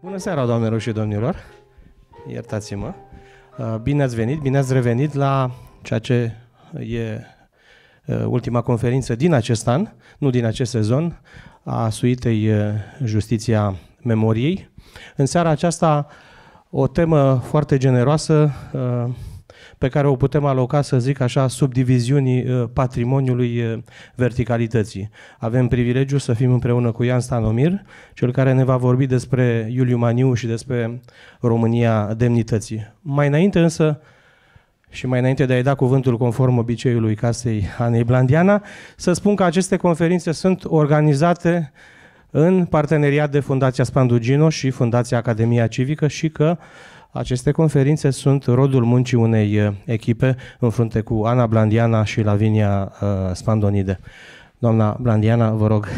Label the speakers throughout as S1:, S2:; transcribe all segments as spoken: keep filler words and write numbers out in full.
S1: Bună seara, doamnelor și domnilor! Iertați-mă! Bine ați venit, bine ați revenit la ceea ce e ultima conferință din acest an, nu din acest sezon, a suitei Justiția Memoriei. În seara aceasta, o temă foarte generoasă pe care o putem aloca, să zic așa, subdiviziunii patrimoniului verticalității. Avem privilegiul să fim împreună cu Ioan Stanomir, cel care ne va vorbi despre Iuliu Maniu și despre România demnității. Mai înainte însă, și mai înainte de a-i da cuvântul conform obiceiului casei Anei Blandiana, să spun că aceste conferințe sunt organizate în parteneriat de Fundația Spandugino și Fundația Academia Civică și că aceste conferințe sunt rodul muncii unei echipe în frunte cu Ana Blandiana și Lavinia uh, Spandonide. Doamna Blandiana, vă rog.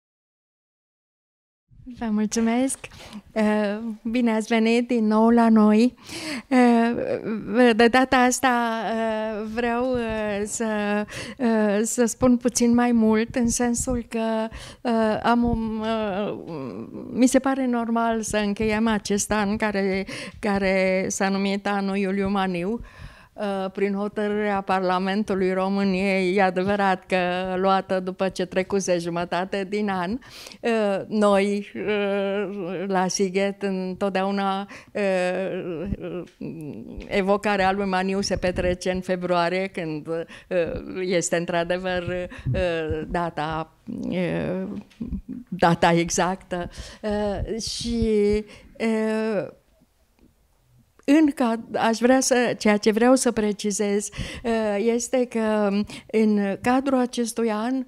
S2: Vă mulțumesc! Bine ați venit din nou la noi. De data asta vreau să, să spun puțin mai mult, în sensul că am un, mi se pare normal să încheiem acest an care, care s-a numit Anul Iuliu Maniu, prin hotărârea Parlamentului României. E adevărat că luată după ce trecuse jumătate din an. Noi la Sighet întotdeauna evocarea lui Maniu se petrece în februarie, când este într-adevăr data data exactă și Încă aș vrea să, ceea ce vreau să precizez este că în cadrul acestui an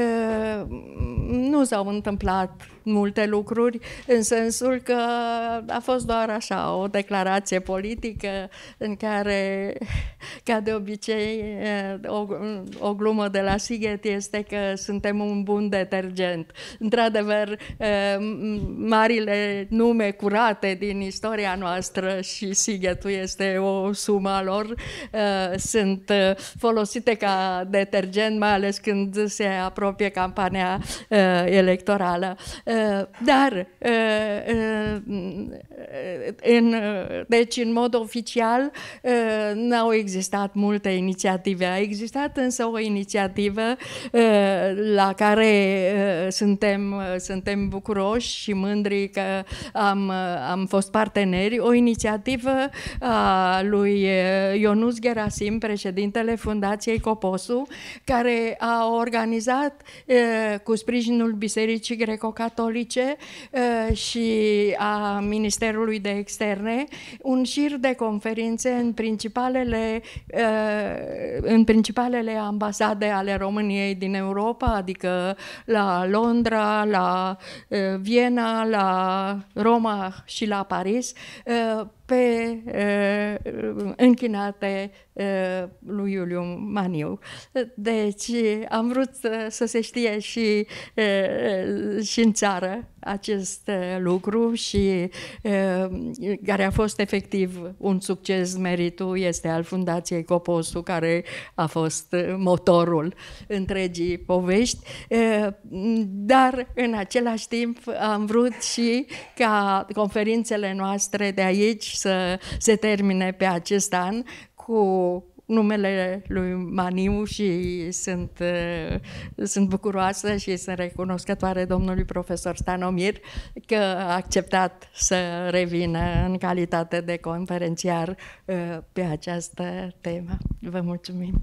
S2: nu s-au întâmplat multe lucruri, în sensul că a fost doar așa o declarație politică în care, ca de obicei, o, o glumă de la Sighet este că suntem un bun detergent. Într-adevăr, marile nume curate din istoria noastră, și Sighetul este o sumă a lor, sunt folosite ca detergent, mai ales când se apropie campania electorală. Dar, în, deci, în mod oficial, n-au existat multe inițiative. A existat însă o inițiativă la care suntem, suntem bucuroși și mândri că am, am fost parteneri, o inițiativă a lui Ionuț Gerasim, președintele Fundației Coposu, care a organizat cu sprijinul Bisericii Greco-Catolice și a Ministerului de Externe un șir de conferințe în principalele, în principalele ambasade ale României din Europa, adică la Londra, la Viena, la Roma și la Paris, pe uh, închinate uh, lui Iuliu Maniu. Deci am vrut să, să se știe și, uh, și în țară acest uh, lucru și uh, care a fost efectiv un succes. Meritul este al Fundației Coposu, care a fost motorul întregii povești, uh, dar în același timp am vrut și ca conferințele noastre de aici să se termine pe acest an cu numele lui Maniu și sunt, uh, sunt bucuroasă și sunt recunoscătoare domnului profesor Stanomir că a acceptat să revină în calitate de conferențiar uh, pe această temă. Vă mulțumim!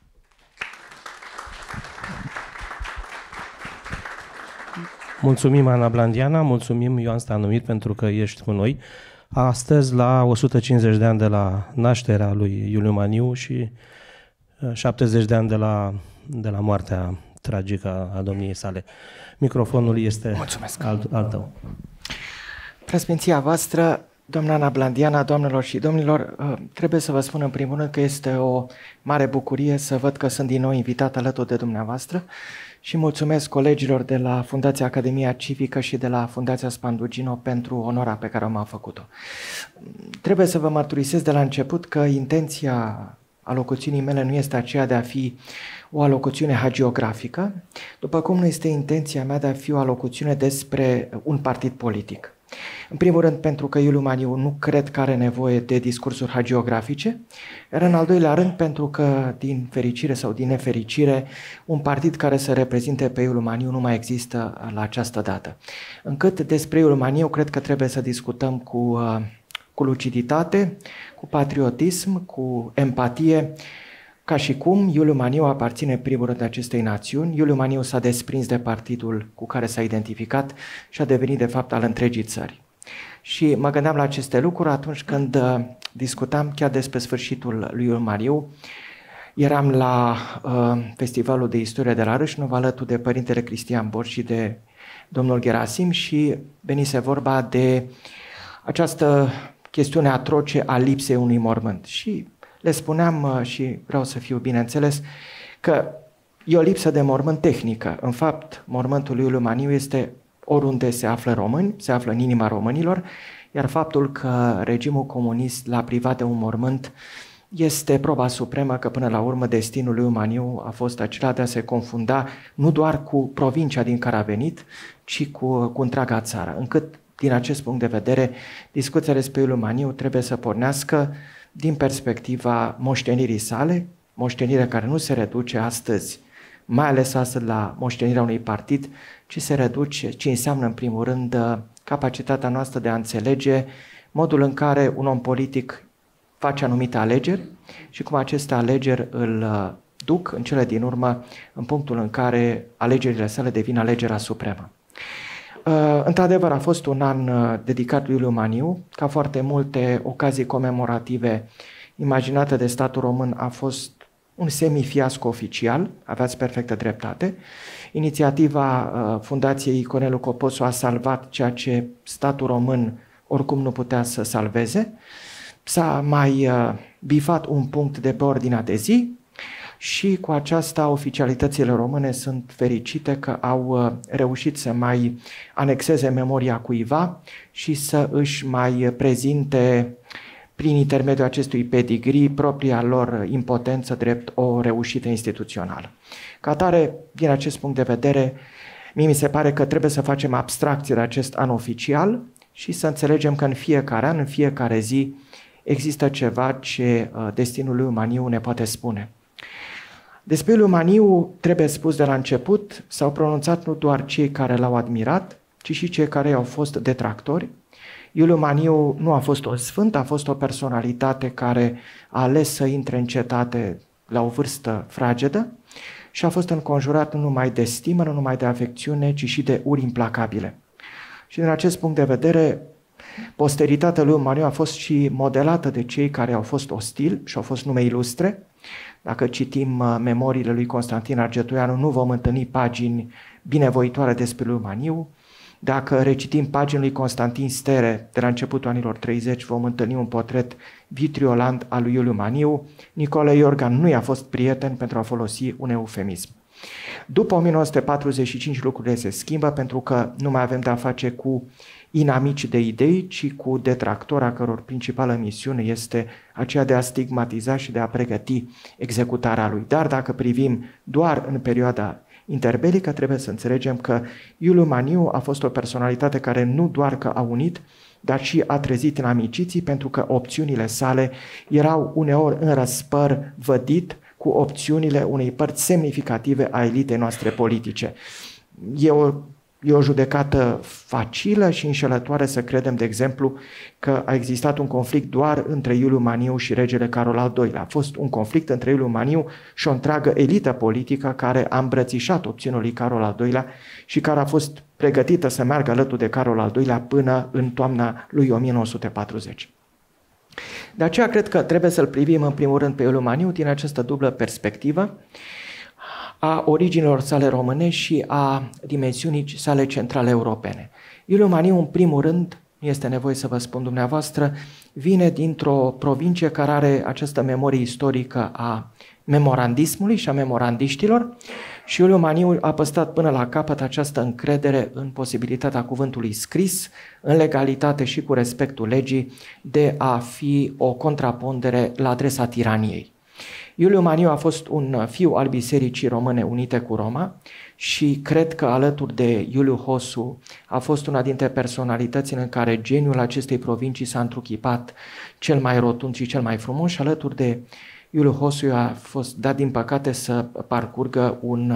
S1: Mulțumim, Ana Blandiana, mulțumim, Ioan Stanomir, pentru că ești cu noi. Astăzi, la o sută cincizeci de ani de la nașterea lui Iuliu Maniu și șaptezeci de ani de la, de la moartea tragică a domniei sale. Microfonul este al, al tău.
S3: Preasfinția voastră, doamna Ana Blandiana, doamnelor și domnilor, trebuie să vă spun în primul rând că este o mare bucurie să văd că sunt din nou invitat alături de dumneavoastră și mulțumesc colegilor de la Fundația Academia Civică și de la Fundația Spandugino pentru onoarea pe care m-am făcut-o. Trebuie să vă mărturisesc de la început că intenția alocuțiunii mele nu este aceea de a fi o alocuțiune hagiografică, după cum nu este intenția mea de a fi o alocuțiune despre un partid politic. În primul rând pentru că Iuliu Maniu nu cred că are nevoie de discursuri hagiografice, iar în al doilea rând pentru că, din fericire sau din nefericire, un partid care să reprezinte pe Iuliu Maniu nu mai există la această dată. Încât despre Iuliu Maniu cred că trebuie să discutăm cu, cu luciditate, cu patriotism, cu empatie, ca și cum Iuliu Maniu aparține în primul rând acestei națiuni. Iuliu Maniu s-a desprins de partidul cu care s-a identificat și a devenit de fapt al întregii țări. Și mă gândeam la aceste lucruri atunci când uh, discutam chiar despre sfârșitul lui Iuliu Maniu. Eram la uh, Festivalul de Istorie de la Râșnov, alături de Părintele Cristian Borș și de domnul Gerasim și venise vorba de această chestiune atroce a lipsei unui mormânt. Și le spuneam, uh, și vreau să fiu bineînțeles, că e o lipsă de mormânt tehnică. În fapt, mormântul lui Iuliu Maniu este oriunde se află români, se află în inima românilor, iar faptul că regimul comunist l-a privat de un mormânt este proba supremă că până la urmă destinul lui Maniu a fost acela de a se confunda nu doar cu provincia din care a venit, ci cu, cu întreaga țară. Încât, din acest punct de vedere, discuția despre Iuliu Maniu trebuie să pornească din perspectiva moștenirii sale, moștenire care nu se reduce astăzi, mai ales astăzi la moștenirea unui partid, ci se reduce, ci înseamnă în primul rând capacitatea noastră de a înțelege modul în care un om politic face anumite alegeri și cum aceste alegeri îl duc în cele din urmă în punctul în care alegerile sale devin alegerea supremă. Într-adevăr a fost un an dedicat lui Iuliu Maniu, ca foarte multe ocazii comemorative imaginate de statul român a fost un semi-fiasco oficial, aveați perfectă dreptate. Inițiativa uh, Fundației Corneliu Coposu a salvat ceea ce statul român oricum nu putea să salveze. S-a mai uh, bifat un punct de pe ordinea de zi și cu aceasta oficialitățile române sunt fericite că au uh, reușit să mai anexeze memoria cuiva și să își mai prezinte prin intermediul acestui pedigree propria lor impotență drept o reușită instituțională. Ca atare, din acest punct de vedere, mie mi se pare că trebuie să facem abstracție de acest an oficial și să înțelegem că în fiecare an, în fiecare zi, există ceva ce destinul lui Maniu ne poate spune. Despre lui Maniu, trebuie spus de la început, s-au pronunțat nu doar cei care l-au admirat, ci și cei care au fost detractori. Iuliu Maniu nu a fost o sfânt, a fost o personalitate care a ales să intre în cetate la o vârstă fragedă și a fost înconjurat nu numai de stimă, nu numai de afecțiune, ci și de uri implacabile. Și din acest punct de vedere, posteritatea lui Maniu a fost și modelată de cei care au fost ostili și au fost nume ilustre. Dacă citim memoriile lui Constantin Argetuianu, nu vom întâlni pagini binevoitoare despre lui Maniu. Dacă recitim paginile lui Constantin Stere de la începutul anilor treizeci, vom întâlni un portret vitriolant al lui Iuliu Maniu. Nicolae Iorgan nu i-a fost prieten, pentru a folosi un eufemism. După o mie nouă sute patruzeci și cinci lucrurile se schimbă pentru că nu mai avem de a face cu inamici de idei, ci cu detractori a căror principală misiune este aceea de a stigmatiza și de a pregăti executarea lui. Dar dacă privim doar în perioada interbelică, trebuie să înțelegem că Iuliu Maniu a fost o personalitate care nu doar că a unit, dar și a trezit în amiciții, pentru că opțiunile sale erau uneori în răspăr vădit cu opțiunile unei părți semnificative a elitei noastre politice. E o, e o judecată facilă și înșelătoare să credem, de exemplu, că a existat un conflict doar între Iuliu Maniu și regele Carol al doilea. A fost un conflict între Iuliu Maniu și o întreagă elită politică care a îmbrățișat opțiunea lui Carol al doilea și care a fost pregătită să meargă alături de Carol al doilea până în toamna lui o mie nouă sute patruzeci. De aceea cred că trebuie să-l privim în primul rând pe Iuliu Maniu din această dublă perspectivă a originilor sale românești și a dimensiunii sale centrale europene. Iuliu Maniu, în primul rând, nu este nevoie să vă spun dumneavoastră, vine dintr-o provincie care are această memorie istorică a memorandismului și a memorandiștilor și Iuliu Maniu a păstrat până la capăt această încredere în posibilitatea cuvântului scris, în legalitate și cu respectul legii, de a fi o contrapondere la adresa tiraniei. Iuliu Maniu a fost un fiu al Bisericii Române Unite cu Roma și cred că alături de Iuliu Hosu a fost una dintre personalitățile în care geniul acestei provincii s-a întruchipat cel mai rotund și cel mai frumos și alături de Iuliu Hosu a fost dat din păcate să parcurgă un,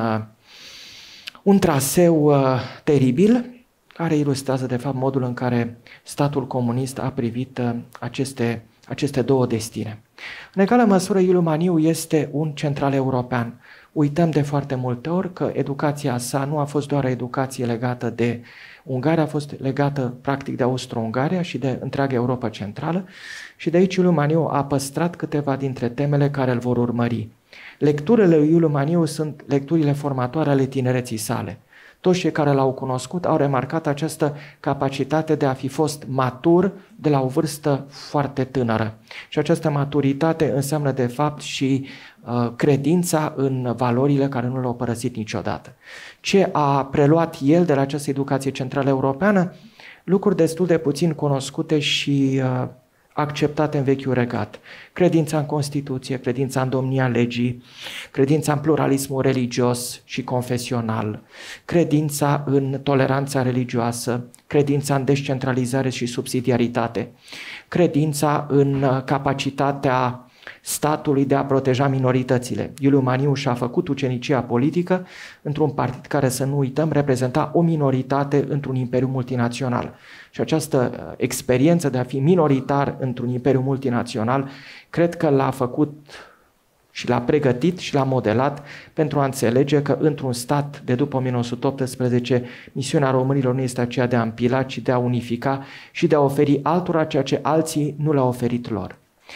S3: un traseu teribil care ilustrează de fapt modul în care statul comunist a privit aceste, aceste două destine. În egală măsură, Iuliu Maniu este un central european. Uităm de foarte multe ori că educația sa nu a fost doar o educație legată de Ungaria, a fost legată practic de Austro-Ungaria și de întreaga Europa Centrală și de aici Iuliu Maniu a păstrat câteva dintre temele care îl vor urmări. Lecturile lui Iuliu Maniu sunt lecturile formatoare ale tinereții sale. Toți cei care l-au cunoscut au remarcat această capacitate de a fi fost matur de la o vârstă foarte tânără. Și această maturitate înseamnă de fapt și uh, credința în valorile care nu l-au părăsit niciodată. Ce a preluat el de la această educație centrală europeană? Lucruri destul de puțin cunoscute și uh, acceptate în vechiul regat. Credința în Constituție, credința în domnia legii, credința în pluralismul religios și confesional, credința în toleranța religioasă, credința în descentralizare și subsidiaritate, credința în capacitatea statului de a proteja minoritățile. Iuliu Maniu și-a făcut ucenicia politică într-un partid care, să nu uităm, reprezenta o minoritate într-un imperiu multinațional. Și această experiență de a fi minoritar într-un imperiu multinațional, cred că l-a făcut și l-a pregătit și l-a modelat pentru a înțelege că într-un stat de după o mie nouă sute optsprezece, misiunea românilor nu este aceea de a împila, ci de a unifica și de a oferi altora ceea ce alții nu le-au oferit lor.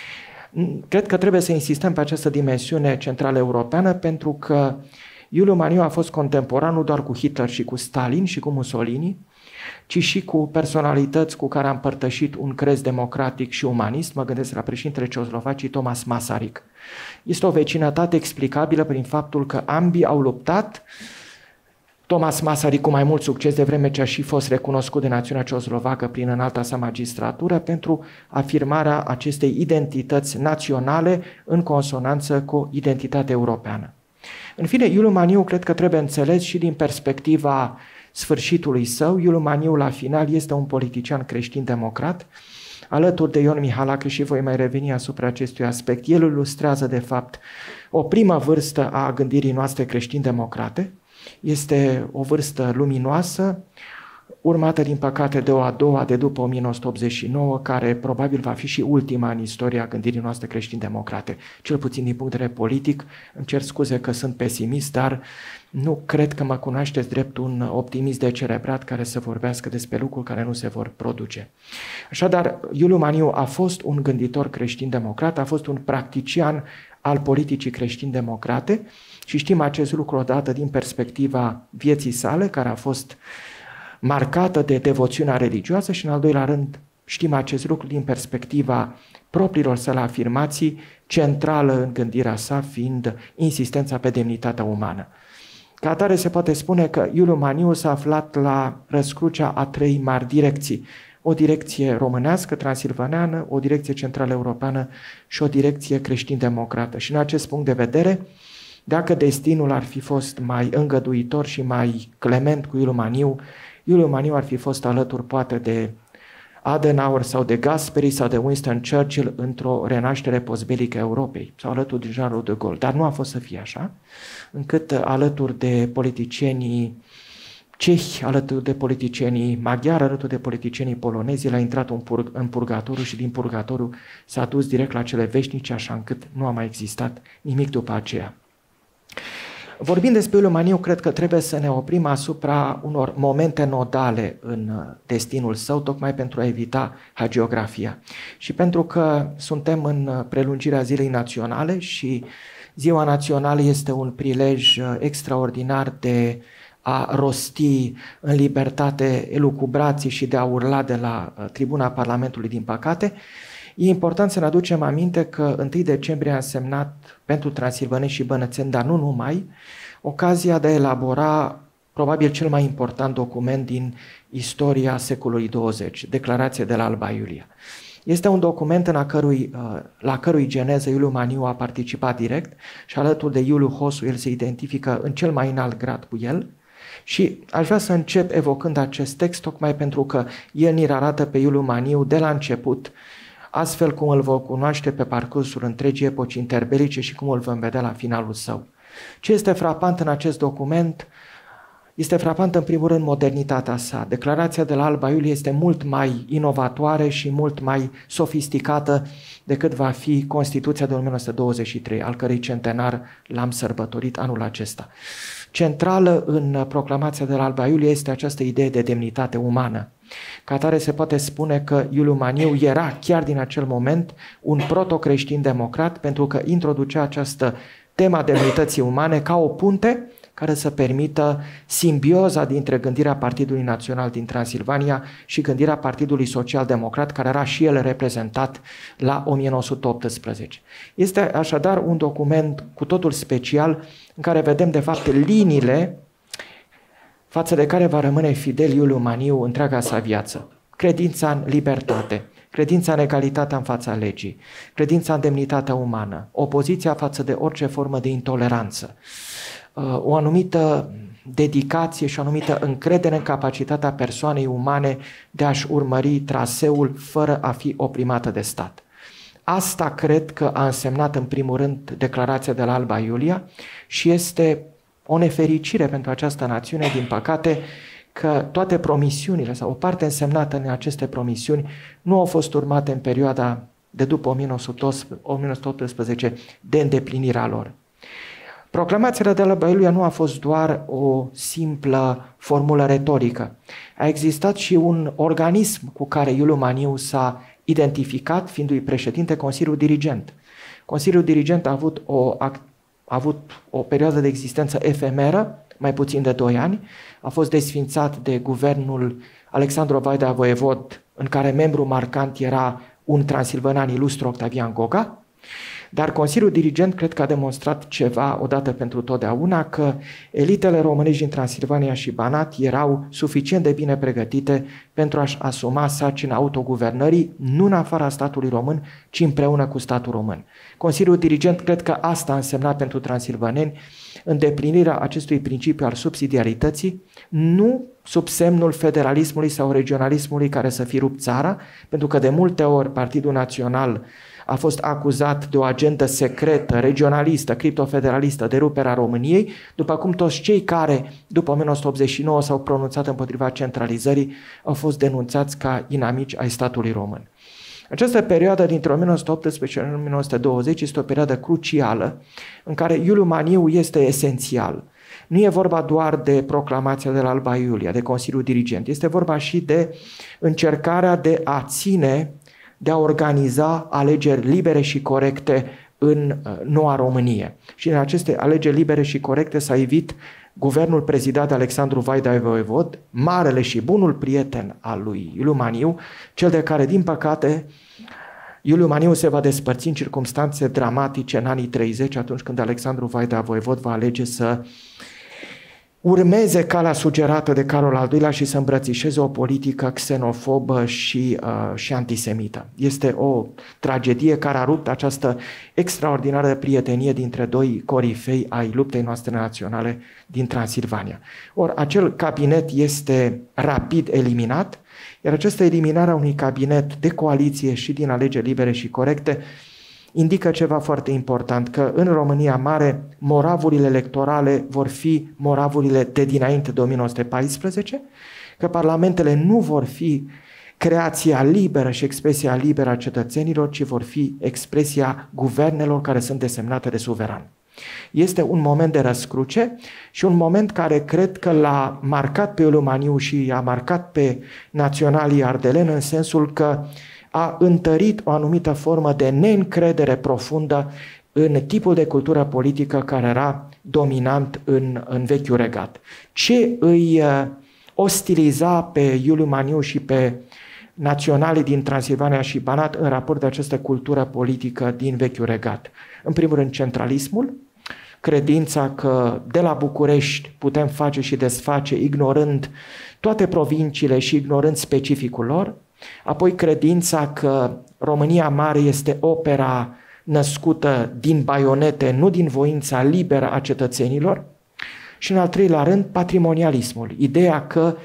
S3: Cred că trebuie să insistăm pe această dimensiune centrală europeană pentru că Iuliu Maniu a fost contemporan nu doar cu Hitler și cu Stalin și cu Mussolini, ci și cu personalități cu care a împărtășit un crez democratic și umanist. Mă gândesc la președintele Ceoslovacii, Thomas Masaryk. Este o vecinătate explicabilă prin faptul că ambii au luptat, Thomas Masaryk cu mai mult succes, de vreme ce a și fost recunoscut de națiunea ceoslovacă prin înalta sa magistratură, pentru afirmarea acestei identități naționale în consonanță cu identitatea europeană. În fine, Iuliu Maniu cred că trebuie înțeles și din perspectiva sfârșitului său. Iuliu Maniu la final este un politician creștin-democrat, alături de Ion Mihalache, și voi mai reveni asupra acestui aspect. El ilustrează de fapt o primă vârstă a gândirii noastre creștin-democrate. Este o vârstă luminoasă, urmată din păcate de o a doua de după o mie nouă sute optzeci și nouă, care probabil va fi și ultima în istoria gândirii noastre creștin-democrate. Cel puțin din punct de vedere politic, îmi cer scuze că sunt pesimist, dar nu cred că mă cunoașteți drept un optimist decerebrat care să vorbească despre lucruri care nu se vor produce. Așadar, Iuliu Maniu a fost un gânditor creștin-democrat, a fost un practician al politicii creștin-democrate și știm acest lucru odată din perspectiva vieții sale, care a fost marcată de devoțiunea religioasă, și în al doilea rând știm acest lucru din perspectiva propriilor sale afirmații, centrală în gândirea sa fiind insistența pe demnitatea umană. Ca atare se poate spune că Iuliu Maniu s-a aflat la răscrucea a trei mari direcții: o direcție românească, transilvaneană, o direcție centrală europeană și o direcție creștin-democrată. Și în acest punct de vedere, dacă destinul ar fi fost mai îngăduitor și mai clement cu Iuliu Maniu, Iuliu Maniu ar fi fost alături poate de Adenauer sau de Gasperi sau de Winston Churchill într-o renaștere postbelică a Europei, sau alături de Jean-Charles de Gaulle. Dar nu a fost să fie așa, încât alături de politicienii cehi, alături de politicienii maghiari, alături de politicienii polonezi, el a intrat în, purg- în purgatoriu și din purgatoriu s-a dus direct la cele veșnice, așa încât nu a mai existat nimic după aceea. Vorbind despre Iuliu Maniu, cred că trebuie să ne oprim asupra unor momente nodale în destinul său, tocmai pentru a evita hagiografia. Și pentru că suntem în prelungirea Zilei Naționale și Ziua Națională este un prilej extraordinar de a rosti în libertate elucubrații și de a urla de la tribuna Parlamentului, din păcate, e important să ne aducem aminte că întâi decembrie a însemnat pentru transilvaneni și bănățeni, dar nu numai, ocazia de a elabora probabil cel mai important document din istoria secolului douăzeci, Declarația de la Alba Iulia. Este un document în a cărui, la cărui geneză Iuliu Maniu a participat direct și alături de Iuliu Hosu el se identifică în cel mai înalt grad cu el. Și aș vrea să încep evocând acest text tocmai pentru că el ne arată pe Iuliu Maniu de la început, astfel cum îl vom cunoaște pe parcursul întregii epoci interbelice și cum îl vom vedea la finalul său. Ce este frapant în acest document? Este frapant în primul rând modernitatea sa. Declarația de la Alba Iulie este mult mai inovatoare și mult mai sofisticată decât va fi Constituția de o mie nouă sute douăzeci și trei, al cărei centenar l-am sărbătorit anul acesta. Centrală în proclamația de la Alba Iulie este această idee de demnitate umană. Ca atare se poate spune că Iuliu Maniu era chiar din acel moment un proto-creștin democrat pentru că introducea această tema demnității umane ca o punte care să permită simbioza dintre gândirea Partidului Național din Transilvania și gândirea Partidului Social-Democrat, care era și el reprezentat la o mie nouă sute optsprezece. Este așadar un document cu totul special în care vedem de fapt liniile față de care va rămâne fidel Iuliu Maniu întreaga sa viață. Credința în libertate, credința în egalitatea în fața legii, credința în demnitatea umană, opoziția față de orice formă de intoleranță, o anumită dedicație și o anumită încredere în capacitatea persoanei umane de a-și urmări traseul fără a fi oprimată de stat. Asta cred că a însemnat în primul rând declarația de la Alba Iulia și este o nefericire pentru această națiune, din păcate, că toate promisiunile sau o parte însemnată în aceste promisiuni nu au fost urmate în perioada de după o mie nouă sute optsprezece de îndeplinirea lor. Proclamația de la Alba Iulia nu a fost doar o simplă formulă retorică. A existat și un organism cu care Iuliu Maniu s-a identificat, fiindu-i președinte, Consiliul Dirigent. Consiliul Dirigent a avut o, a avut o perioadă de existență efemeră, mai puțin de doi ani, a fost desfințat de guvernul Alexandru Vaida Voievod, în care membru marcant era un transilvanean ilustru, Octavian Goga. Dar Consiliul Dirigent cred că a demonstrat ceva odată pentru totdeauna, că elitele românești din Transilvania și Banat erau suficient de bine pregătite pentru a-și asuma sarcina autoguvernării, nu în afara statului român, ci împreună cu statul român. Consiliul Dirigent cred că asta a însemnat pentru transilvaneni îndeplinirea acestui principiu al subsidiarității, nu sub semnul federalismului sau regionalismului care să fi rupt țara, pentru că de multe ori Partidul Național a fost acuzat de o agendă secretă, regionalistă, criptofederalistă, de ruperea României, după cum toți cei care, după o mie nouă sute optzeci și nouă, s-au pronunțat împotriva centralizării, au fost denunțați ca inamici ai statului român. Această perioadă dintre o mie nouă sute optsprezece și o mie nouă sute douăzeci este o perioadă crucială în care Iuliu Maniu este esențial. Nu e vorba doar de proclamația de la Alba Iulia, de Consiliul Dirigent, este vorba și de încercarea de a ține, de a organiza alegeri libere și corecte în noua Românie. Și în aceste alegeri libere și corecte s-a ivit guvernul prezidat de Alexandru Vaida Voievod, marele și bunul prieten al lui Iuliu Maniu, cel de care, din păcate, Iuliu Maniu se va despărți în circumstanțe dramatice în anii treizeci, atunci când Alexandru Vaida Voievod va alege să urmeze calea sugerată de Carol al doilea și să îmbrățișeze o politică xenofobă și, uh, și antisemită. Este o tragedie care a rupt această extraordinară prietenie dintre doi corifei ai luptei noastre naționale din Transilvania. Or, acel cabinet este rapid eliminat, iar această eliminare a unui cabinet de coaliție și din alegeri libere și corecte indică ceva foarte important, că în România Mare moravurile electorale vor fi moravurile de dinainte de o mie nouă sute paisprezece, că parlamentele nu vor fi creația liberă și expresia liberă a cetățenilor, ci vor fi expresia guvernelor care sunt desemnate de suveran. Este un moment de răscruce și un moment care cred că l-a marcat pe Iuliu Maniu și a marcat pe naționalii ardeleni în sensul că a întărit o anumită formă de neîncredere profundă în tipul de cultură politică care era dominant în, în vechiul regat. Ce îi ostiliza pe Iuliu Maniu și pe naționalii din Transilvania și Banat în raport de această cultură politică din vechiul regat? În primul rând, centralismul, credința că de la București putem face și desface ignorând toate provinciile și ignorând specificul lor, apoi credința că România Mare este opera născută din baionete, nu din voința liberă a cetățenilor. Și în al treilea rând, patrimonialismul, ideea că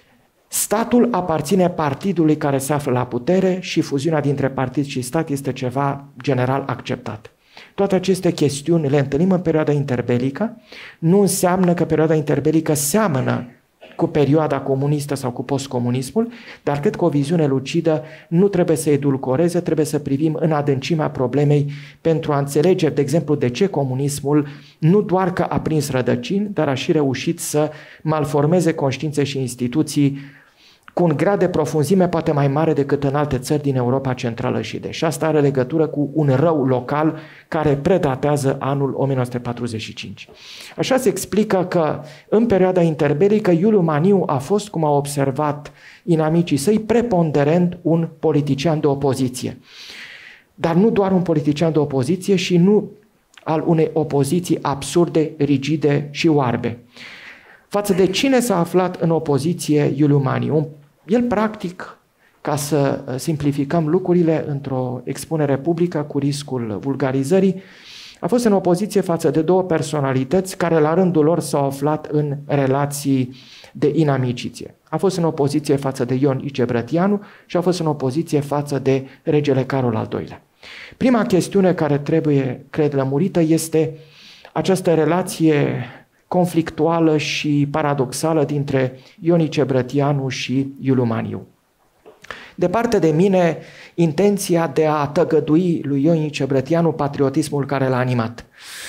S3: statul aparține partidului care se află la putere și fuziunea dintre partid și stat este ceva general acceptat. Toate aceste chestiuni le întâlnim în perioada interbelică, nu înseamnă că perioada interbelică seamănă cu perioada comunistă sau cu postcomunismul, dar cred că o viziune lucidă nu trebuie să edulcoreze, trebuie să privim în adâncimea problemei pentru a înțelege, de exemplu, de ce comunismul nu doar că a prins rădăcini, dar a și reușit să malformeze conștiințe și instituții cu un grad de profunzime poate mai mare decât în alte țări din Europa Centrală și de. Și asta are legătură cu un rău local care predatează anul o mie nouă sute patruzeci și cinci. Așa se explică că în perioada interbelică Iuliu Maniu a fost, cum au observat inamicii săi, preponderent un politician de opoziție. Dar nu doar un politician de opoziție și nu al unei opoziții absurde, rigide și oarbe. Față de cine s-a aflat în opoziție Iuliu Maniu? El, practic, ca să simplificăm lucrurile într-o expunere publică cu riscul vulgarizării, a fost în opoziție față de două personalități care la rândul lor s-au aflat în relații de inamiciție. A fost în opoziție față de Ion Ice Brătianu și a fost în opoziție față de regele Carol al doilea. Prima chestiune care trebuie, cred, lămurită este această relație conflictuală și paradoxală dintre Ion Ice Brătianu și Iuliu Maniu. Departe de mine intenția de a tăgădui lui Ion Ice Brătianu patriotismul care l-a animat.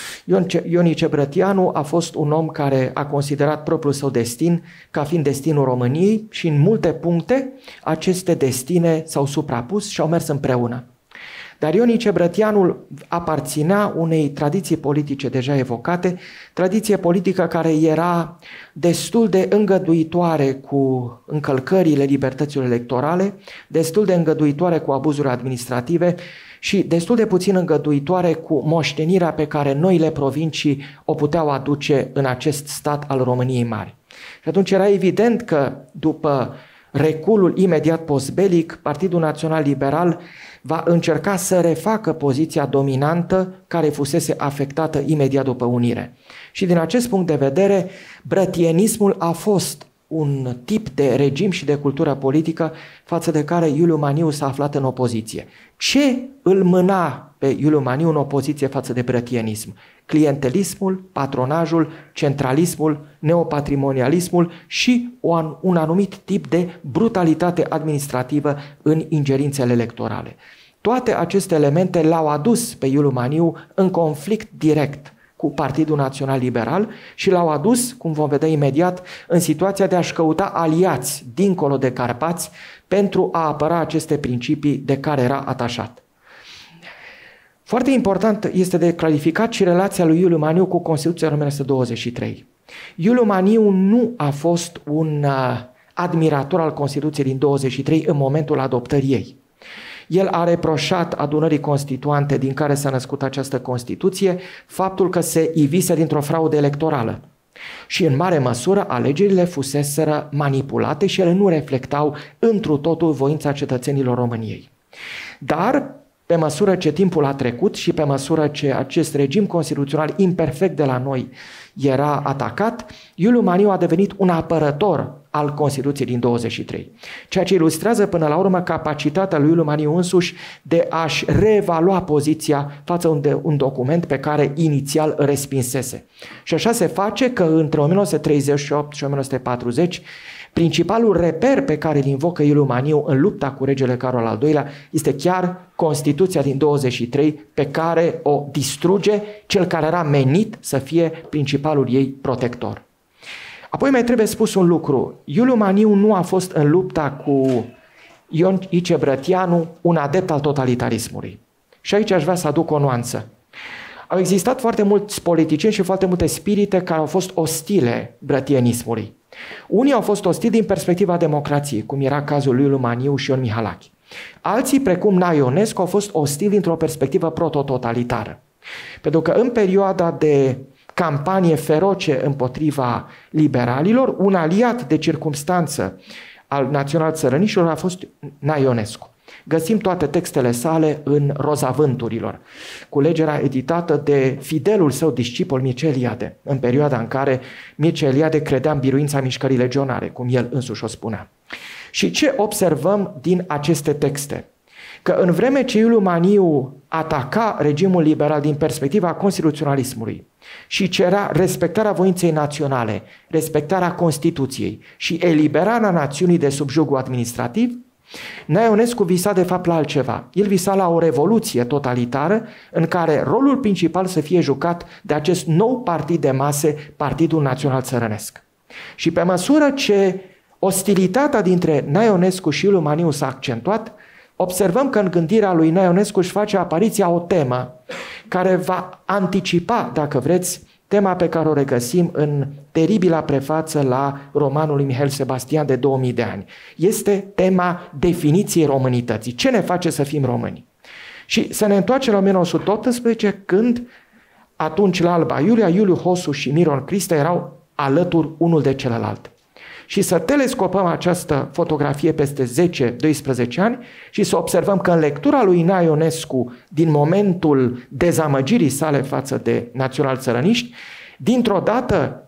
S3: Ion Ice Brătianu a fost un om care a considerat propriul său destin ca fiind destinul României și în multe puncte aceste destine s-au suprapus și au mers împreună. Dar Ion Ice Brătianu aparținea unei tradiții politice deja evocate, tradiție politică care era destul de îngăduitoare cu încălcările libertăților electorale, destul de îngăduitoare cu abuzuri administrative și destul de puțin îngăduitoare cu moștenirea pe care noile provincii o puteau aduce în acest stat al României Mari. Și atunci era evident că după reculul imediat postbelic, Partidul Național Liberal va încerca să refacă poziția dominantă care fusese afectată imediat după unire. Și din acest punct de vedere, brătienismul a fost un tip de regim și de cultură politică față de care Iuliu Maniu s-a aflat în opoziție. Ce îl mâna pe Iuliu Maniu în opoziție față de brătienism? Clientelismul, patronajul, centralismul, neopatrimonialismul și un anumit tip de brutalitate administrativă în ingerințele electorale. Toate aceste elemente l-au adus pe Iuliu Maniu în conflict direct cu Partidul Național Liberal și l-au adus, cum vom vedea imediat, în situația de a-și căuta aliați dincolo de Carpați pentru a apăra aceste principii de care era atașat. Foarte important este de clarificat și relația lui Iuliu Maniu cu Constituția o mie nouă sute douăzeci și trei. Iuliu Maniu nu a fost un admirator al Constituției din douăzeci și trei în momentul adoptării ei. El a reproșat adunării constituante din care s-a născut această Constituție faptul că se ivise dintr-o fraudă electorală. Și în mare măsură alegerile fuseseră manipulate și ele nu reflectau întru totul voința cetățenilor României. Dar pe măsură ce timpul a trecut și pe măsură ce acest regim constituțional imperfect de la noi era atacat, Iuliu Maniu a devenit un apărător al Constituției din douăzeci și trei, ceea ce ilustrează până la urmă capacitatea lui Iuliu Maniu însuși de a-și reevalua poziția față de un document pe care inițial îl respinsese. Și așa se face că între o mie nouă sute treizeci și opt și o mie nouă sute patruzeci principalul reper pe care îl invocă Iuliu Maniu în lupta cu regele Carol al doilea este chiar Constituția din douăzeci și trei, pe care o distruge cel care era menit să fie principalul ei protector. Apoi mai trebuie spus un lucru. Iuliu Maniu nu a fost în lupta cu Ion Ice Brătianu un adept al totalitarismului. Și aici aș vrea să aduc o nuanță. Au existat foarte mulți politicieni și foarte multe spirite care au fost ostile brătienismului. Unii au fost ostili din perspectiva democrației, cum era cazul lui Iuliu Maniu și Ion Mihalache. Alții, precum Naionescu, au fost ostili dintr-o perspectivă protototalitară. Pentru că în perioada de campanie feroce împotriva liberalilor, un aliat de circumstanță al național-țărănișilor a fost Naionescu. Găsim toate textele sale în Roza Vânturilor, culegerea editată de fidelul său discipol Mircea Eliade, în perioada în care Mircea Eliade credea în biruința mișcării legionare, cum el însuși o spunea. Și ce observăm din aceste texte? Că în vreme ce Iuliu Maniu ataca regimul liberal din perspectiva constituționalismului și cerea respectarea voinței naționale, respectarea Constituției și eliberarea națiunii de sub jugul administrativ, Naionescu visa de fapt la altceva. El visa la o revoluție totalitară în care rolul principal să fie jucat de acest nou partid de mase, Partidul Național Țărănesc. Și pe măsură ce ostilitatea dintre Naionescu și Iuliu Maniu s-a accentuat, observăm că în gândirea lui Naionescu își face apariția o temă care va anticipa, dacă vreți, tema pe care o regăsim în teribila prefață la romanul lui Mihail Sebastian de două mii de ani. Este tema definiției românității. Ce ne face să fim români? Și să ne întoarcem la o mie nouă sute optsprezece, când atunci la Alba Iulia, Iuliu Hosu și Miron Cristă erau alături unul de celălalt. Și să telescopăm această fotografie peste zece doisprezece ani și să observăm că în lectura lui Naionescu, din momentul dezamăgirii sale față de național-țărăniști, dintr-o dată,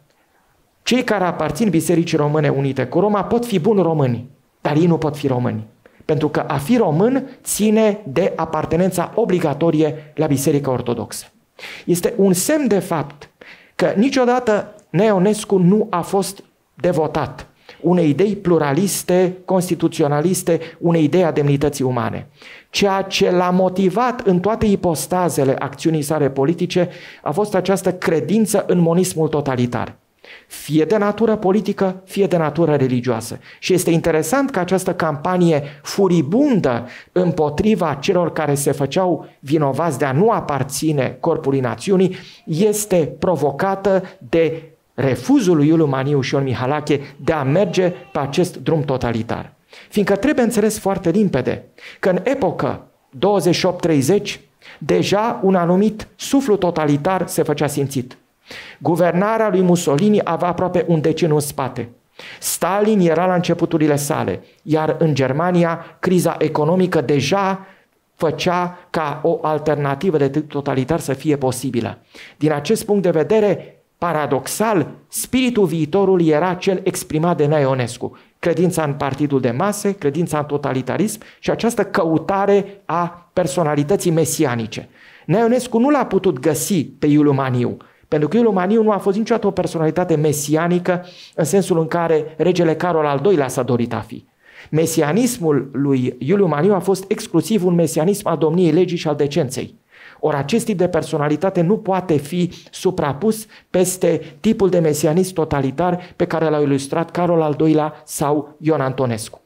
S3: cei care aparțin Bisericii Române Unite cu Roma pot fi buni români, dar ei nu pot fi români. Pentru că a fi român ține de apartenența obligatorie la Biserica Ortodoxă. Este un semn de fapt că niciodată Naionescu nu a fost devotat unei idei pluraliste, constituționaliste, unei idei a demnității umane. Ceea ce l-a motivat în toate ipostazele acțiunii sale politice a fost această credință în monismul totalitar, fie de natură politică, fie de natură religioasă. Și este interesant că această campanie furibundă împotriva celor care se făceau vinovați de a nu aparține corpului națiunii este provocată de refuzul lui Iuliu Maniu și Ion Mihalache de a merge pe acest drum totalitar. Fiindcă trebuie înțeles foarte limpede că în epocă douăzeci și opt treizeci deja un anumit suflu totalitar se făcea simțit. Guvernarea lui Mussolini avea aproape un deceniu în spate. Stalin era la începuturile sale, iar în Germania criza economică deja făcea ca o alternativă de tip totalitar să fie posibilă. Din acest punct de vedere, paradoxal, spiritul viitorului era cel exprimat de Naionescu. Credința în partidul de mase, credința în totalitarism și această căutare a personalității mesianice. Naionescu nu l-a putut găsi pe Iuliu Maniu, pentru că Iuliu Maniu nu a fost niciodată o personalitate mesianică în sensul în care regele Carol al doilea s-a dorit a fi. Mesianismul lui Iuliu Maniu a fost exclusiv un mesianism al domniei legii și al decenței. Ori acest tip de personalitate nu poate fi suprapus peste tipul de mesianism totalitar pe care l-au ilustrat Carol al doilea sau Ion Antonescu.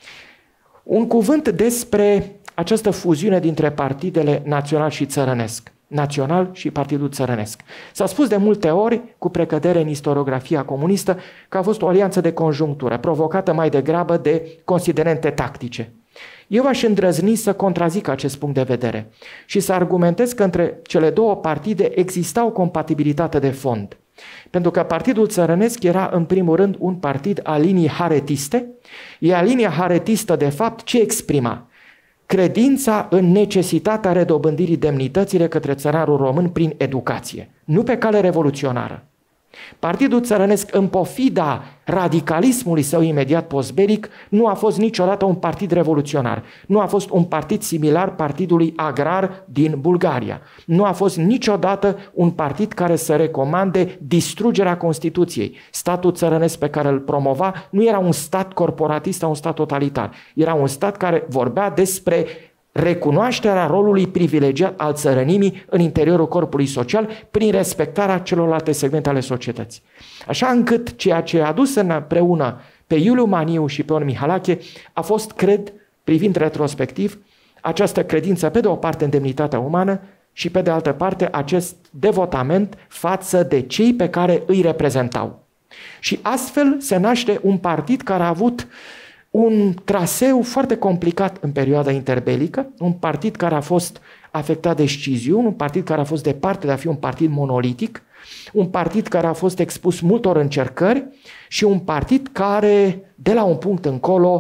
S3: Un cuvânt despre această fuziune dintre partidele național și țărănesc. Național și Partidul Țărănesc. S-a spus de multe ori, cu precădere în istoriografia comunistă, că a fost o alianță de conjunctură, provocată mai degrabă de considerente tactice. Eu aș îndrăzni să contrazic acest punct de vedere și să argumentez că între cele două partide exista o compatibilitate de fond. Pentru că Partidul Țărănesc era în primul rând un partid al liniei haretiste, iar linia haretistă de fapt ce exprima? Credința în necesitatea redobândirii demnității de către țăranul român prin educație, nu pe cale revoluționară. Partidul Țărănesc, în pofida radicalismului său imediat postbelic, nu a fost niciodată un partid revoluționar. Nu a fost un partid similar partidului agrar din Bulgaria. Nu a fost niciodată un partid care să recomande distrugerea Constituției. Statul țărănesc pe care îl promova nu era un stat corporatist sau un stat totalitar. Era un stat care vorbea despre recunoașterea rolului privilegiat al țărănimii în interiorul corpului social prin respectarea celorlalte segmente ale societății. Așa încât ceea ce a adus împreună pe Iuliu Maniu și pe Ion Mihalache a fost, cred, privind retrospectiv, această credință pe de o parte în demnitatea umană și pe de altă parte acest devotament față de cei pe care îi reprezentau. Și astfel se naște un partid care a avut un traseu foarte complicat în perioada interbelică, un partid care a fost afectat de sciziuni, un partid care a fost departe de a fi un partid monolitic, un partid care a fost expus multor încercări și un partid care, de la un punct încolo,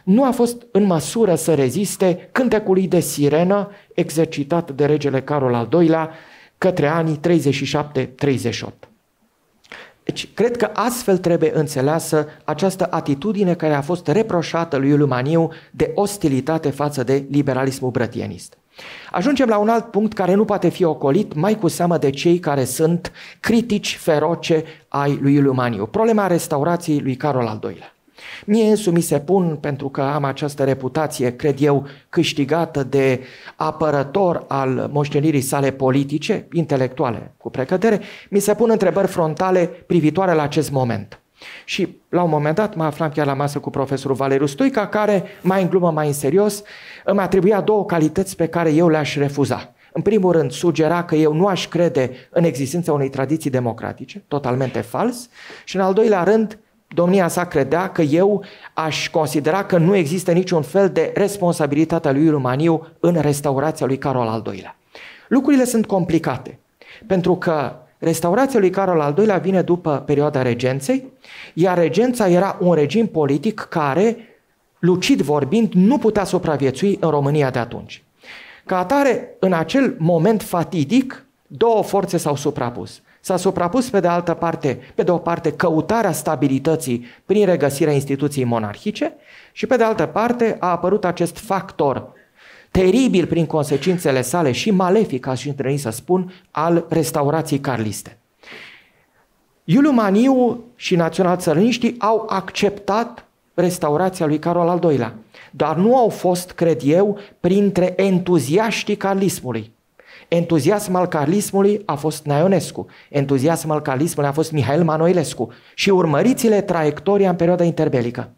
S3: nu a fost în măsură să reziste cântecului de sirenă exercitat de regele Carol al doilea către anii treizeci și șapte treizeci și opt. Deci, cred că astfel trebuie înțeleasă această atitudine care a fost reproșată lui Iuliu Maniu de ostilitate față de liberalismul brătienist. Ajungem la un alt punct care nu poate fi ocolit, mai cu seamă de cei care sunt critici feroce ai lui Iuliu Maniu. Problema restaurației lui Carol al doilea. Mie însumi mi se pun, pentru că am această reputație, cred eu, câștigată de apărător al moștenirii sale politice, intelectuale, cu precădere, mi se pun întrebări frontale privitoare la acest moment. Și la un moment dat mă aflam chiar la masă cu profesorul Valeriu Stoica, care, mai în glumă, mai în serios, îmi atribuia două calități pe care eu le-aș refuza. În primul rând, sugera că eu nu aș crede în existența unei tradiții democratice, totalmente fals, și în al doilea rând, domnia sa credea că eu aș considera că nu există niciun fel de responsabilitate a lui Iuliu Maniu în restaurația lui Carol al doilea. Lucrurile sunt complicate, pentru că restaurația lui Carol al doilea vine după perioada regenței, iar regența era un regim politic care, lucid vorbind, nu putea supraviețui în România de atunci. Ca atare, în acel moment fatidic, două forțe s-au suprapus. S-a suprapus pe de altă parte, pe de o parte, căutarea stabilității prin regăsirea instituției monarhice și pe de altă parte a apărut acest factor teribil prin consecințele sale și malefic, aș îndrăzni să spun, al restaurației carliste. Iuliu Maniu și național-țărăniștii au acceptat restaurația lui Carol al doilea, dar nu au fost, cred eu, printre entuziaștii carlismului. Entuziasm al carlismului a fost Naionescu, entuziasm al carlismului a fost Mihail Manoilescu și urmăriți-le traiectoria în perioada interbelică.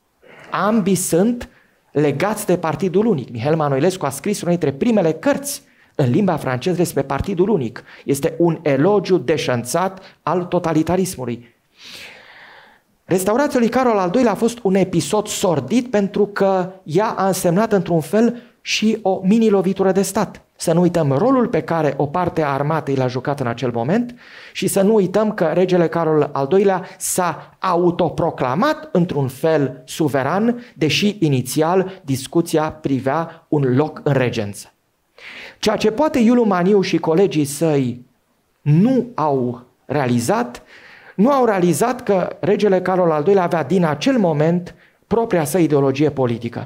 S3: Ambii sunt legați de Partidul Unic. Mihail Manoilescu a scris una dintre primele cărți în limba franceză despre Partidul Unic. Este un elogiu deșanțat al totalitarismului. Restaurația lui Carol al doilea a fost un episod sordid pentru că ea a însemnat într-un fel și o mini-lovitură de stat. Să nu uităm rolul pe care o parte a armatei l-a jucat în acel moment și să nu uităm că regele Carol al doilea s-a autoproclamat într-un fel suveran, deși inițial discuția privea un loc în regență. Ceea ce poate Iuliu Maniu și colegii săi nu au realizat, nu au realizat că regele Carol al doilea avea din acel moment propria sa ideologie politică.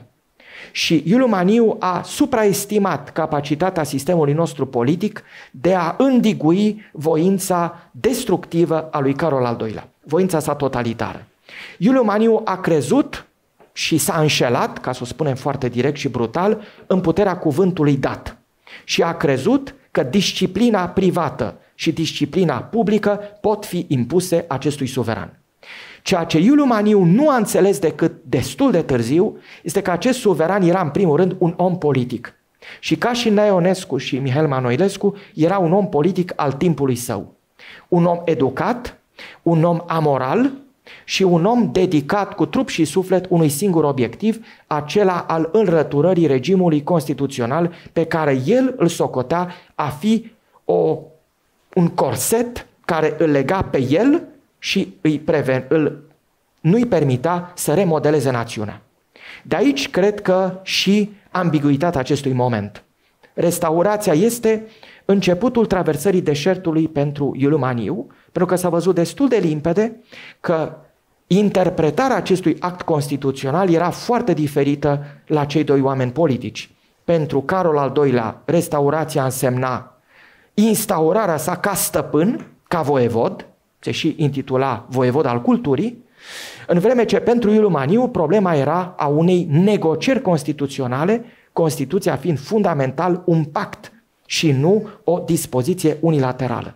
S3: Și Iuliu Maniu a supraestimat capacitatea sistemului nostru politic de a îndigui voința destructivă a lui Carol al doilea, voința sa totalitară. Iuliu Maniu a crezut și s-a înșelat, ca să o spunem foarte direct și brutal, în puterea cuvântului dat. Și a crezut că disciplina privată și disciplina publică pot fi impuse acestui suveran. Ceea ce Iuliu Maniu nu a înțeles decât destul de târziu este că acest suveran era în primul rând un om politic. Și ca și Naionescu și Mihail Manoilescu era un om politic al timpului său. Un om educat, un om amoral și un om dedicat cu trup și suflet unui singur obiectiv, acela al înrăturării regimului constituțional pe care el îl socotea a fi o, un corset care îl lega pe el și îi preven, îl, nu-i permita să remodeleze națiunea. De aici cred că și ambiguitatea acestui moment. Restaurația este începutul traversării deșertului pentru Iuliu Maniu, pentru că s-a văzut destul de limpede că interpretarea acestui act constituțional era foarte diferită la cei doi oameni politici. Pentru Carol al doilea, restaurația însemna instaurarea sa ca stăpân, ca voievod, se și intitula voievod al culturii, în vreme ce pentru Iuliu Maniu problema era a unei negocieri constituționale, Constituția fiind fundamental un pact și nu o dispoziție unilaterală.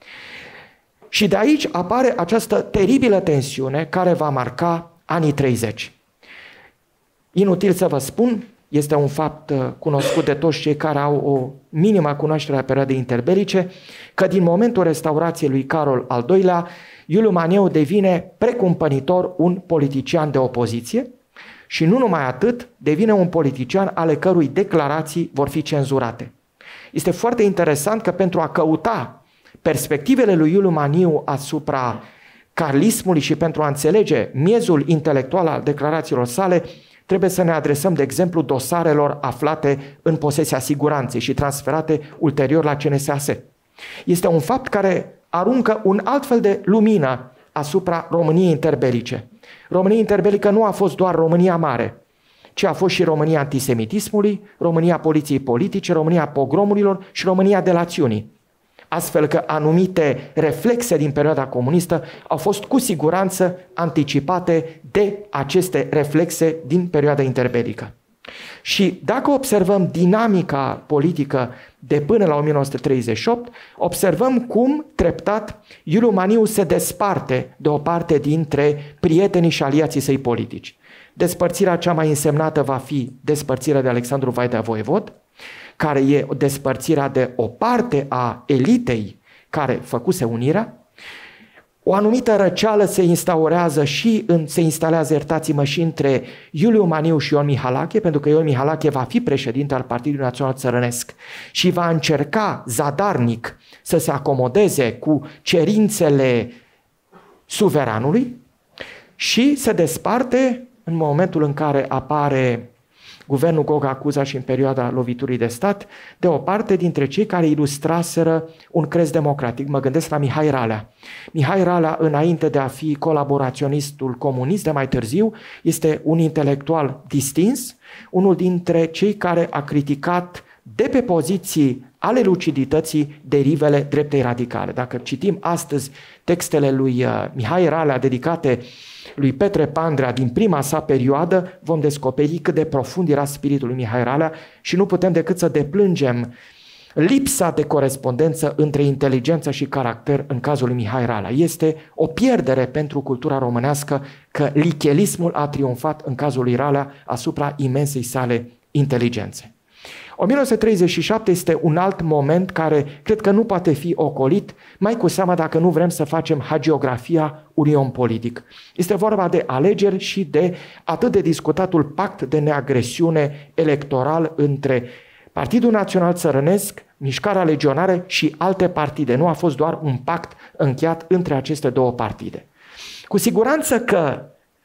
S3: Și de aici apare această teribilă tensiune care va marca anii treizeci. Inutil să vă spun, este un fapt cunoscut de toți cei care au o minimă cunoaștere a perioadei interbelice, că din momentul restaurației lui Carol al doilea, Iuliu Maniu devine precumpănitor un politician de opoziție și nu numai atât, devine un politician ale cărui declarații vor fi cenzurate. Este foarte interesant că pentru a căuta perspectivele lui Iuliu Maniu asupra carlismului și pentru a înțelege miezul intelectual al declarațiilor sale, trebuie să ne adresăm, de exemplu, dosarelor aflate în posesia siguranței și transferate ulterior la C N S A S. Este un fapt care aruncă un alt fel de lumină asupra României interbelice. România interbelică nu a fost doar România mare, ci a fost și România antisemitismului, România poliției politice, România pogromurilor și România delațiunii. Astfel că anumite reflexe din perioada comunistă au fost cu siguranță anticipate de aceste reflexe din perioada interbelică. Și dacă observăm dinamica politică de până la o mie nouă sute treizeci și opt, observăm cum treptat Iuliu Maniu se desparte de o parte dintre prietenii și aliații săi politici. Despărțirea cea mai însemnată va fi despărțirea de Alexandru Vaidea Voievod, care e despărțirea de o parte a elitei care făcuse unirea. O anumită răceală se instaurează și în, se instalează, iertați-mă, și între Iuliu Maniu și Ion Mihalache, pentru că Ion Mihalache va fi președinte al Partidului Național Țărănesc și va încerca zadarnic să se acomodeze cu cerințele suveranului și se desparte în momentul în care apare guvernul Goga-Cuza și în perioada loviturii de stat, de o parte dintre cei care ilustraseră un crez democratic. Mă gândesc la Mihai Ralea. Mihai Ralea, înainte de a fi colaboraționistul comunist de mai târziu, este un intelectual distins, unul dintre cei care a criticat de pe poziții ale lucidității derivele dreptei radicale. Dacă citim astăzi textele lui Mihai Ralea dedicate lui Petre Pandrea din prima sa perioadă, vom descoperi cât de profund era spiritul lui Mihai Ralea și nu putem decât să deplângem lipsa de corespondență între inteligență și caracter în cazul lui Mihai Ralea. Este o pierdere pentru cultura românească că lichelismul a triumfat în cazul lui Ralea asupra imensei sale inteligențe. o mie nouă sute treizeci și șapte este un alt moment care cred că nu poate fi ocolit, mai cu seamă dacă nu vrem să facem hagiografia unui om politic. Este vorba de alegeri și de atât de discutatul pact de neagresiune electoral între Partidul Național Țărănesc, Mișcarea Legionară și alte partide. Nu a fost doar un pact încheiat între aceste două partide. Cu siguranță că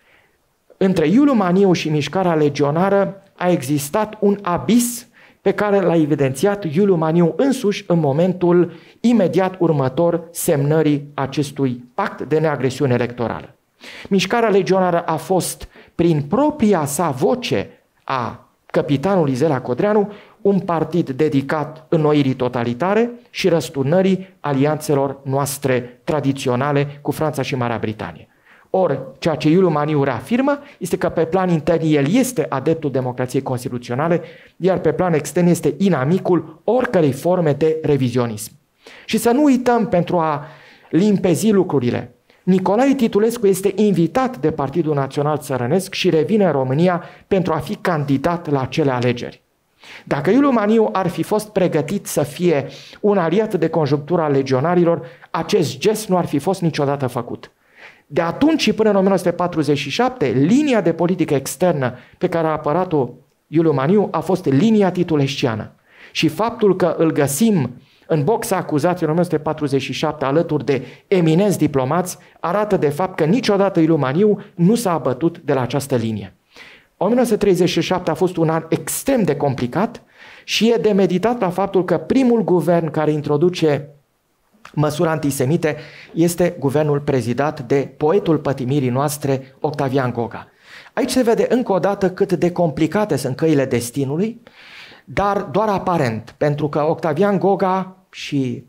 S3: între Iuliu Maniu și Mișcarea Legionară a existat un abis pe care l-a evidențiat Iuliu Maniu însuși în momentul imediat următor semnării acestui pact de neagresiune electorală. Mișcarea Legionară a fost, prin propria sa voce a căpitanului Zelea Codreanu, un partid dedicat înnoirii totalitare și răsturnării alianțelor noastre tradiționale cu Franța și Marea Britanie. Ori, ceea ce Iuliu Maniu reafirmă este că pe plan intern el este adeptul democrației constituționale, iar pe plan extern este inamicul oricărei forme de revizionism. Și să nu uităm, pentru a limpezi lucrurile, Nicolae Titulescu este invitat de Partidul Național Țărănesc și revine în România pentru a fi candidat la acele alegeri. Dacă Iuliu Maniu ar fi fost pregătit să fie un aliat de conjunctură al legionarilor, acest gest nu ar fi fost niciodată făcut. De atunci și până în o mie nouă sute patruzeci și șapte, linia de politică externă pe care a apărat-o Iuliu Maniu a fost linia titulesciană. Și faptul că îl găsim în boxa acuzației în o mie nouă sute patruzeci și șapte alături de eminenți diplomați arată de fapt că niciodată Iuliu Maniu nu s-a abătut de la această linie. o mie nouă sute treizeci și șapte a fost un an extrem de complicat și e de meditat la faptul că primul guvern care introduce măsuri antisemite este guvernul prezidat de poetul pătimirii noastre, Octavian Goga. Aici se vede încă o dată cât de complicate sunt căile destinului, dar doar aparent, pentru că Octavian Goga și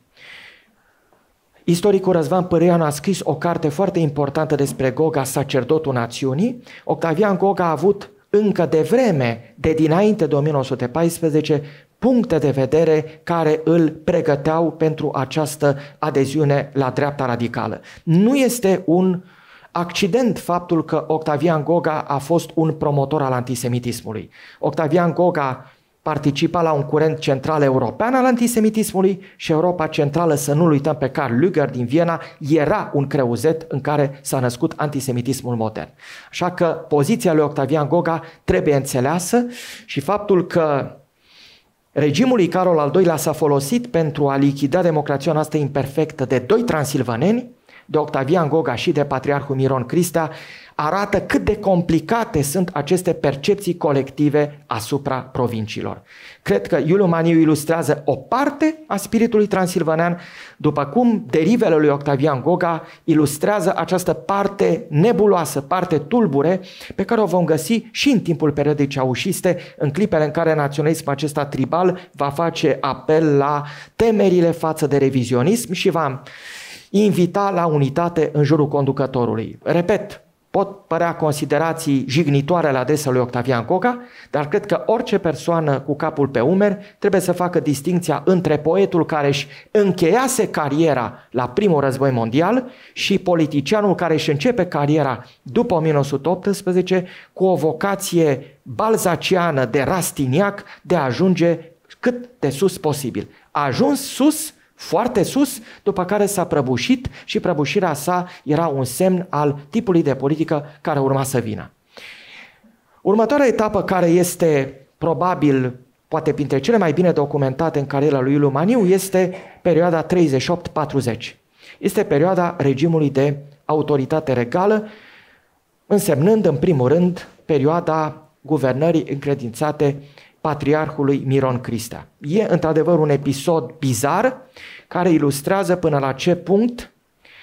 S3: istoricul Răzvan Pârâianu a scris o carte foarte importantă despre Goga, Sacerdotul Națiunii. Octavian Goga a avut încă de vreme, de dinainte de o mie nouă sute paisprezece, puncte de vedere care îl pregăteau pentru această adeziune la dreapta radicală. Nu este un accident faptul că Octavian Goga a fost un promotor al antisemitismului. Octavian Goga participa la un curent central european al antisemitismului și Europa Centrală, să nu uităm pe Karl Lueger din Viena, era un creuzet în care s-a născut antisemitismul modern. Așa că poziția lui Octavian Goga trebuie înțeleasă și faptul că regimul lui Carol al doilea s-a folosit pentru a lichida democrația noastră imperfectă de doi transilvaneni, de Octavian Goga și de Patriarhul Miron Cristea arată cât de complicate sunt aceste percepții colective asupra provinciilor. Cred că Iuliu Maniu ilustrează o parte a spiritului transilvanean, după cum derivele lui Octavian Goga ilustrează această parte nebuloasă, parte tulbure, pe care o vom găsi și în timpul perioadei ceaușiste, în clipele în care naționalismul acesta tribal va face apel la temerile față de revizionism și va invita la unitate în jurul conducătorului. Repet, pot părea considerații jignitoare la adresa lui Octavian Goga, dar cred că orice persoană cu capul pe umeri trebuie să facă distincția între poetul care își încheiase cariera la primul război mondial și politicianul care își începe cariera după o mie nouă sute optsprezece cu o vocație balzaciană de Rastignac de a ajunge cât de sus posibil. A ajuns sus, foarte sus, după care s-a prăbușit și prăbușirea sa era un semn al tipului de politică care urma să vină. Următoarea etapă, care este probabil, poate printre cele mai bine documentate în cariera lui Iuliu Maniu, este perioada treizeci și opt patruzeci. Este perioada regimului de autoritate regală, însemnând în primul rând perioada guvernării încredințate Patriarhului Miron Cristea. E într-adevăr un episod bizar care ilustrează până la ce punct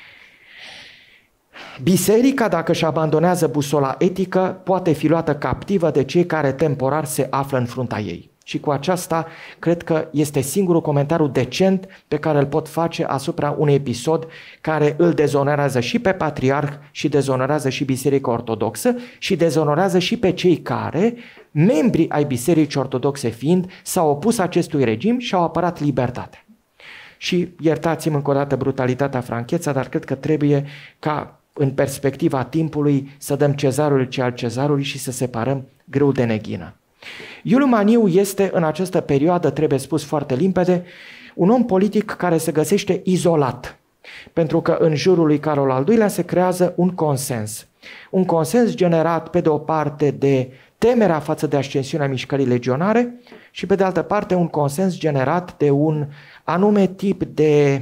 S3: biserica, dacă își abandonează busola etică, poate fi luată captivă de cei care temporar se află în fruntea ei. Și cu aceasta cred că este singurul comentariu decent pe care îl pot face asupra unui episod care îl dezonorează și pe patriarh și dezonorează și Biserica Ortodoxă și dezonorează și pe cei care, membri ai Bisericii Ortodoxe fiind, s-au opus acestui regim și au apărat libertatea. Și iertați-mi încă o dată brutalitatea, francheța, dar cred că trebuie ca în perspectiva timpului să dăm cezarului ce al cezarului și să separăm grâul de neghină. Iuliu Maniu este în această perioadă, trebuie spus foarte limpede, un om politic care se găsește izolat, pentru că în jurul lui Carol al doilea se creează un consens. Un consens generat pe de o parte de temerea față de ascensiunea mișcării legionare și pe de altă parte un consens generat de un anume tip de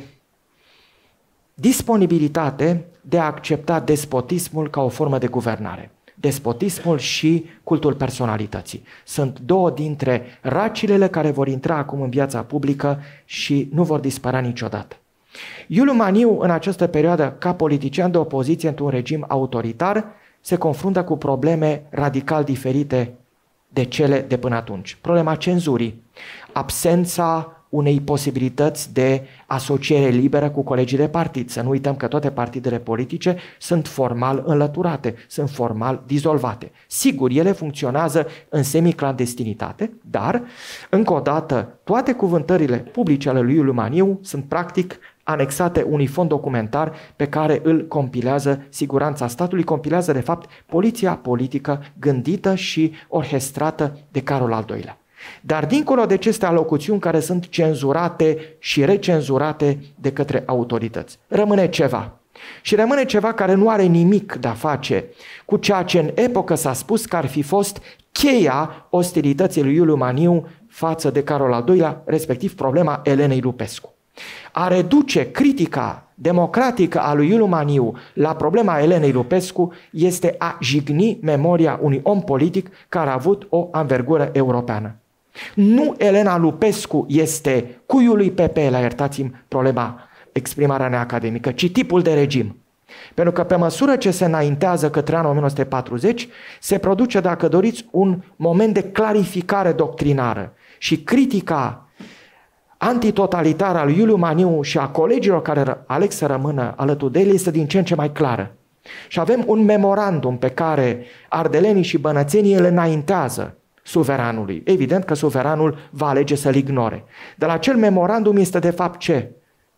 S3: disponibilitate de a accepta despotismul ca o formă de guvernare. Despotismul și cultul personalității. Sunt două dintre racilele care vor intra acum în viața publică și nu vor dispărea niciodată. Iuliu Maniu, în această perioadă, ca politician de opoziție într-un regim autoritar, se confruntă cu probleme radical diferite de cele de până atunci. Problema cenzurii, absența unei posibilități de asociere liberă cu colegii de partid. Să nu uităm că toate partidele politice sunt formal înlăturate, sunt formal dizolvate. Sigur, ele funcționează în semiclandestinitate, dar, încă o dată, toate cuvântările publice ale lui Iuliu Maniu sunt practic anexate unui fond documentar pe care îl compilează Siguranța Statului, compilează de fapt poliția politică gândită și orchestrată de Carol al doilea. Dar dincolo de aceste alocuțiuni care sunt cenzurate și recenzurate de către autorități, rămâne ceva. Și rămâne ceva care nu are nimic de a face cu ceea ce în epocă s-a spus că ar fi fost cheia ostilității lui Iuliu Maniu față de Carol al doilea, respectiv problema Elenei Lupescu. A reduce critica democratică a lui Iuliu Maniu la problema Elenei Lupescu este a jigni memoria unui om politic care a avut o anvergură europeană. Nu Elena Lupescu este cuiul lui P P, la iertați-mi problema, exprimarea neacademică, ci tipul de regim. Pentru că pe măsură ce se înaintează către anul o mie nouă sute patruzeci, se produce, dacă doriți, un moment de clarificare doctrinară și critica antitotalitară a lui Iuliu Maniu și a colegilor care aleg să rămână alături de el este din ce în ce mai clară. Și avem un memorandum pe care ardelenii și bănățenii îl înaintează suveranului. Evident că suveranul va alege să-l ignore. Dar acel memorandum este de fapt ce?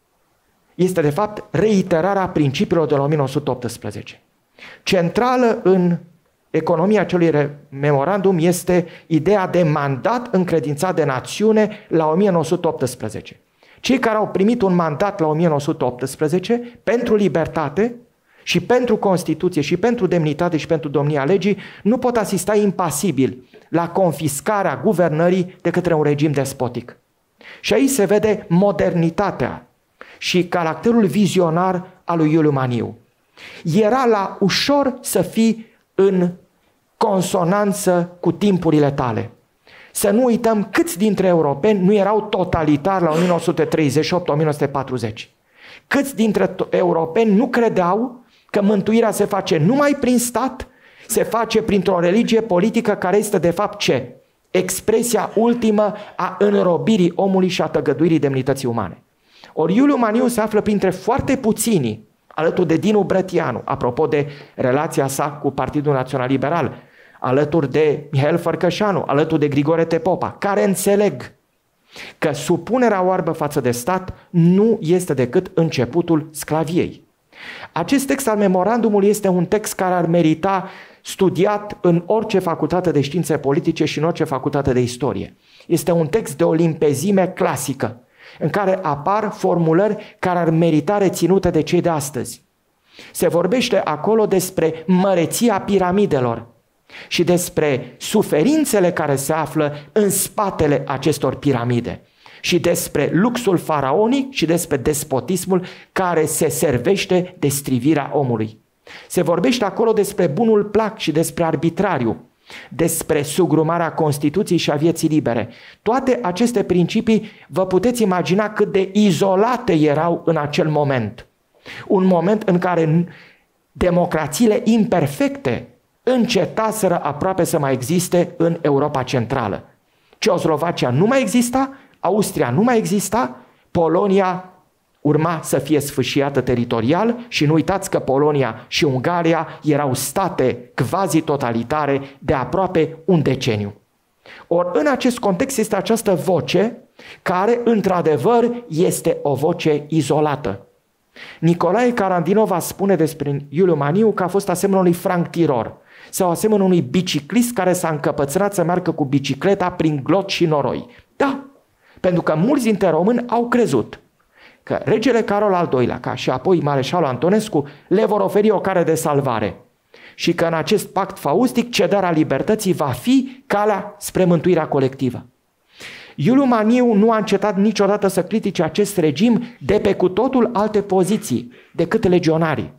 S3: Este de fapt reiterarea principiilor de la o mie nouă sute optsprezece. Centrală în economia acelui memorandum este ideea de mandat încredințat de națiune la o mie nouă sute optsprezece. Cei care au primit un mandat la o mie nouă sute optsprezece pentru libertate și pentru Constituție și pentru demnitate și pentru domnia legii nu pot asista impasibil la confiscarea guvernării de către un regim despotic. Și aici se vede modernitatea și caracterul vizionar al lui Iuliu Maniu. Era la ușor să fii în consonanță cu timpurile tale. Să nu uităm câți dintre europeni nu erau totalitari la o mie nouă sute treizeci și opt - o mie nouă sute patruzeci. Câți dintre europeni nu credeau că mântuirea se face numai prin stat, se face printr-o religie politică care este de fapt ce? Expresia ultimă a înrobirii omului și a tăgăduirii demnității umane. Ori Iuliu Maniu se află printre foarte puțini, alături de Dinu Brătianu, apropo de relația sa cu Partidul Național Liberal, alături de Mihail Fărcășanu, alături de Grigore Tepopa, care înțeleg că supunerea oarbă față de stat nu este decât începutul sclaviei. Acest text al memorandumului este un text care ar merita studiat în orice facultate de științe politice și în orice facultate de istorie. Este un text de o limpezime clasică, în care apar formulări care ar merita reținute de cei de astăzi. Se vorbește acolo despre măreția piramidelor și despre suferințele care se află în spatele acestor piramide și despre luxul faraonic și despre despotismul care se servește de strivirea omului. Se vorbește acolo despre bunul plac și despre arbitrariu, despre sugrumarea Constituției și a vieții libere. Toate aceste principii vă puteți imagina cât de izolate erau în acel moment. Un moment în care democrațiile imperfecte încetaseră aproape să mai existe în Europa Centrală. Ceoslovacia nu mai exista, Austria nu mai exista, Polonia urma să fie sfâșiată teritorial și nu uitați că Polonia și Ungaria erau state quasi-totalitare de aproape un deceniu. Ori în acest context este această voce care într-adevăr este o voce izolată. Nicolae Karandinova spune despre Iuliu Maniu că a fost asemenea unui franc-tiror sau asemenea unui biciclist care s-a încăpățânat să meargă cu bicicleta prin glot și noroi. Da, pentru că mulți dintre români au crezut că regele Carol al doilea, ca și apoi mareșalul Antonescu, le vor oferi o cale de salvare și că în acest pact faustic cedarea libertății va fi calea spre mântuirea colectivă. Iuliu Maniu nu a încetat niciodată să critique acest regim de pe cu totul alte poziții decât legionarii.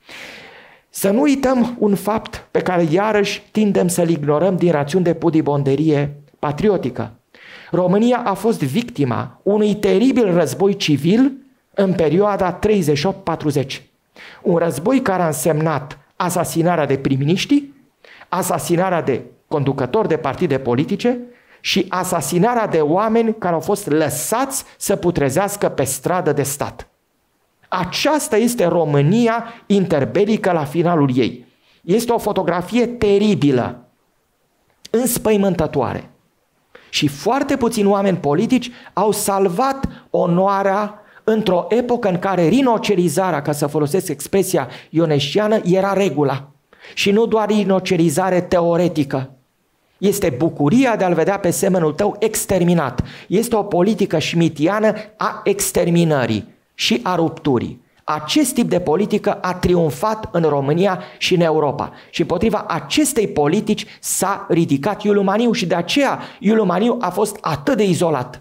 S3: Să nu uităm un fapt pe care iarăși tindem să-l ignorăm din rațiuni de pudibonderie patriotică. România a fost victima unui teribil război civil în perioada treizeci și opt patruzeci. Un război care a însemnat asasinarea de prim-miniștri, asasinarea de conducători de partide politice și asasinarea de oameni care au fost lăsați să putrezească pe stradă de stat. Aceasta este România interbelică la finalul ei. Este o fotografie teribilă, înspăimântătoare. Și foarte puțini oameni politici au salvat onoarea într-o epocă în care rinocerizarea, ca să folosesc expresia ionesciană, era regula. Și nu doar rinocerizare teoretică. Este bucuria de a-l vedea pe semenul tău exterminat. Este o politică schmittiană a exterminării și a rupturii. Acest tip de politică a triumfat în România și în Europa. Și împotriva acestei politici s-a ridicat Iuliu Maniu și de aceea Iuliu Maniu a fost atât de izolat.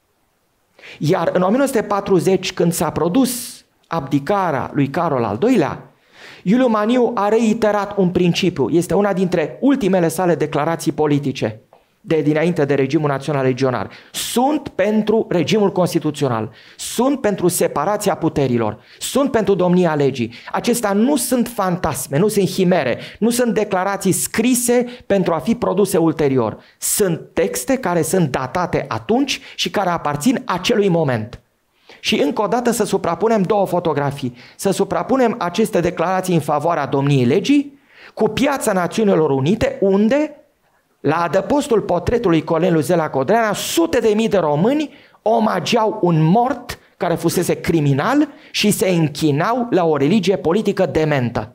S3: Iar în o mie nouă sute patruzeci, când s-a produs abdicarea lui Carol al doilea, Iuliu Maniu a reiterat un principiu. Este una dintre ultimele sale declarații politice de dinainte de regimul național legionar. Sunt pentru regimul constituțional, sunt pentru separația puterilor, sunt pentru domnia legii. Acestea nu sunt fantasme, nu sunt chimere, nu sunt declarații scrise pentru a fi produse ulterior. Sunt texte care sunt datate atunci și care aparțin acelui moment. Și încă o dată să suprapunem două fotografii. Să suprapunem aceste declarații în favoarea domniei legii cu Piața Națiunilor Unite, unde la adăpostul portretului colonelului Zela Codreanu, sute de mii de români omageau un mort care fusese criminal și se închinau la o religie politică dementă.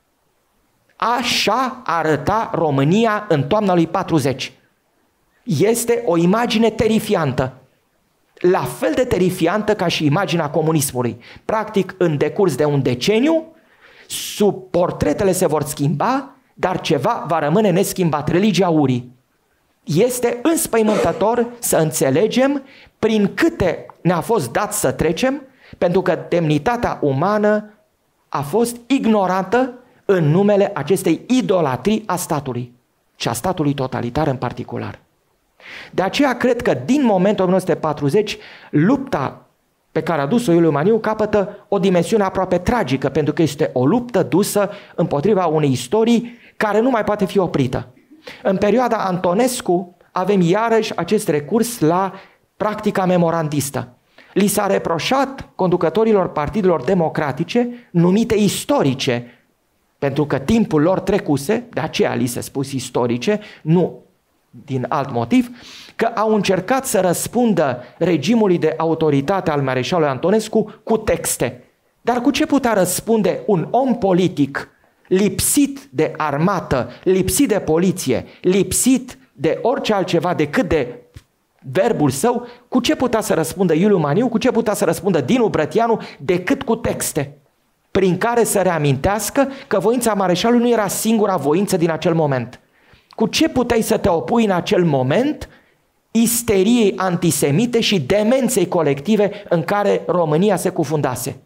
S3: Așa arăta România în toamna lui patruzeci. Este o imagine terifiantă. La fel de terifiantă ca și imaginea comunismului. Practic, în decurs de un deceniu, sub portretele se vor schimba, dar ceva va rămâne neschimbat, religia urii. Este înspăimântător să înțelegem prin câte ne-a fost dat să trecem, pentru că demnitatea umană a fost ignorată în numele acestei idolatrii a statului și a statului totalitar în particular. De aceea cred că din momentul o mie nouă sute patruzeci, lupta pe care a dus-o Iuliu Maniu capătă o dimensiune aproape tragică, pentru că este o luptă dusă împotriva unei istorii care nu mai poate fi oprită. În perioada Antonescu avem iarăși acest recurs la practica memorandistă. Li s-a reproșat conducătorilor partidelor democratice, numite istorice, pentru că timpul lor trecuse, de aceea li se spus istorice, nu din alt motiv, că au încercat să răspundă regimului de autoritate al mareșalului Antonescu cu texte. Dar cu ce putea răspunde un om politic lipsit de armată, lipsit de poliție, lipsit de orice altceva decât de verbul său, cu ce putea să răspundă Iuliu Maniu, cu ce putea să răspundă Dinu Brătianu, decât cu texte prin care să reamintească că voința mareșalului nu era singura voință din acel moment. Cu ce puteai să te opui în acel moment isteriei antisemite și demenței colective în care România se cufundase?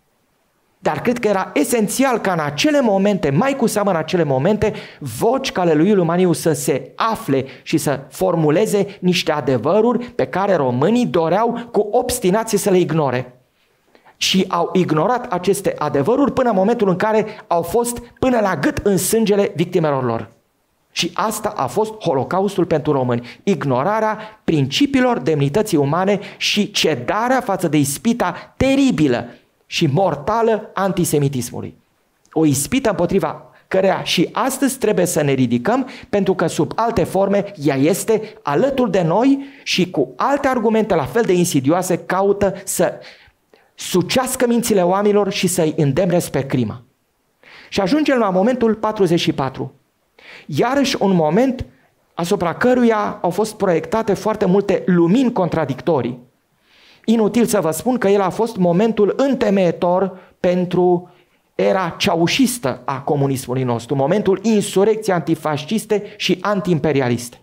S3: Dar cred că era esențial ca în acele momente, mai cu seamă în acele momente, voci ca ale lui Iuliu Maniu să se afle și să formuleze niște adevăruri pe care românii doreau cu obstinație să le ignore. Și au ignorat aceste adevăruri până în momentul în care au fost până la gât în sângele victimelor lor. Și asta a fost Holocaustul pentru români. Ignorarea principiilor demnității umane și cedarea față de ispita teribilă și mortală antisemitismului. O ispită împotriva căreia și astăzi trebuie să ne ridicăm, pentru că sub alte forme ea este alături de noi și cu alte argumente la fel de insidioase caută să sucească mințile oamenilor și să-i îndemne spre crimă. Și ajungem la momentul patruzeci și patru. Iarăși un moment asupra căruia au fost proiectate foarte multe lumini contradictorii. Inutil să vă spun că el a fost momentul întemeietor pentru era ceaușistă a comunismului nostru, momentul insurecției antifasciste și antiimperialiste.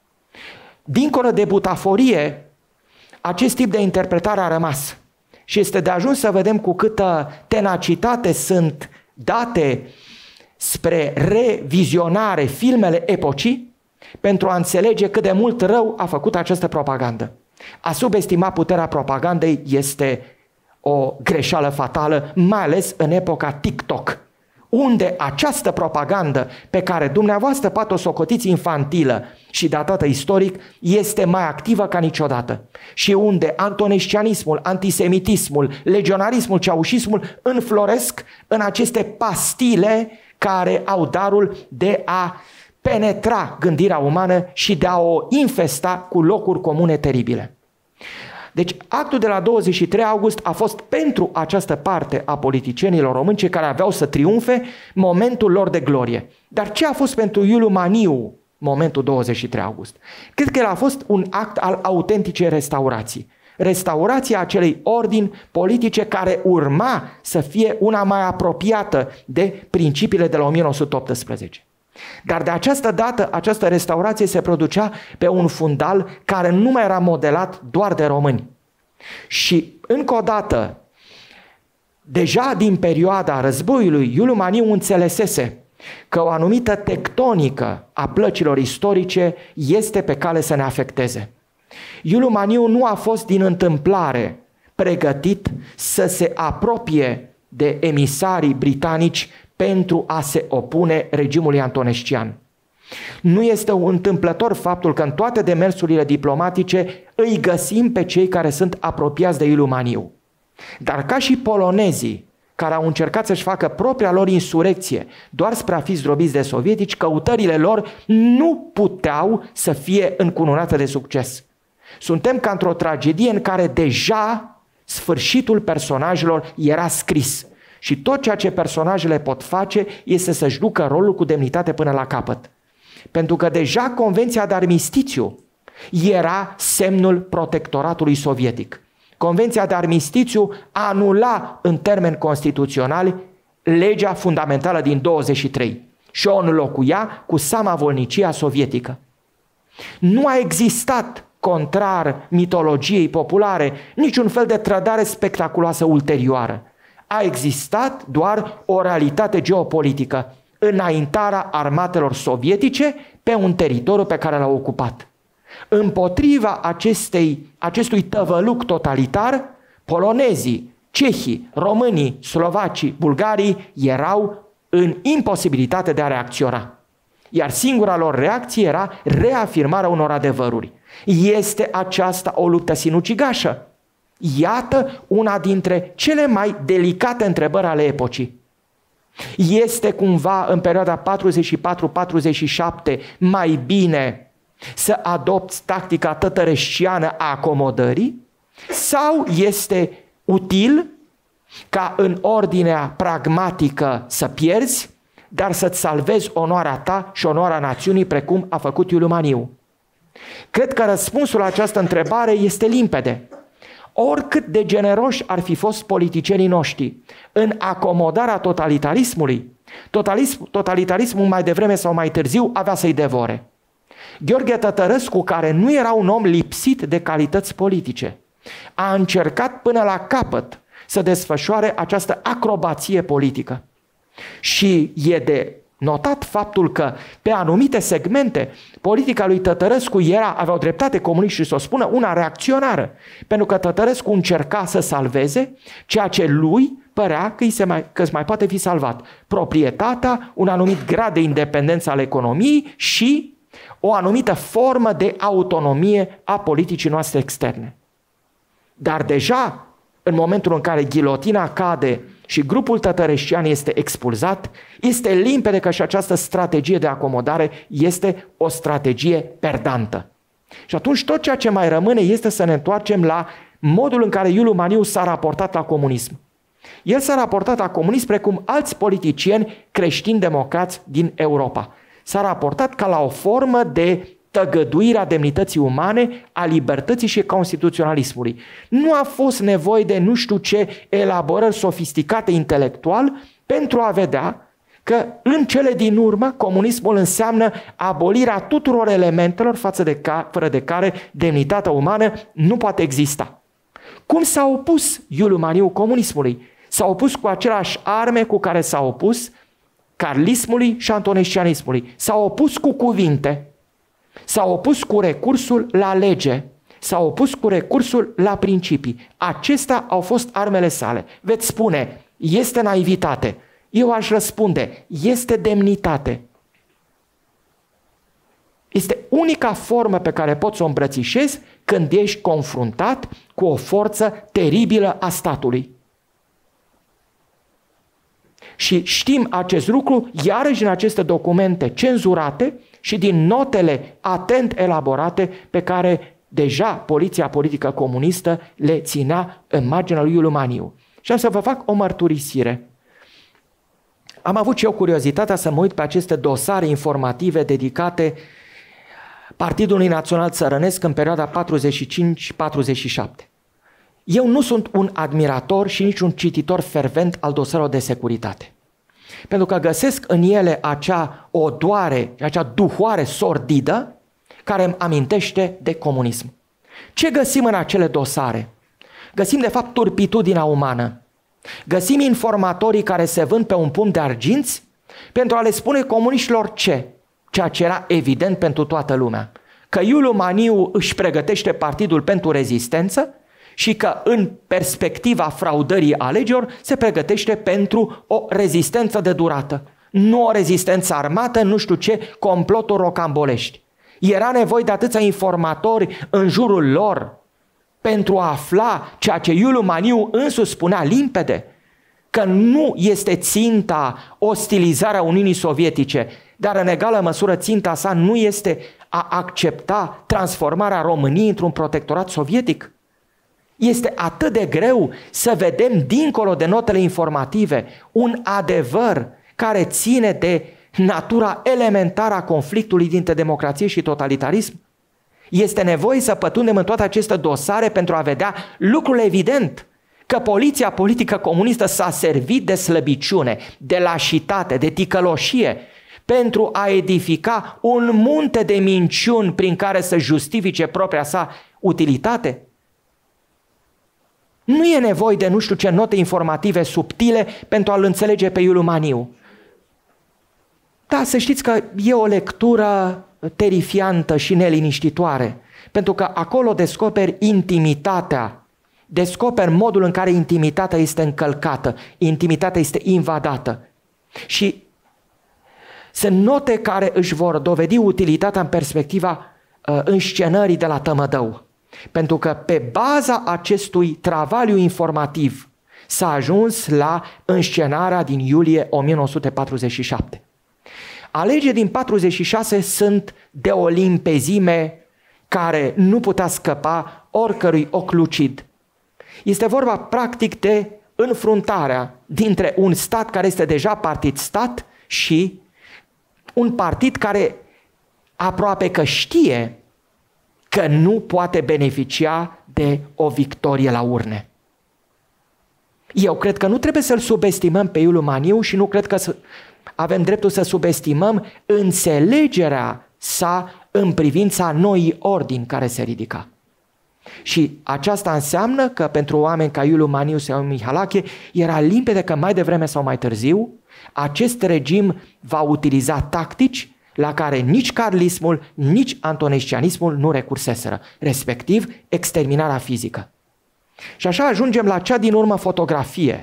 S3: Dincolo de butaforie, acest tip de interpretare a rămas și este de ajuns să vedem cu câtă tenacitate sunt date spre revizionare filmele epocii pentru a înțelege cât de mult rău a făcut această propagandă. A subestima puterea propagandei este o greșeală fatală, mai ales în epoca TikTok, unde această propagandă pe care dumneavoastră poate o socotiți infantilă și datată istoric este mai activă ca niciodată și unde antonescianismul, antisemitismul, legionarismul, ceaușismul înfloresc în aceste pastile care au darul de a penetra gândirea umană și de a o infesta cu locuri comune teribile. Deci actul de la douăzeci și trei august a fost pentru această parte a politicienilor români, cei care aveau să triumfe, momentul lor de glorie. Dar ce a fost pentru Iuliu Maniu momentul douăzeci și trei august? Cred că el a fost un act al autenticei restaurații. Restaurația acelei ordini politice care urma să fie una mai apropiată de principiile de la o mie nouă sute optsprezece. Dar de această dată, această restaurație se producea pe un fundal care nu mai era modelat doar de români. Și încă o dată, deja din perioada războiului, Iuliu Maniu înțelesese că o anumită tectonică a plăcilor istorice este pe cale să ne afecteze. Iuliu Maniu nu a fost din întâmplare pregătit să se apropie de emisarii britanici pentru a se opune regimului antonescian. Nu este un întâmplător faptul că în toate demersurile diplomatice îi găsim pe cei care sunt apropiați de Iuliu Maniu. Dar ca și polonezii care au încercat să-și facă propria lor insurecție doar spre a fi zdrobiți de sovietici, căutările lor nu puteau să fie încununate de succes. Suntem ca într-o tragedie în care deja sfârșitul personajelor era scris. Și tot ceea ce personajele pot face este să-și ducă rolul cu demnitate până la capăt. Pentru că deja Convenția de Armistițiu era semnul protectoratului sovietic. Convenția de Armistițiu anula în termeni constituționali legea fundamentală din douăzeci și trei și o înlocuia cu samavolnicia sovietică. Nu a existat, contrar mitologiei populare, niciun fel de trădare spectaculoasă ulterioară. A existat doar o realitate geopolitică, înaintarea armatelor sovietice pe un teritoriu pe care l-au ocupat. Împotriva acestei, acestui tăvăluc totalitar, polonezii, cehii, românii, slovacii, bulgarii erau în imposibilitate de a reacționa. Iar singura lor reacție era reafirmarea unor adevăruri. Este aceasta o luptă sinucigașă? Iată una dintre cele mai delicate întrebări ale epocii. Este cumva în perioada patruzeci și patru patruzeci și șapte mai bine să adopți tactica tătăreștiană a acomodării? Sau este util ca în ordinea pragmatică să pierzi, dar să-ți salvezi onoarea ta și onoarea națiunii, precum a făcut Iuliu Maniu? Cred că răspunsul la această întrebare este limpede. Oricât de generoși ar fi fost politicienii noștri în acomodarea totalitarismului, totalism, totalitarismul mai devreme sau mai târziu avea să-i devore. Gheorghe Tătărescu, care nu era un om lipsit de calități politice, a încercat până la capăt să desfășoare această acrobație politică. Și e de notat faptul că pe anumite segmente politica lui Tătărescu era, aveau dreptate comuniștii să o spună, una reacționară, pentru că Tătărescu încerca să salveze ceea ce lui părea că îi se mai, că mai poate fi salvat: proprietatea, un anumit grad de independență al economiei și o anumită formă de autonomie a politicii noastre externe. Dar deja în momentul în care ghilotina cade și grupul tătăreștian este expulzat, este limpede că și această strategie de acomodare este o strategie perdantă. Și atunci tot ceea ce mai rămâne este să ne întoarcem la modul în care Iuliu Maniu s-a raportat la comunism. El s-a raportat la comunism precum alți politicieni creștini-democrați din Europa. S-a raportat ca la o formă de tăgăduirea demnității umane, a libertății și constituționalismului. Nu a fost nevoie de nu știu ce elaborări sofisticate intelectual pentru a vedea că în cele din urmă comunismul înseamnă abolirea tuturor elementelor față de ca, fără de care demnitatea umană nu poate exista. Cum s-a opus Iuliu Maniu comunismului? S-a opus cu aceleași arme cu care s-a opus carlismului și antonescianismului. S-a opus cu cuvinte. S-a opus cu recursul la lege, s-a opus cu recursul la principii. Acestea au fost armele sale. Veți spune, este naivitate. Eu aș răspunde, este demnitate. Este unica formă pe care poți să o îmbrățișezi când ești confruntat cu o forță teribilă a statului. Și știm acest lucru iarăși în aceste documente cenzurate și din notele atent elaborate pe care deja poliția politică comunistă le ținea în marginea lui Iuliu Maniu. Și am să vă fac o mărturisire. Am avut și eu curiozitatea să mă uit pe aceste dosare informative dedicate Partidului Național Țărănesc în perioada patruzeci și cinci patruzeci și șapte. Eu nu sunt un admirator și nici un cititor fervent al dosarelor de securitate. Pentru că găsesc în ele acea odoare, acea duhoare sordidă care îmi amintește de comunism. Ce găsim în acele dosare? Găsim de fapt turpitudinea umană. Găsim informatorii care se vând pe un pumn de arginți pentru a le spune comuniștilor ce? Ceea ce era evident pentru toată lumea. Că Iuliu Maniu își pregătește partidul pentru rezistență și că în perspectiva fraudării alegerilor se pregătește pentru o rezistență de durată. Nu o rezistență armată, nu știu ce, comploturi rocambolești. Era nevoie de atâția informatori în jurul lor pentru a afla ceea ce Iuliu Maniu însuși spunea limpede, că nu este ținta ostilizarea Uniunii Sovietice, dar în egală măsură ținta sa nu este a accepta transformarea României într-un protectorat sovietic. Este atât de greu să vedem dincolo de notele informative un adevăr care ține de natura elementară a conflictului dintre democrație și totalitarism. Este nevoie să pătrundem în toate aceste dosare pentru a vedea lucrul evident, că poliția politică comunistă s-a servit de slăbiciune, de lașitate, de ticăloșie pentru a edifica un munte de minciuni prin care să justifice propria sa utilitate. Nu e nevoie de nu știu ce note informative subtile pentru a-l înțelege pe Iuliu Maniu. Da, să știți că e o lectură terifiantă și neliniștitoare, pentru că acolo descoperi intimitatea, descoperi modul în care intimitatea este încălcată, intimitatea este invadată. Și sunt note care își vor dovedi utilitatea în perspectiva uh, înscenării de la Tămădău. Pentru că pe baza acestui travaliu informativ s-a ajuns la înscenarea din iulie o mie nouă sute patruzeci și șapte. Alegerile din patruzeci și șase sunt de o limpezime care nu putea scăpa oricărui ochi lucid. Este vorba practic de înfruntarea dintre un stat care este deja partid-stat și un partid care aproape că știe că nu poate beneficia de o victorie la urne. Eu cred că nu trebuie să-l subestimăm pe Iuliu Maniu și nu cred că avem dreptul să subestimăm înțelegerea sa în privința noii ordini care se ridica. Și aceasta înseamnă că pentru oameni ca Iuliu Maniu sau Mihalache era limpede că mai devreme sau mai târziu acest regim va utiliza tactici la care nici carlismul, nici antonescianismul nu recurseseră, respectiv exterminarea fizică. Și așa ajungem la cea din urmă fotografie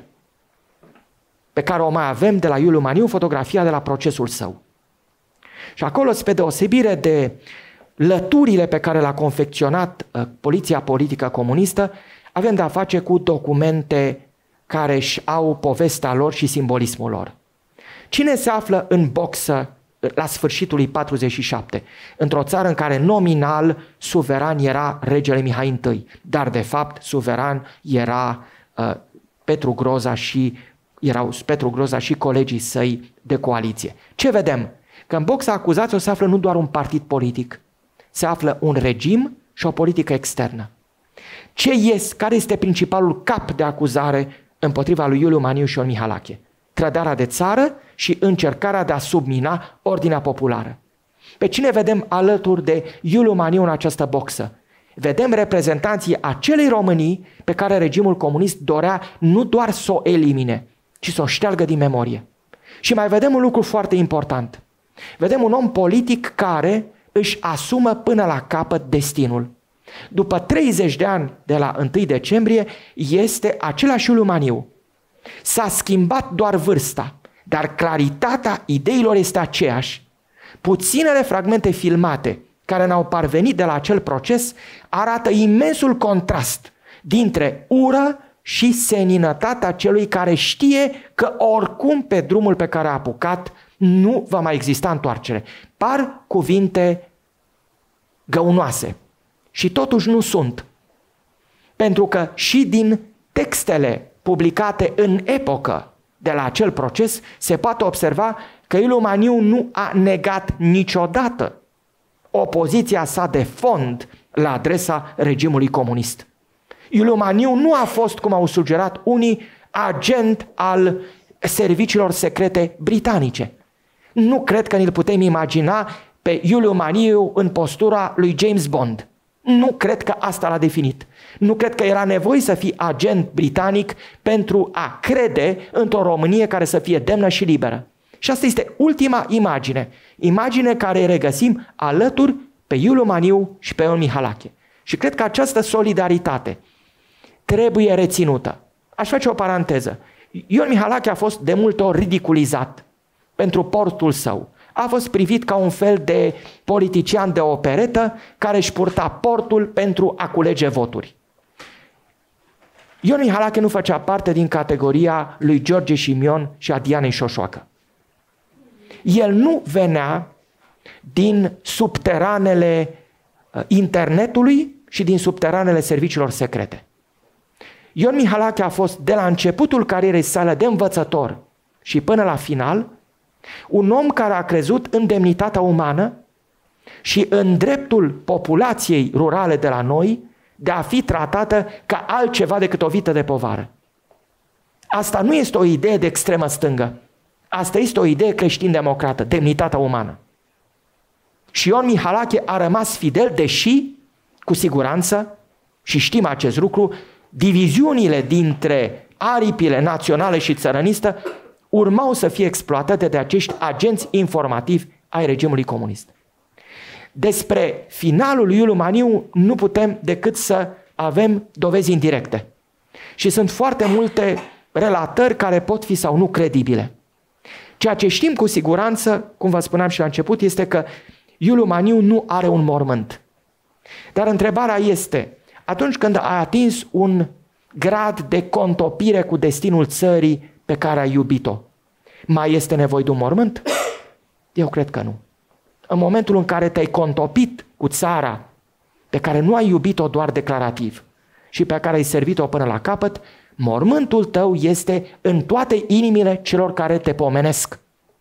S3: pe care o mai avem de la Iuliu Maniu, fotografia de la procesul său. Și acolo, spre deosebire de lăturile pe care le-a confecționat uh, poliția politică comunistă, avem de-a face cu documente care își au povestea lor și simbolismul lor. Cine se află în boxă la sfârșitul lui patruzeci și șapte, într-o țară în care nominal suveran era regele Mihai I, dar de fapt suveran era uh, Petru Groza și erau Petru Groza și colegii săi de coaliție. Ce vedem? Că în boxa acuzaților se află nu doar un partid politic, se află un regim și o politică externă. Ce este, care este principalul cap de acuzare împotriva lui Iuliu Maniu și Ion Mihalache? Trădarea de țară și încercarea de a submina ordinea populară. Pe cine vedem alături de Iuliu Maniu în această boxă? Vedem reprezentanții acelei Românii pe care regimul comunist dorea nu doar să o elimine, ci să o șteargă din memorie. Și mai vedem un lucru foarte important. Vedem un om politic care își asumă până la capăt destinul. După treizeci de ani de la întâi decembrie este același Iuliu Maniu. S-a schimbat doar vârsta, dar claritatea ideilor este aceeași. Puținele fragmente filmate care ne-au parvenit de la acel proces arată imensul contrast dintre ură și seninătatea celui care știe că oricum pe drumul pe care a apucat nu va mai exista întoarcere. Par cuvinte găunoase și totuși nu sunt. Pentru că și din textele publicate în epocă de la acel proces se poate observa că Iuliu Maniu nu a negat niciodată opoziția sa de fond la adresa regimului comunist. Iuliu Maniu nu a fost, cum au sugerat unii, agent al serviciilor secrete britanice. Nu cred că ne-l putem imagina pe Iuliu Maniu în postura lui James Bond. Nu cred că asta l-a definit. Nu cred că era nevoie să fii agent britanic pentru a crede într-o Românie care să fie demnă și liberă. Și asta este ultima imagine. Imagine care îi regăsim alături pe Iuliu Maniu și pe Ion Mihalache. Și cred că această solidaritate trebuie reținută. Aș face o paranteză. Ion Mihalache a fost de multe ori ridiculizat pentru portul său. A fost privit ca un fel de politician de operetă care își purta portul pentru a culege voturi. Ion Mihalache nu făcea parte din categoria lui George Șimion și a Dianei Șoșoacă. El nu venea din subteranele internetului și din subteranele serviciilor secrete. Ion Mihalache a fost de la începutul carierei sale de învățător și până la final un om care a crezut în demnitatea umană și în dreptul populației rurale de la noi de a fi tratată ca altceva decât o vită de povară. Asta nu este o idee de extremă stângă. Asta este o idee creștin-democrată, demnitatea umană. Și Ion Mihalache a rămas fidel, deși, cu siguranță, și știm acest lucru, diviziunile dintre aripile naționale și țărănistă urmau să fie exploatate de acești agenți informativi ai regimului comunist. Despre finalul lui Iuliu Maniu nu putem decât să avem dovezi indirecte. Și sunt foarte multe relatări care pot fi sau nu credibile. Ceea ce știm cu siguranță, cum vă spuneam și la început, este că Iuliu Maniu nu are un mormânt. Dar întrebarea este, atunci când ai atins un grad de contopire cu destinul țării pe care ai iubit-o, mai este nevoie de un mormânt? Eu cred că nu. În momentul în care te-ai contopit cu țara pe care nu ai iubit-o doar declarativ și pe care ai servit-o până la capăt, mormântul tău este în toate inimile celor care te pomenesc.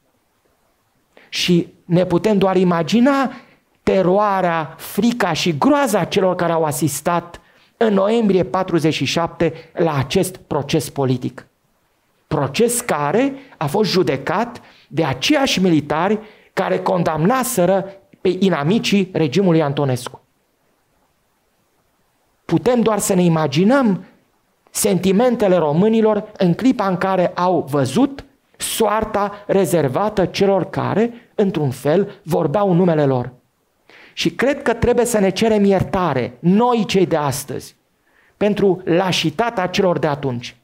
S3: Și ne putem doar imagina teroarea, frica și groaza celor care au asistat în noiembrie patruzeci și șapte la acest proces politic. Proces care a fost judecat de aceiași militari care condamnaseră pe inamicii regimului Antonescu. Putem doar să ne imaginăm sentimentele românilor în clipa în care au văzut soarta rezervată celor care, într-un fel, vorbeau în numele lor. Și cred că trebuie să ne cerem iertare, noi cei de astăzi, pentru lașitatea celor de atunci.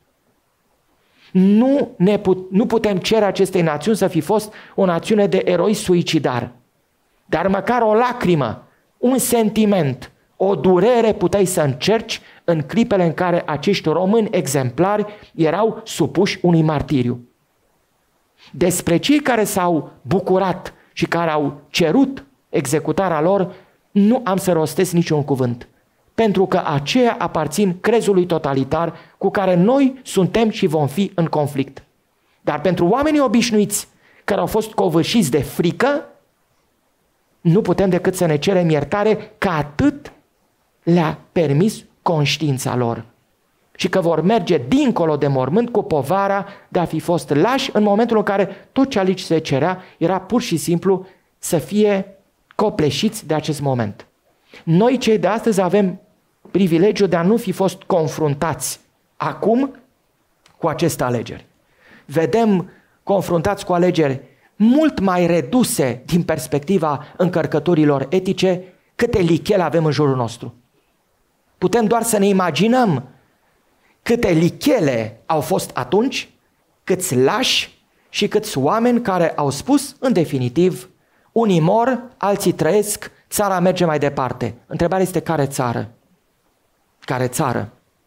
S3: Nu, ne put, nu putem cere acestei națiuni să fi fost o națiune de eroi suicidar, dar măcar o lacrimă, un sentiment, o durere puteai să încerci în clipele în care acești români exemplari erau supuși unui martiriu. Despre cei care s-au bucurat și care au cerut executarea lor, nu am să rostesc niciun cuvânt, pentru că aceia aparțin crezului totalitar cu care noi suntem și vom fi în conflict. Dar pentru oamenii obișnuiți care au fost covârșiți de frică, nu putem decât să ne cerem iertare că atât le-a permis conștiința lor și că vor merge dincolo de mormânt cu povara de a fi fost lași în momentul în care tot ce aici se cerea era pur și simplu să fie copleșiți de acest moment. Noi cei de astăzi avem privilegiul de a nu fi fost confruntați acum cu aceste alegeri. Vedem confruntați cu alegeri mult mai reduse din perspectiva încărcăturilor etice câte lichele avem în jurul nostru. Putem doar să ne imaginăm câte lichele au fost atunci, câți lași și câți oameni care au spus, în definitiv, unii mor, alții trăiesc, țara merge mai departe. Întrebarea este care țară? Care țară?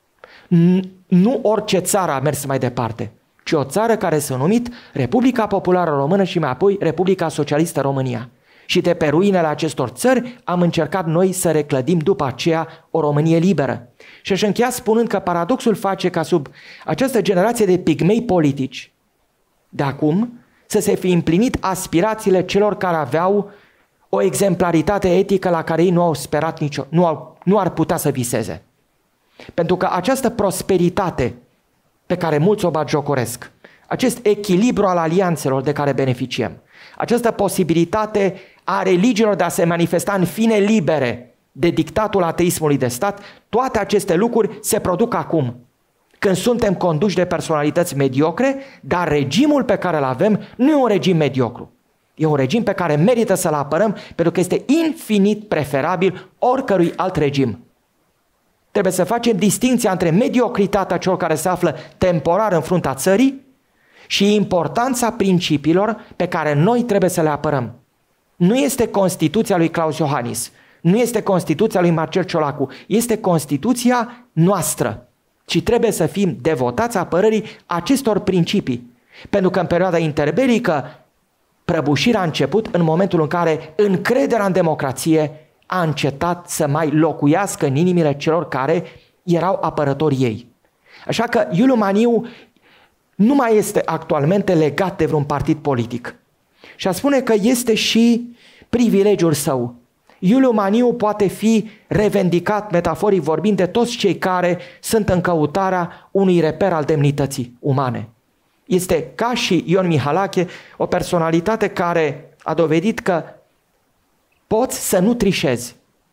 S3: Nu orice țară a mers mai departe, ci o țară care s-a numit Republica Populară Română și mai apoi Republica Socialistă România. Și de pe ruinele acestor țări am încercat noi să reclădim după aceea o Românie liberă. Și aș încheia spunând că paradoxul face ca sub această generație de pigmei politici de acum să se fi împlinit aspirațiile celor care aveau o exemplaritate etică la care ei nu au sperat nicio, nu, au, nu ar putea să viseze. Pentru că această prosperitate pe care mulți o batjocoresc, acest echilibru al alianțelor de care beneficiem, această posibilitate a religiilor de a se manifesta în fine libere de dictatul ateismului de stat, toate aceste lucruri se produc acum, când suntem conduși de personalități mediocre, dar regimul pe care îl avem nu e un regim mediocru. E un regim pe care merită să-l apărăm pentru că este infinit preferabil oricărui alt regim. Trebuie să facem distinția între mediocritatea celor care se află temporar în fruntea țării și importanța principiilor pe care noi trebuie să le apărăm. Nu este Constituția lui Claus Iohannis, nu este Constituția lui Marcel Ciolacu, este Constituția noastră. Și trebuie să fim devotați apărării acestor principii. Pentru că în perioada interbelică prăbușirea a început în momentul în care încrederea în democrație a încetat să mai locuiască în inimile celor care erau apărătorii ei. Așa că Iuliu Maniu nu mai este actualmente legat de vreun partid politic. Și a spune că este și privilegiul său. Iuliu Maniu poate fi revendicat, metaforic vorbind, de toți cei care sunt în căutarea unui reper al demnității umane. Este ca și Ion Mihalache, o personalitate care a dovedit că poți să nu trișezi,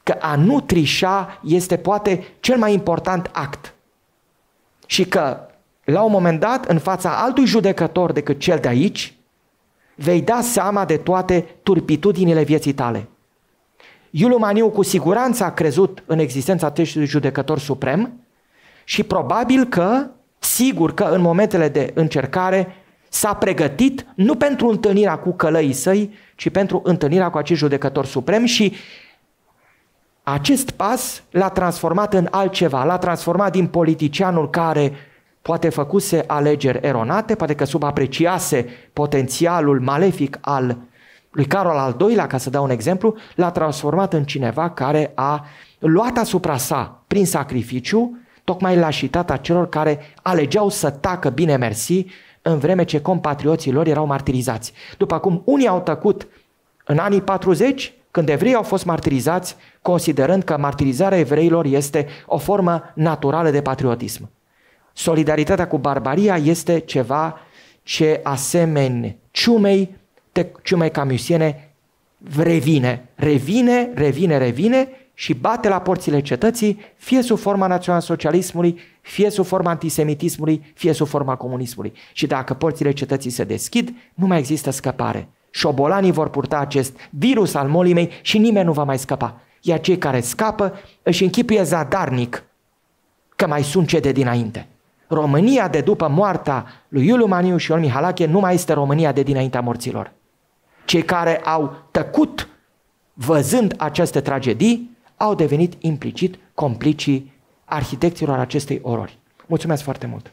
S3: că a nu trișa este poate cel mai important act. Și că la un moment dat, în fața altui judecător decât cel de aici, vei da seama de toate turpitudinile vieții tale. Iuliu Maniu cu siguranță a crezut în existența acestui judecător suprem și probabil că, sigur că în momentele de încercare s-a pregătit nu pentru întâlnirea cu călăii săi, ci pentru întâlnirea cu acest judecător suprem și acest pas l-a transformat în altceva, l-a transformat din politicianul care poate făcuse alegeri eronate, poate că subapreciase potențialul malefic al lui Carol al doilea, ca să dau un exemplu, l-a transformat în cineva care a luat asupra sa, prin sacrificiu, tocmai lașitatea celor care alegeau să tacă bine mersi, în vreme ce compatrioții lor erau martirizați. După cum unii au tăcut în anii patruzeci, când evreii au fost martirizați, considerând că martirizarea evreilor este o formă naturală de patriotism. Solidaritatea cu barbaria este ceva ce asemeni ciumei, ciumei camusiene, revine, revine, revine, revine și bate la porțile cetății, fie sub forma național-socialismului, fie sub forma antisemitismului, fie sub forma comunismului. Și dacă porțile cetății se deschid, nu mai există scăpare. Șobolanii vor purta acest virus al molimei și nimeni nu va mai scăpa. Iar cei care scapă își închipuie zadarnic că mai sunt cei de dinainte. România de după moartea lui Iuliu Maniu și Ion Mihalache nu mai este România de dinaintea morților. Cei care au tăcut văzând aceste tragedii au devenit implicit complicii arhitecților acestei orori. Mulțumesc foarte mult!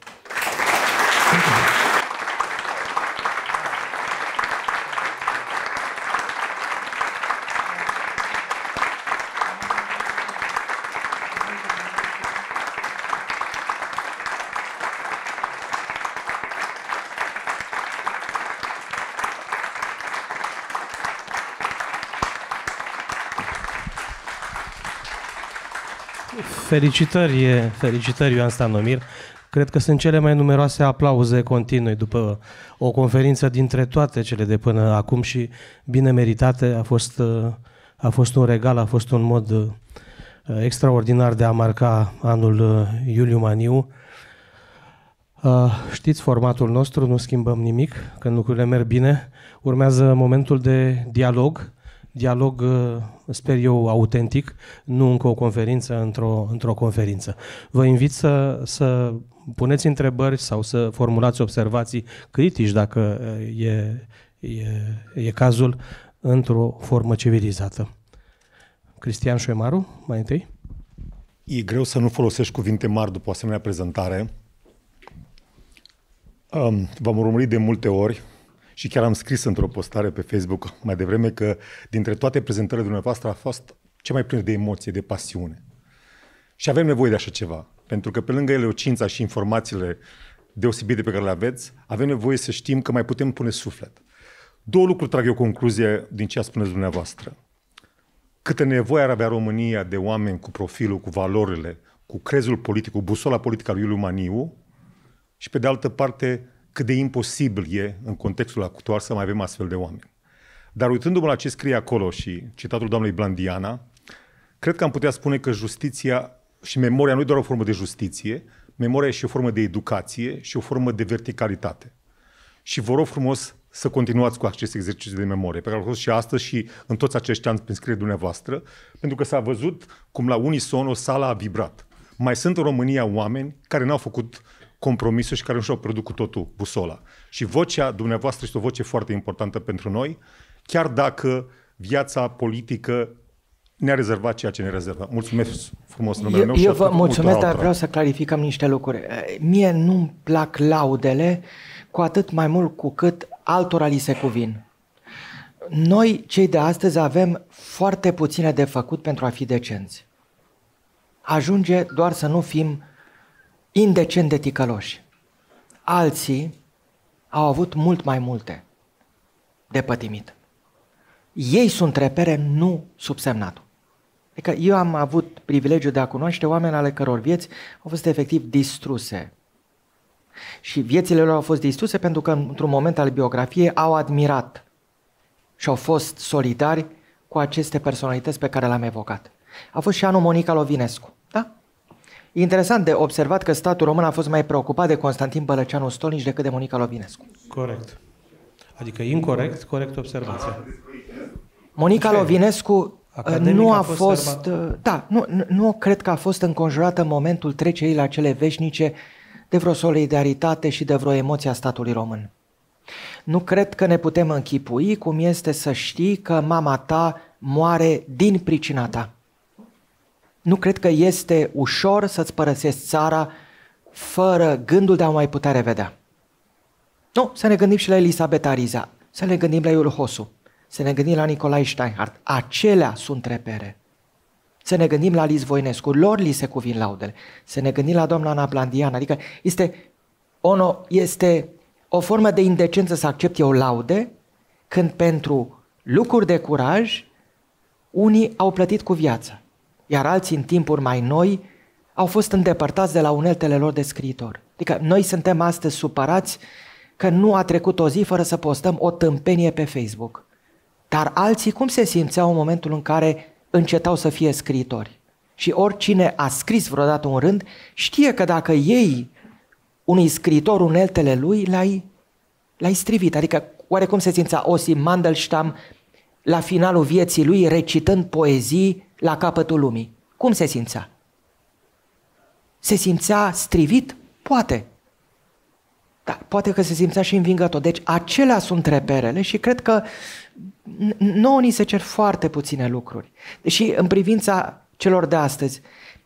S1: Felicitări, felicitări Ioan Stanomir. Cred că sunt cele mai numeroase aplauze continue după o conferință dintre toate cele de până acum și bine meritate. A fost, a fost un regal, a fost un mod extraordinar de a marca anul Iuliu Maniu. Știți formatul nostru, nu schimbăm nimic, când lucrurile merg bine. Urmează momentul de dialog. Dialog, sper eu, autentic, nu încă o conferință într-o, într-o conferință. Vă invit să, să puneți întrebări sau să formulați observații critici, dacă e, e, e cazul, într-o formă civilizată. Cristian Șoemaru, mai întâi.
S4: E greu să nu folosești cuvinte mari după o asemenea prezentare. Um, v-am urmărit de multe ori. Și chiar am scris într-o postare pe Facebook mai devreme că dintre toate prezentările dumneavoastră a fost cea mai plină de emoție, de pasiune. Și avem nevoie de așa ceva. Pentru că pe lângă elocința și informațiile deosebite pe care le aveți, avem nevoie să știm că mai putem pune suflet. Două lucruri trag eu concluzie din ce a spuneți dumneavoastră. Câtă nevoie ar avea România de oameni cu profilul, cu valorile, cu crezul politic, cu busola politică al lui Iuliu Maniu și pe de altă parte cât de imposibil e în contextul actual să mai avem astfel de oameni. Dar uitându-mă la ce scrie acolo și citatul doamnei Blandiana, cred că am putea spune că justiția și memoria nu e doar o formă de justiție, memoria e și o formă de educație și o formă de verticalitate. Și vă rog frumos să continuați cu acest exercițiu de memorie, pe care l-am făcut și astăzi și în toți acești ani prin scrierea dumneavoastră, pentru că s-a văzut cum la unison o sală a vibrat. Mai sunt în România oameni care n-au făcut compromisuri și care nu și-au pierdut cu totul busola. Și vocea dumneavoastră este o voce foarte importantă pentru noi, chiar dacă viața politică ne-a rezervat ceea ce ne rezervă. Mulțumesc frumos în numele
S3: eu,
S4: meu.
S3: Eu vă mulțumesc, dar vreau să clarificăm niște lucruri. Mie nu-mi plac laudele, cu atât mai mult cu cât altora li se cuvin. Noi, cei de astăzi, avem foarte puține de făcut pentru a fi decenți. Ajunge doar să nu fim indecent de ticăloși. Alții au avut mult mai multe de pătimit. Ei sunt repere, nu subsemnatul. Adică eu am avut privilegiul de a cunoaște oameni ale căror vieți au fost efectiv distruse. Și viețile lor au fost distruse pentru că într-un moment al biografiei au admirat și au fost solidari cu aceste personalități pe care le-am evocat. A fost și anul Monica Lovinescu. Da? E interesant de observat că statul român a fost mai preocupat de Constantin Bălăceanu Stolnici decât de Monica Lovinescu.
S1: Corect. Adică incorrect, corect observația.
S3: Monica Lovinescu
S1: Academic
S3: nu a,
S1: a
S3: fost,
S1: fost
S3: da, nu, nu, nu cred că a fost înconjurată în momentul trecerii la cele veșnice de vreo solidaritate și de vreo emoție a statului român. Nu cred că ne putem închipui cum este să știi că mama ta moare din pricina ta. Nu cred că este ușor să-ți părăsești țara fără gândul de a o mai putea revedea. Nu, să ne gândim și la Elisabeta Ariza, să ne gândim la Iuliu Hosu, să ne gândim la Nicolae Steinhardt. Acelea sunt repere. Să ne gândim la Lis Voinescu, lor li se cuvin laudele. Să ne gândim la doamna Ana Blandian, adică este, ono, este o formă de indecență să accept eu laude când pentru lucruri de curaj unii au plătit cu viața, iar alții în timpuri mai noi au fost îndepărtați de la uneltele lor de scriitor. Adică noi suntem astăzi supărați că nu a trecut o zi fără să postăm o tâmpenie pe Facebook. Dar alții cum se simțeau în momentul în care încetau să fie scriitori? Și oricine a scris vreodată un rând știe că dacă iei unui scriitor uneltele lui, l-ai, l-ai strivit. Adică oarecum se simțea Osim Mandelstam la finalul vieții lui recitând poezii la capătul lumii. Cum se simțea? Se simțea strivit? Poate. Dar poate că se simțea și învingător. Deci acelea sunt reperele și cred că nouă ni se cer foarte puține lucruri. Deși în privința celor de astăzi,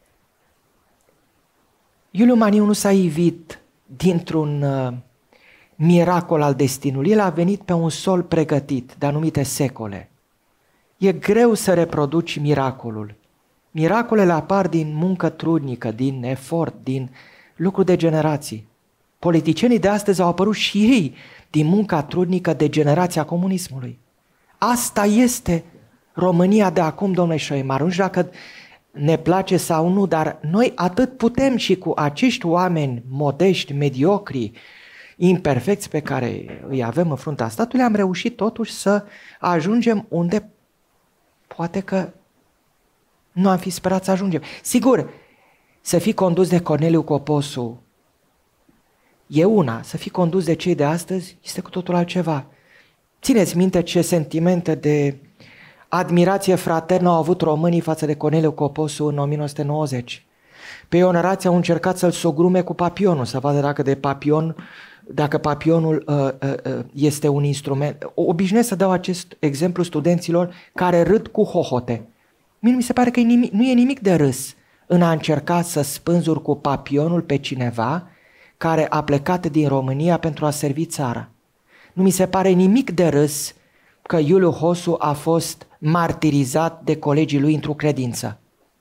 S3: Iuliu Maniu nu s-a ivit dintr-un uh, miracol al destinului. El a venit pe un sol pregătit de anumite secole. E greu să reproduci miracolul. Miracolele apar din muncă trudnică, din efort, din lucru de generații. Politicienii de astăzi au apărut și ei din munca trudnică de generația comunismului. Asta este România de acum, domnule Șoimar. Nu știu dacă ne place sau nu, dar noi atât putem și cu acești oameni modești, mediocri, imperfecți pe care îi avem în fruntea statului, am reușit totuși să ajungem unde poate că nu am fi sperat să ajungem. Sigur, să fii condus de Corneliu Coposu e una, să fii condus de cei de astăzi este cu totul altceva. Țineți minte ce sentimente de admirație fraternă au avut românii față de Corneliu Coposu în o mie nouă sute nouăzeci. Pe Ion Rația au încercat să-l sugrume cu papionul, să vadă dacă de papion, dacă papionul uh, uh, este un instrument. Obișnuiesc să dau acest exemplu studenților care râd cu hohote. Mie nu mi se pare că e nimic, nu e nimic de râs în a încerca să spânzuri cu papionul pe cineva care a plecat din România pentru a servi țara. Nu mi se pare nimic de râs că Iuliu Hosu a fost martirizat de colegii lui într-o credință.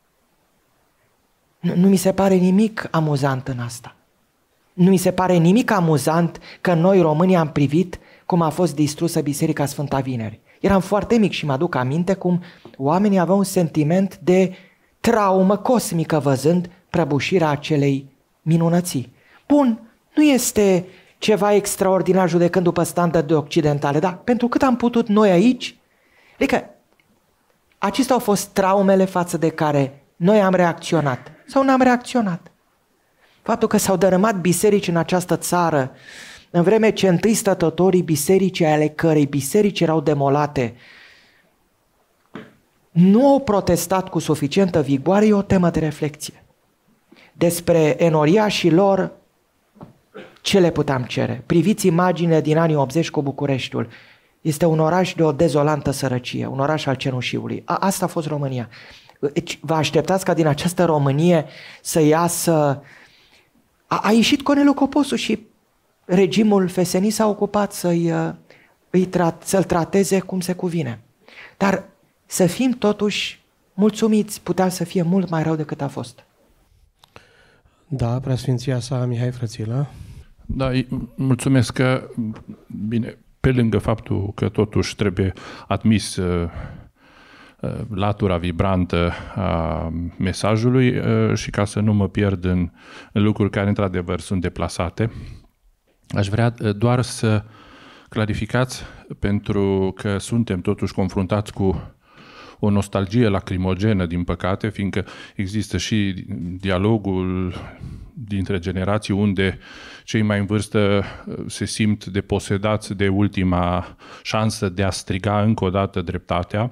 S3: Nu, nu mi se pare nimic amuzant în asta. Nu mi se pare nimic amuzant că noi românii am privit cum a fost distrusă Biserica Sfânta Vineri. Eram foarte mic și mă aduc aminte cum oamenii aveau un sentiment de traumă cosmică văzând prăbușirea acelei minunății. Bun, nu este ceva extraordinar judecând după standarde occidentale, dar pentru cât am putut noi aici, adică acestea au fost traumele față de care noi am reacționat sau n-am reacționat. Faptul că s-au dărâmat biserici în această țară, în vreme ce întâi stătătorii bisericii ale cărei biserici erau demolate, nu au protestat cu suficientă vigoare, e o temă de reflexie. Despre enoriașii lor, ce le puteam cere? Priviți imaginile din anii optzeci cu Bucureștiul. Este un oraș de o dezolantă sărăcie, un oraș al cenușiului. A, asta a fost România. Deci, vă așteptați ca din această Românie să iasă... A, a ieșit Corneliu Coposu și regimul F S N s-a ocupat să-i, îi tra- să-l trateze cum se cuvine. Dar să fim totuși mulțumiți, putea să fie mult mai rău decât a fost.
S1: Da, preasfinția sa Mihai Frățilă.
S5: Da, mulțumesc că, bine, pe lângă faptul că totuși trebuie admis uh, latura vibrantă a mesajului uh, și ca să nu mă pierd în, în lucruri care într-adevăr sunt deplasate, aș vrea doar să clarificați, pentru că suntem totuși confruntați cu o nostalgie lacrimogenă, din păcate, fiindcă există și dialogul dintre generații unde cei mai în vârstă se simt deposedați de ultima șansă de a striga încă o dată dreptatea.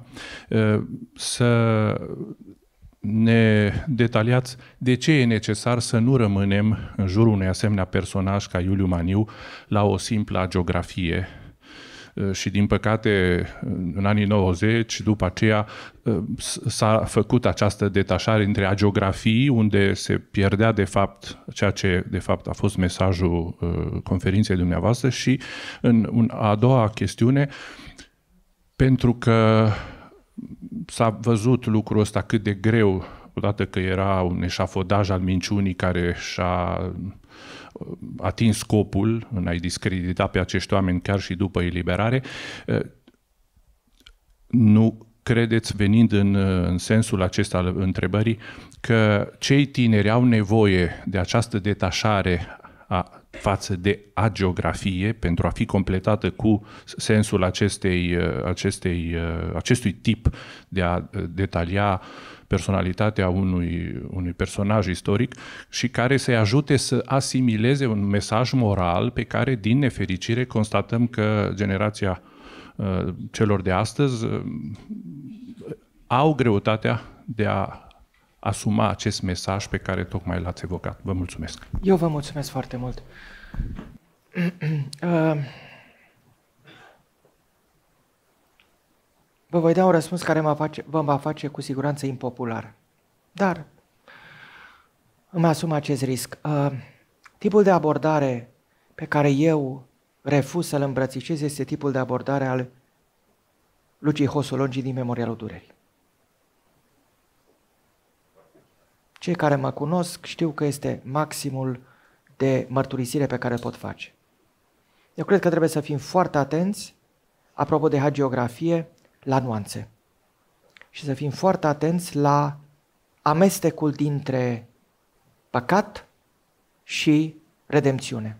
S5: Să ne detaliați de ce e necesar să nu rămânem în jurul unui asemenea personaj ca Iuliu Maniu la o simplă agiografie. Și din păcate, în anii nouăzeci, după aceea, s-a făcut această detașare între agiografii, unde se pierdea de fapt ceea ce de fapt a fost mesajul conferinței dumneavoastră, și în a doua chestiune, pentru că s-a văzut lucrul ăsta cât de greu, odată că era un eșafodaj al minciunii care și-a atins scopul în a-i discredita pe acești oameni chiar și după eliberare. Nu credeți, venind în, în sensul acesta al întrebării, că cei tineri au nevoie de această detașare a, față de agiografie pentru a fi completată cu sensul acestei, acestei, acestui tip de a detalia personalitatea unui, unui personaj istoric și care să-i ajute să asimileze un mesaj moral pe care, din nefericire, constatăm că generația uh, celor de astăzi uh, au greutatea de a asuma acest mesaj pe care tocmai l-ați evocat. Vă mulțumesc.
S3: Eu vă mulțumesc foarte mult. uh... Vă voi da un răspuns care mă face, vă va face cu siguranță impopular. Dar îmi asum acest risc. Uh, tipul de abordare pe care eu refuz să-l îmbrățișez este tipul de abordare al Luciei Hosu-Longin din Memorialul Durerii. Cei care mă cunosc știu că este maximul de mărturisire pe care pot face. Eu cred că trebuie să fim foarte atenți, apropo de hagiografie, la nuanțe. Și să fim foarte atenți la amestecul dintre păcat și redempțiune.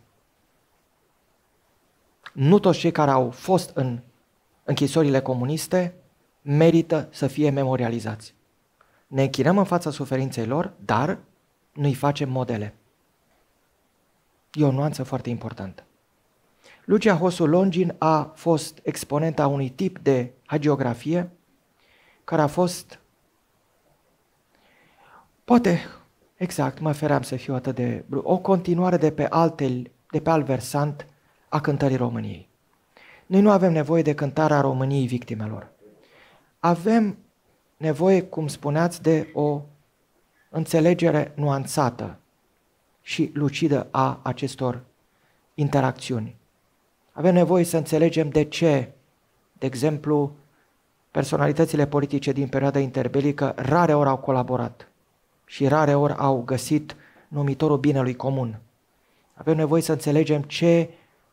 S3: Nu toți cei care au fost în închisorile comuniste merită să fie memorializați. Ne închinăm în fața suferinței lor, dar nu-i facem modele. E o nuanță foarte importantă. Lucia Hosu-Longin a fost exponenta unui tip de hagiografie care a fost, poate, exact, mă feream să fiu atât de, o continuare de pe, alte, de pe alt versant a cântării României. Noi nu avem nevoie de cântarea României victimelor. Avem nevoie, cum spuneați, de o înțelegere nuanțată și lucidă a acestor interacțiuni. Avem nevoie să înțelegem de ce, de exemplu, personalitățile politice din perioada interbelică rare ori au colaborat și rare ori au găsit numitorul binelui comun. Avem nevoie să înțelegem ce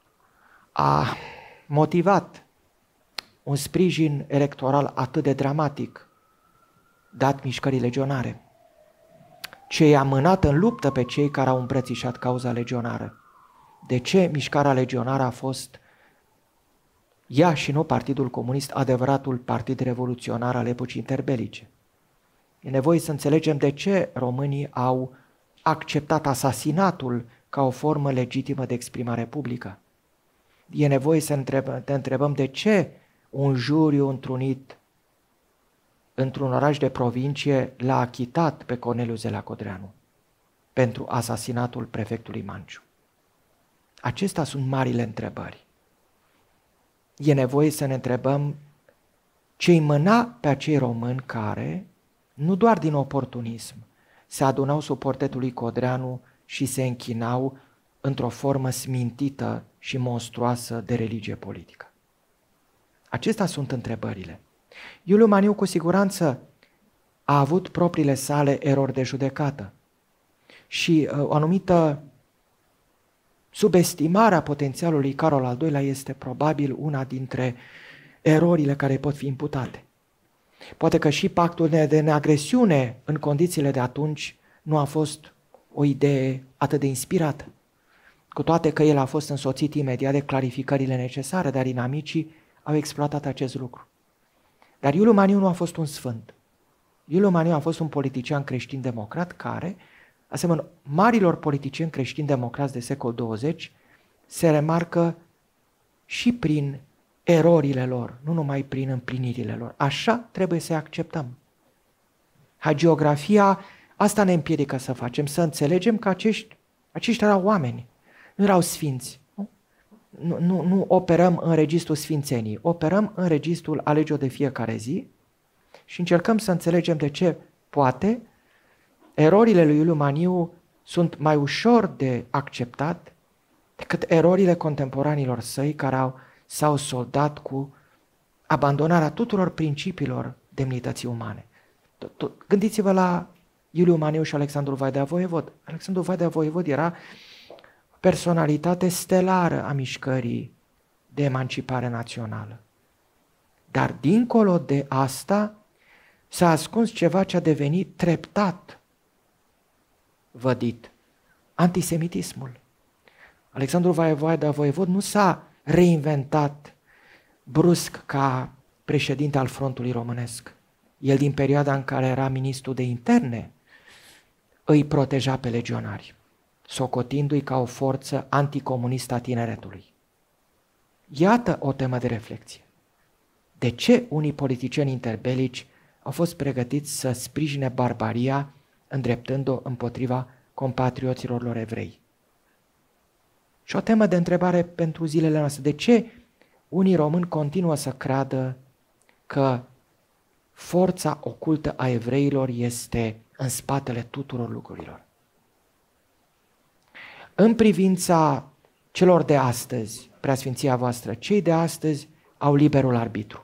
S3: a motivat un sprijin electoral atât de dramatic dat mișcării legionare, ce i-a mânat în luptă pe cei care au îmbrățișat cauza legionară. De ce mișcarea legionară a fost, ea și nu Partidul Comunist, adevăratul partid revoluționar al epocii interbelice? E nevoie să înțelegem de ce românii au acceptat asasinatul ca o formă legitimă de exprimare publică. E nevoie să ne întrebăm de ce un juriu întrunit într-un oraș de provincie l-a achitat pe Corneliu Zelea Codreanu pentru asasinatul prefectului Manciu. Acestea sunt marile întrebări. E nevoie să ne întrebăm ce îi mâna pe acei români care, nu doar din oportunism, se adunau sub portretul lui Codreanu și se închinau într-o formă smintită și monstruoasă de religie politică. Acestea sunt întrebările. Iuliu Maniu cu siguranță a avut propriile sale erori de judecată și uh, o anumită subestimarea potențialului Carol al doilea este probabil una dintre erorile care pot fi imputate. Poate că și pactul de neagresiune în condițiile de atunci nu a fost o idee atât de inspirată. Cu toate că el a fost însoțit imediat de clarificările necesare, dar inamicii au exploatat acest lucru. Dar Iuliu Maniu nu a fost un sfânt. Iuliu Maniu a fost un politician creștin-democrat care, asemenea marilor politicieni creștini-democrați de secol douăzeci, se remarcă și prin erorile lor, nu numai prin împlinirile lor. Așa trebuie să acceptăm. Hagiografia, asta ne împiedică să facem, să înțelegem că acești, acești erau oameni, nu erau sfinți. Nu? Nu, nu, nu operăm în registrul sfințenii, operăm în registrul alegeo de fiecare zi și încercăm să înțelegem de ce poate erorile lui Iuliu Maniu sunt mai ușor de acceptat decât erorile contemporanilor săi care au, s-au soldat cu abandonarea tuturor principiilor demnității umane. Gândiți-vă la Iuliu Maniu și Alexandru Vaidea Voievod. Alexandru Vaidea Voievod era personalitate stelară a mișcării de emancipare națională. Dar dincolo de asta s-a ascuns ceva ce a devenit treptat vădit, antisemitismul. Alexandru Vaidea Voievod nu s-a reinventat brusc ca președinte al frontului românesc. El, din perioada în care era ministru de interne, îi proteja pe legionari, socotindu-i ca o forță anticomunistă a tineretului. Iată o temă de reflexie. De ce unii politicieni interbelici au fost pregătiți să sprijine barbaria, îndreptând-o împotriva compatrioților lor evrei? Și o temă de întrebare pentru zilele noastre. De ce unii români continuă să creadă că forța ocultă a evreilor este în spatele tuturor lucrurilor? În privința celor de astăzi, preasfinția voastră, cei de astăzi au liberul arbitru.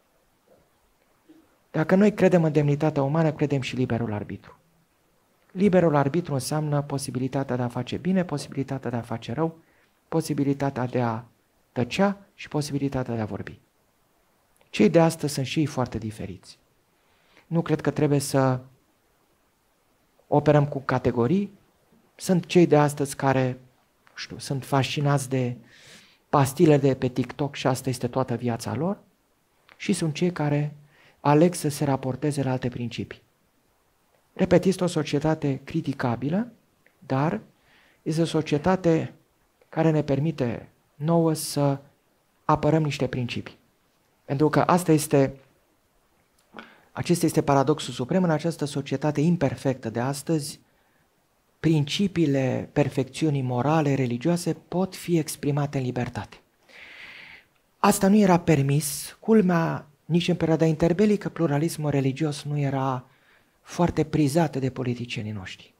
S3: Dacă noi credem în demnitatea umană, credem și liberul arbitru. Liberul arbitru înseamnă posibilitatea de a face bine, posibilitatea de a face rău, posibilitatea de a tăcea și posibilitatea de a vorbi. Cei de astăzi sunt și ei foarte diferiți. Nu cred că trebuie să operăm cu categorii. Sunt cei de astăzi care, nu știu, sunt fascinați de pastile de pe TikTok și asta este toată viața lor. Și sunt cei care aleg să se raporteze la alte principii. Repet, este o societate criticabilă, dar este o societate care ne permite nouă să apărăm niște principii. Pentru că asta este, acesta este paradoxul suprem în această societate imperfectă de astăzi. Principiile perfecțiunii morale, religioase pot fi exprimate în libertate. Asta nu era permis, culmea, nici în perioada interbelică, pluralismul religios nu era foarte prizat de politicienii noștri.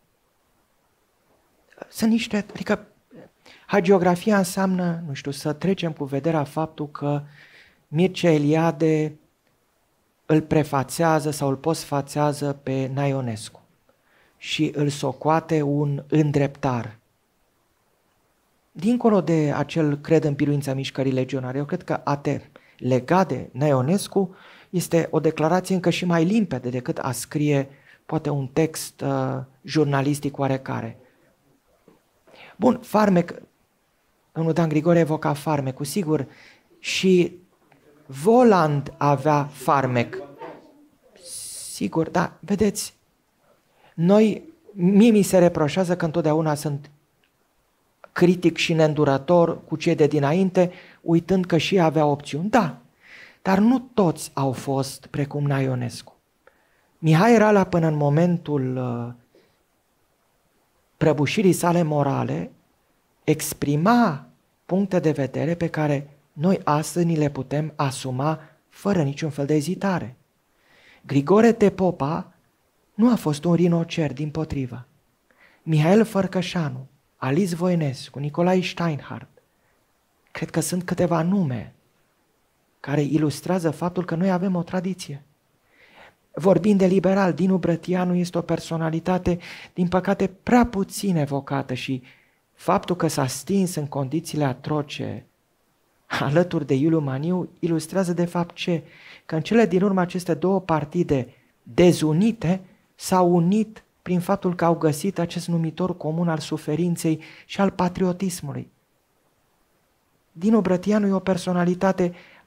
S3: Sunt niște, adică hagiografia înseamnă, nu știu, să trecem cu vederea faptul că Mircea Eliade îl prefațează sau îl postfațează pe Naionescu și îl socoate un îndreptar. Dincolo de acel cred în biruința mișcării legionare, eu cred că a te lega de Naionescu este o declarație încă și mai limpede decât a scrie poate un text uh, jurnalistic oarecare. Bun, farmec, domnul Dan Grigore evoca farmecul, sigur, și Voland avea farmec. Sigur, da, vedeți, noi, mie mi se reproșează că întotdeauna sunt critic și neîndurător cu cei de dinainte, uitând că și ei aveau opțiuni. Da, dar nu toți au fost precum Naionescu. Mihai Rala, până în momentul uh, prăbușirii sale morale, exprima puncte de vedere pe care noi astăzi ni le putem asuma fără niciun fel de ezitare. Grigore Tepopa nu a fost un rinocer, dimpotrivă. Mihail Fărcășanu, Alice Voinescu, Nicolae Steinhardt, cred că sunt câteva nume care ilustrează faptul că noi avem o tradiție. Vorbind de liberal, Dinu Brătianu este o personalitate, din păcate, prea puțin evocată și faptul că s-a stins în condițiile atroce alături de Iuliu Maniu ilustrează de fapt ce? Că în cele din urmă aceste două partide dezunite s-au unit prin faptul că au găsit acest numitor comun al suferinței și al patriotismului. Dinu Brătianu e o personalitate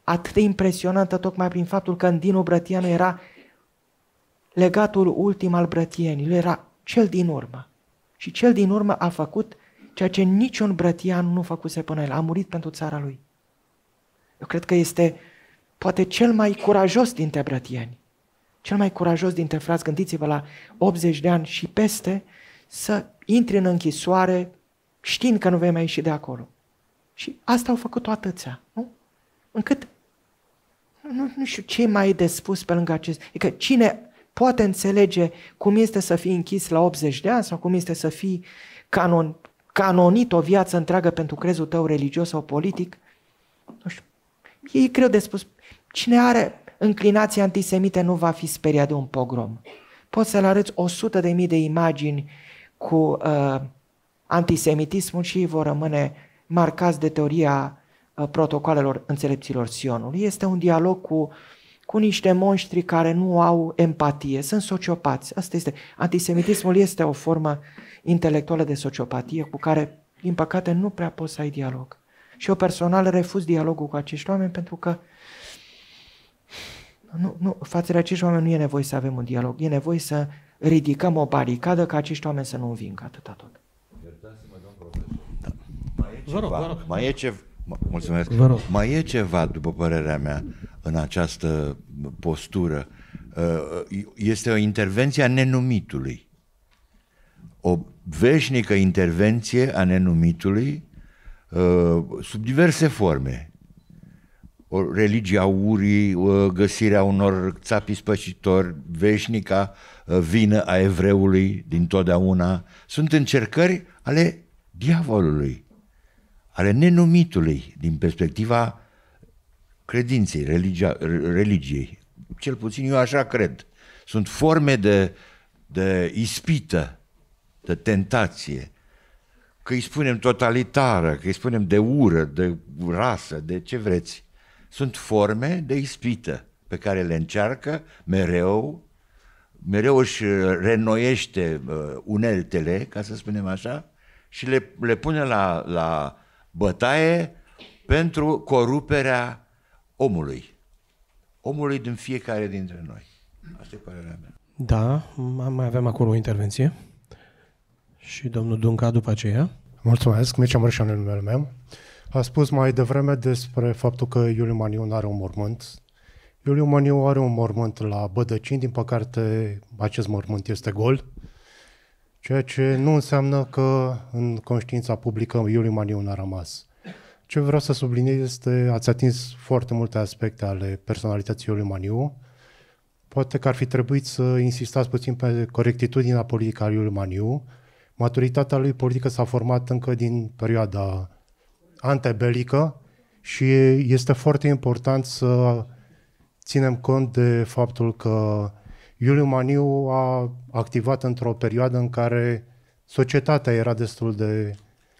S3: atât de impresionantă tocmai prin faptul că Dinu Brătianu era legatul ultim al brătienilor, era cel din urmă. Și cel din urmă a făcut ceea ce niciun brătian nu făcuse până el. A murit pentru țara lui. Eu cred că este poate cel mai curajos dintre brătieni. Cel mai curajos dintre frați, gândiți-vă la optzeci de ani și peste, să intri în închisoare știind că nu vei mai ieși de acolo. Și asta au făcut-o atâția, nu? Încât nu, nu știu ce mai e de spus pe lângă acest. Adică cine poate înțelege cum este să fii închis la optzeci de ani sau cum este să fii canon, canonit o viață întreagă pentru crezul tău religios sau politic, nu știu, e greu de spus. Cine are înclinații antisemite nu va fi speriat de un pogrom. Poți să-l arăți o sută de mii de imagini cu uh, antisemitismul și ei vor rămâne marcați de teoria uh, protocolelor înțelepților Sionului. Este un dialog cu, cu niște monștri care nu au empatie, sunt sociopați. Asta este. Antisemitismul este o formă intelectuală de sociopatie cu care, din păcate, nu prea poți să ai dialog. Și eu personal refuz dialogul cu acești oameni pentru că nu, nu, față de acești oameni nu e nevoie să avem un dialog, e nevoie să ridicăm o baricadă ca acești oameni să nu învingă atâta tot.
S6: Iertați-mă, domn profesor. Da. Mai e ceva, vă rog, vă rog. Mai e ceva, mulțumesc.
S1: Vă rog.
S6: Mai e ceva, după părerea mea, în această postură. Este o intervenție a nenumitului. O veșnică intervenție a nenumitului sub diverse forme. O religie a urii, găsirea unor țapi spășitori, veșnica vină a evreului dintotdeauna. Sunt încercări ale diavolului, ale nenumitului din perspectiva credinței, religia, religiei. Cel puțin eu așa cred. Sunt forme de, de ispită, de tentație, că îi spunem totalitară, că îi spunem de ură, de rasă, de ce vreți. Sunt forme de ispită pe care le încearcă mereu, mereu își reînnoiește uneltele, ca să spunem așa, și le, le pune la, la bătaie pentru coruperea omului. Omului din fiecare dintre noi. Asta e părerea mea.
S1: Da, mai avem acolo o intervenție. Și domnul Dunca după aceea.
S7: Mulțumesc, Mircea Mărșan în numele meu. A spus mai devreme despre faptul că Iuliu Maniu nu are un mormânt. Iuliu Maniu are un mormânt la Bădăcini, din păcate acest mormânt este gol, ceea ce nu înseamnă că în conștiința publică Iuliu Maniu n-a rămas. Ce vreau să subliniez este, ați atins foarte multe aspecte ale personalității Iuliu Maniu. Poate că ar fi trebuit să insistați puțin pe corectitudinea politică a Iuliu Maniu. Maturitatea lui politică s-a format încă din perioada antebelică și este foarte important să ținem cont de faptul că Iuliu Maniu a activat într-o perioadă în care societatea era destul de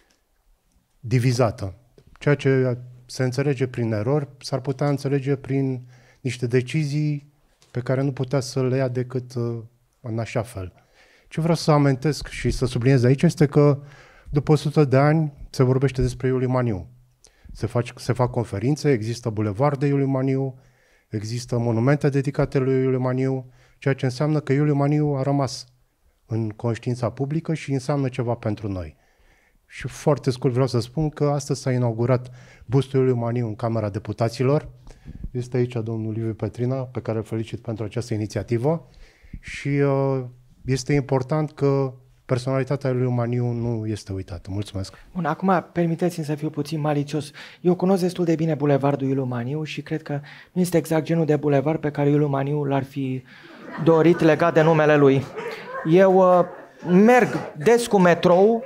S7: divizată. Ceea ce se înțelege prin erori s-ar putea înțelege prin niște decizii pe care nu putea să le ia decât în așa fel. Ce vreau să amintesc și să subliniez aici este că după o sută de ani se vorbește despre Iuliu Maniu. Se fac, se fac conferințe, există bulevarde Iuliu Maniu, există monumente dedicate lui Iuliu Maniu, ceea ce înseamnă că Iuliu Maniu a rămas în conștiința publică și înseamnă ceva pentru noi. Și foarte scurt vreau să spun că astăzi s-a inaugurat bustul Iuliu Maniu în Camera Deputaților. Este aici domnul Liviu Petrina, pe care îl felicit pentru această inițiativă și uh, este important că personalitatea lui Iuliu Maniu nu este uitată. Mulțumesc.
S3: Bun, acum permiteți-mi să fiu puțin malicios. Eu cunosc destul de bine bulevardul Iuliu Maniu și cred că nu este exact genul de bulevard pe care Iuliu Maniu l-ar fi dorit legat de numele lui. Eu uh, merg des cu metrou,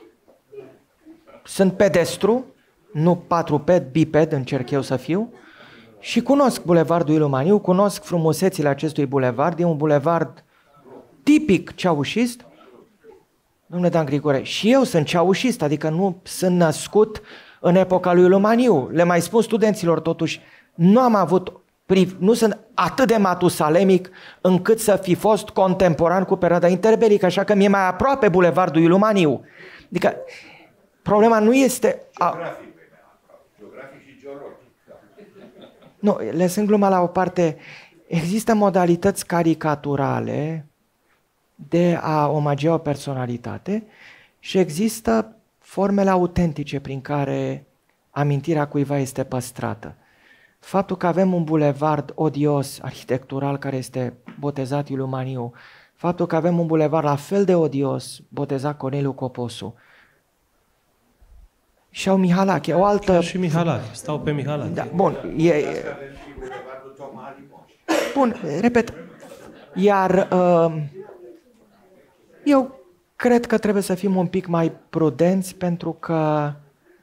S3: sunt pedestru, nu patruped, biped, încerc eu să fiu, și cunosc bulevardul Iuliu Maniu, cunosc frumusețile acestui bulevard, e un bulevard tipic ceaușist. Domnule Dan Grigore, și eu sunt ceaușist, adică nu sunt născut în epoca lui Iuliu Maniu. Le mai spun studenților totuși, nu am avut, nu sunt atât de matusalemic încât să fi fost contemporan cu perioada interbelică, așa că mi-e mai aproape bulevardul Iuliu Maniu. Adică problema nu este... A... Geografic și geologic. Nu, lăsând gluma la o parte, există modalități caricaturale de a omagia o personalitate și există formele autentice prin care amintirea cuiva este păstrată. Faptul că avem un bulevard odios, arhitectural, care este botezat Iuliu Maniu, faptul că avem un bulevard la fel de odios, botezat Corneliu Coposu, și au Mihalache, o altă...
S1: Și Mihalache, stau pe Mihalache.
S3: Da, bun, e... Bun, repet, iar uh, eu cred că trebuie să fim un pic mai prudenți pentru că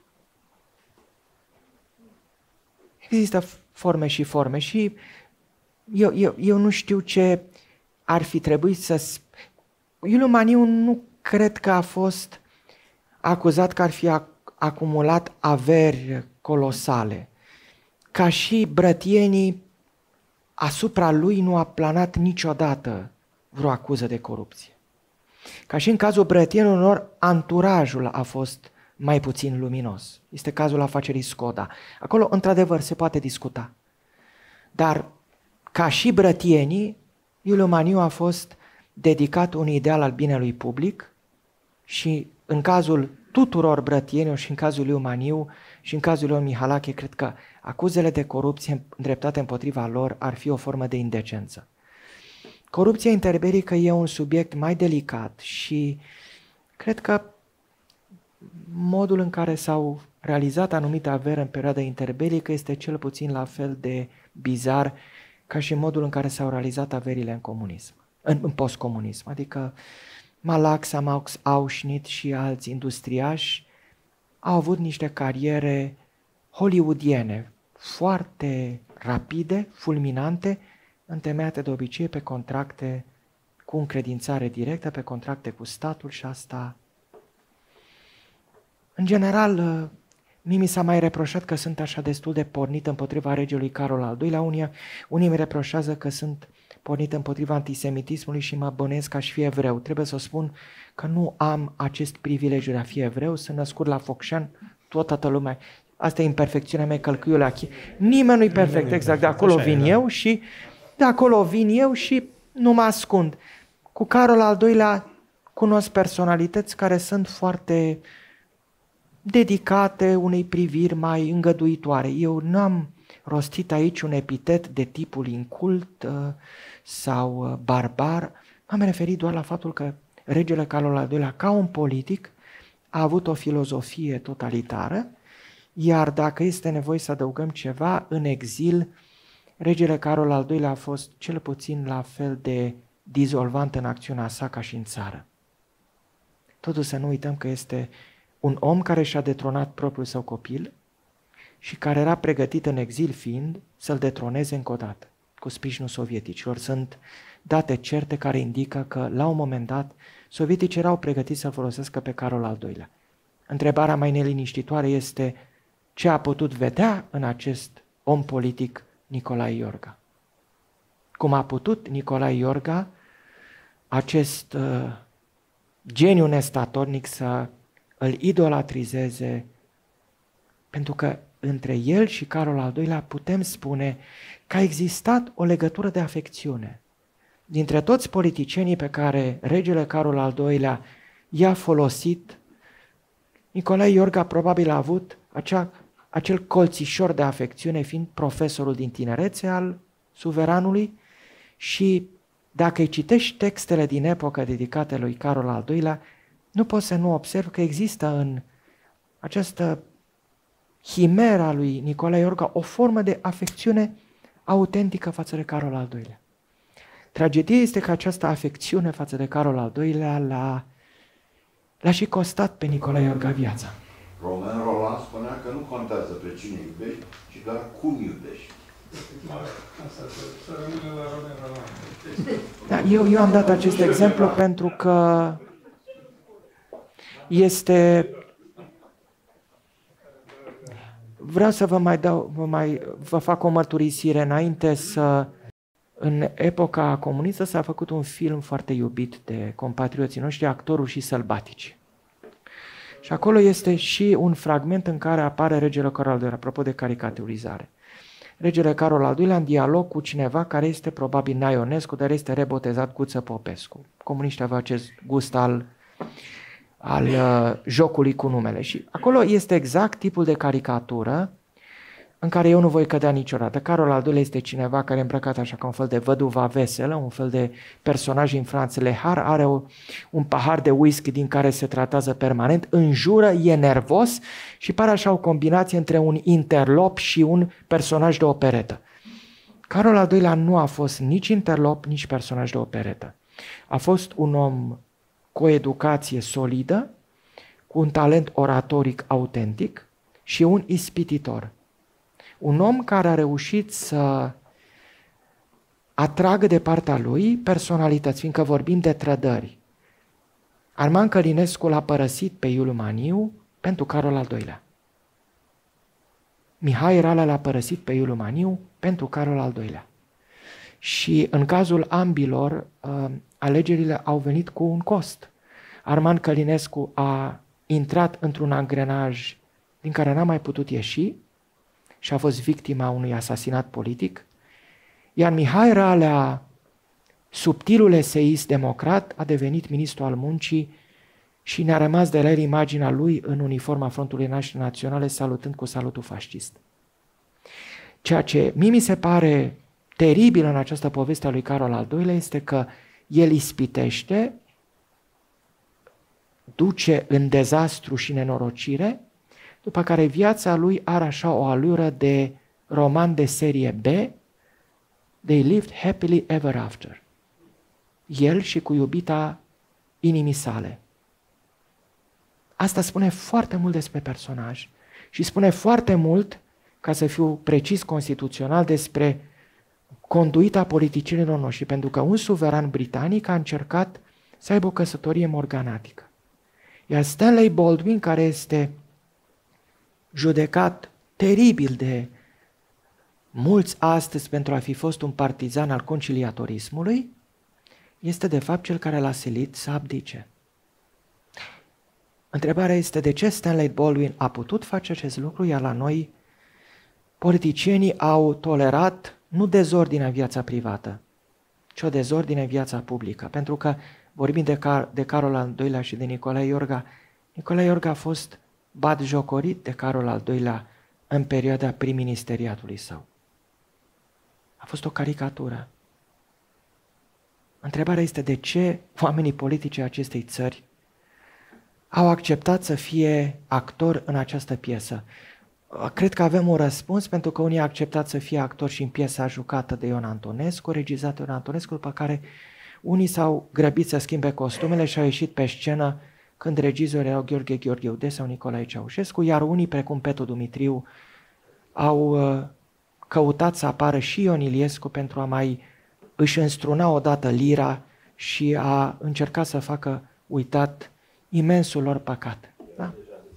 S3: există forme și forme și eu, eu, eu nu știu ce ar fi trebuit să... Iuliu Maniu nu cred că a fost acuzat că ar fi acumulat averi colosale. Ca și brătienii, asupra lui nu a planat niciodată vreo acuză de corupție. Ca și în cazul brătienilor, anturajul a fost mai puțin luminos. Este cazul afacerii Skoda. Acolo, într-adevăr, se poate discuta. Dar, ca și brătienii, Iuliu Maniu a fost dedicat unui ideal al binelui public și în cazul tuturor brătienilor și în cazul lui Maniu și în cazul lui Mihalache, cred că acuzele de corupție îndreptate împotriva lor ar fi o formă de indecență. Corupția interbelică e un subiect mai delicat și cred că modul în care s-au realizat anumite averi în perioada interbelică este cel puțin la fel de bizar ca și modul în care s-au realizat averile în comunism, în, în postcomunism. Adică Malaxa, Max Auschnitt și alți industriași au avut niște cariere hollywoodiene, foarte rapide, fulminante, întemeiate de obicei pe contracte cu încredințare directă, pe contracte cu statul și asta... În general, mie mi s-a mai reproșat că sunt așa destul de pornit împotriva regelui Carol al doilea. Unii, unii mi reproșează că sunt pornit împotriva antisemitismului și mă bănuiesc că aș fi evreu. Trebuie să spun că nu am acest privilegiu de a fi evreu, sunt născut la Focșani, toată lumea. Asta e imperfecțiunea mea, călcâiul aici. Nimeni nu-i perfect, exact. De acolo vin eu și de acolo vin eu și nu mă ascund. Cu Carol al doilea cunosc personalități care sunt foarte dedicate unei priviri mai îngăduitoare. Eu n-am rostit aici un epitet de tipul incult uh, sau uh, barbar. M-am referit doar la faptul că regele Carol al doilea, ca un politic, a avut o filozofie totalitară, iar dacă este nevoie să adăugăm ceva, în exil, regele Carol al doilea a fost cel puțin la fel de dizolvant în acțiunea sa ca și în țară. Totuși să nu uităm că este un om care și-a detronat propriul său copil și care era pregătit în exil fiind să-l detroneze încă o dată cu sprijinul sovieticilor. Sunt date certe care indică că la un moment dat sovieticii erau pregătiți să folosească pe Carol al doilea. Întrebarea mai neliniștitoare este ce a putut vedea în acest om politic Nicolae Iorga. Cum a putut Nicolae Iorga, acest uh, geniu nestatornic, să îl idolatrizeze, pentru că între el și Carol al doilea putem spune că a existat o legătură de afecțiune. Dintre toți politicienii pe care regele Carol al doilea i-a folosit, Nicolae Iorga probabil a avut acea, acel colțișor de afecțiune, fiind profesorul din tinerețe al suveranului, și dacă îi citești textele din epocă dedicate lui Carol al doilea, nu poți să nu observi că există în această chimera lui Nicolae Iorga o formă de afecțiune autentică față de Carol al doilea. Tragedia este că această afecțiune față de Carol al doilea l-a, l-a și costat pe Nicolae Iorga viața.
S6: Romain Rolland spunea că nu contează pe cine iubești, ci doar cum iubești.
S3: Da, eu, eu am dat acest exemplu pentru că este... Vreau să vă mai dau, vă, mai, vă fac o mărturisire înainte să... În epoca comunistă s-a făcut un film foarte iubit de compatrioții noștri, Actorul și Sălbatici. Și acolo este și un fragment în care apare regele Carol al doilea, apropo de caricaturizare. regele Carol al doilea în dialog cu cineva care este probabil Naionescu, dar este rebotezat Guță Popescu. Comuniștii aveau acest gust al, al uh, jocului cu numele. Și acolo este exact tipul de caricatură în care eu nu voi cădea niciodată. Carol al doilea este cineva care e îmbrăcat așa ca un fel de văduva veselă, un fel de personaj în Franț Lehar, are o, un pahar de whisky din care se tratează permanent, înjură, e nervos și pare așa o combinație între un interlop și un personaj de operetă. Carol al doilea nu a fost nici interlop, nici personaj de operetă. A fost un om cu o educație solidă, cu un talent oratoric autentic și un ispititor. Un om care a reușit să atragă de partea lui personalități, fiindcă vorbim de trădări. Arman Călinescu l-a părăsit pe Iuliu Maniu pentru Carol al doilea. Mihai Rala l-a părăsit pe Iuliu Maniu pentru Carol al doilea. Și în cazul ambilor, alegerile au venit cu un cost. Arman Călinescu a intrat într-un angrenaj din care n-a mai putut ieși și a fost victima unui asasinat politic, iar Mihai Ralea, subtilul eseist democrat, a devenit ministru al muncii și ne-a rămas de la el imaginea lui în uniforma Frontului Naționale salutând cu salutul fascist. Ceea ce mie mi se pare teribil în această poveste a lui Carol al doilea este că el ispitește, duce în dezastru și nenorocire, după care viața lui are așa o alură de roman de serie B, They lived happily ever after. El și cu iubita inimii sale. Asta spune foarte mult despre personaj și spune foarte mult, ca să fiu precis constituțional, despre conduita politicienilor noștri, pentru că un suveran britanic a încercat să aibă o căsătorie morganatică. Iar Stanley Baldwin, care este judecat teribil de mulți astăzi pentru a fi fost un partizan al conciliatorismului, este de fapt cel care l-a silit să abdice. Întrebarea este de ce Stanley Baldwin a putut face acest lucru, iar la noi politicienii au tolerat nu dezordinea în viața privată, ci o dezordine în viața publică. Pentru că vorbim de, Car- de Carol al doilea și de Nicolae Iorga. Nicolae Iorga a fost batjocorit de Carol al doilea în perioada prim-ministeriatului său. A fost o caricatură. Întrebarea este de ce oamenii politici ai acestei țări au acceptat să fie actori în această piesă. Cred că avem un răspuns, pentru că unii au acceptat să fie actori și în piesa jucată de Ion Antonescu, regizată de Ion Antonescu, după care unii s-au grăbit să schimbe costumele și au ieșit pe scenă când regizorii erau Gheorghe Gheorgheude sau Nicolae Ceaușescu, iar unii, precum Petu Dumitriu, au căutat să apară și Ion Iliescu pentru a mai își înstruna odată lira și a încerca să facă uitat imensul lor păcat. Da?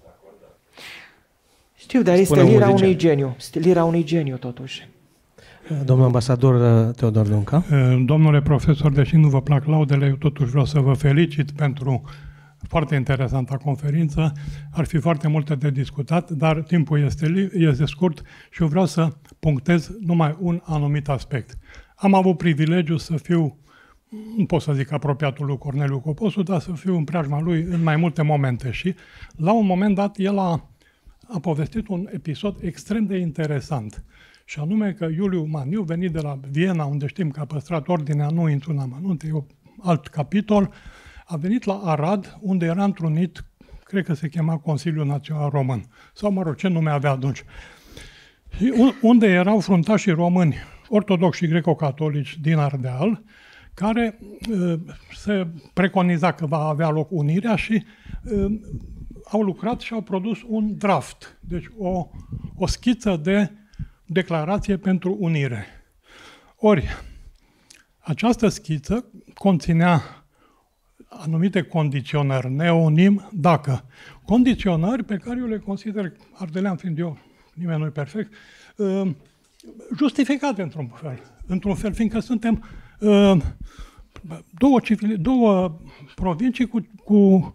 S3: Știu, dar este lira unui geniu. Este lira unui geniu, totuși.
S1: Domnul ambasador Teodor Dunca.
S8: Domnule profesor, deși nu vă plac laudele, eu totuși vreau să vă felicit pentru foarte interesantă conferință. Ar fi foarte multe de discutat, dar timpul este, este scurt și eu vreau să punctez numai un anumit aspect. Am avut privilegiul să fiu, nu pot să zic apropiatul lui Corneliu Coposu, dar să fiu în preajma lui în mai multe momente și la un moment dat el a, a povestit un episod extrem de interesant. Și anume că Iuliu Maniu, venit de la Viena, unde știm că a păstrat ordinea, nu intru în amănunte, e un alt capitol, a venit la Arad, unde era întrunit, cred că se chema Consiliul Național Român, sau mă rog, ce nume avea atunci. Și unde erau fruntașii români, ortodoxi și greco-catolici din Ardeal, care uh, se preconiza că va avea loc unirea și uh, au lucrat și au produs un draft, deci o, o schiță de declarație pentru unire. Ori, această schiță conținea anumite condiționări, neonim, dacă. Condiționări pe care eu le consider, ardelean fiind eu, nimeni nu e perfect, justificate într-un fel. Într-un fel, fiindcă suntem două, civili, două provincii cu, cu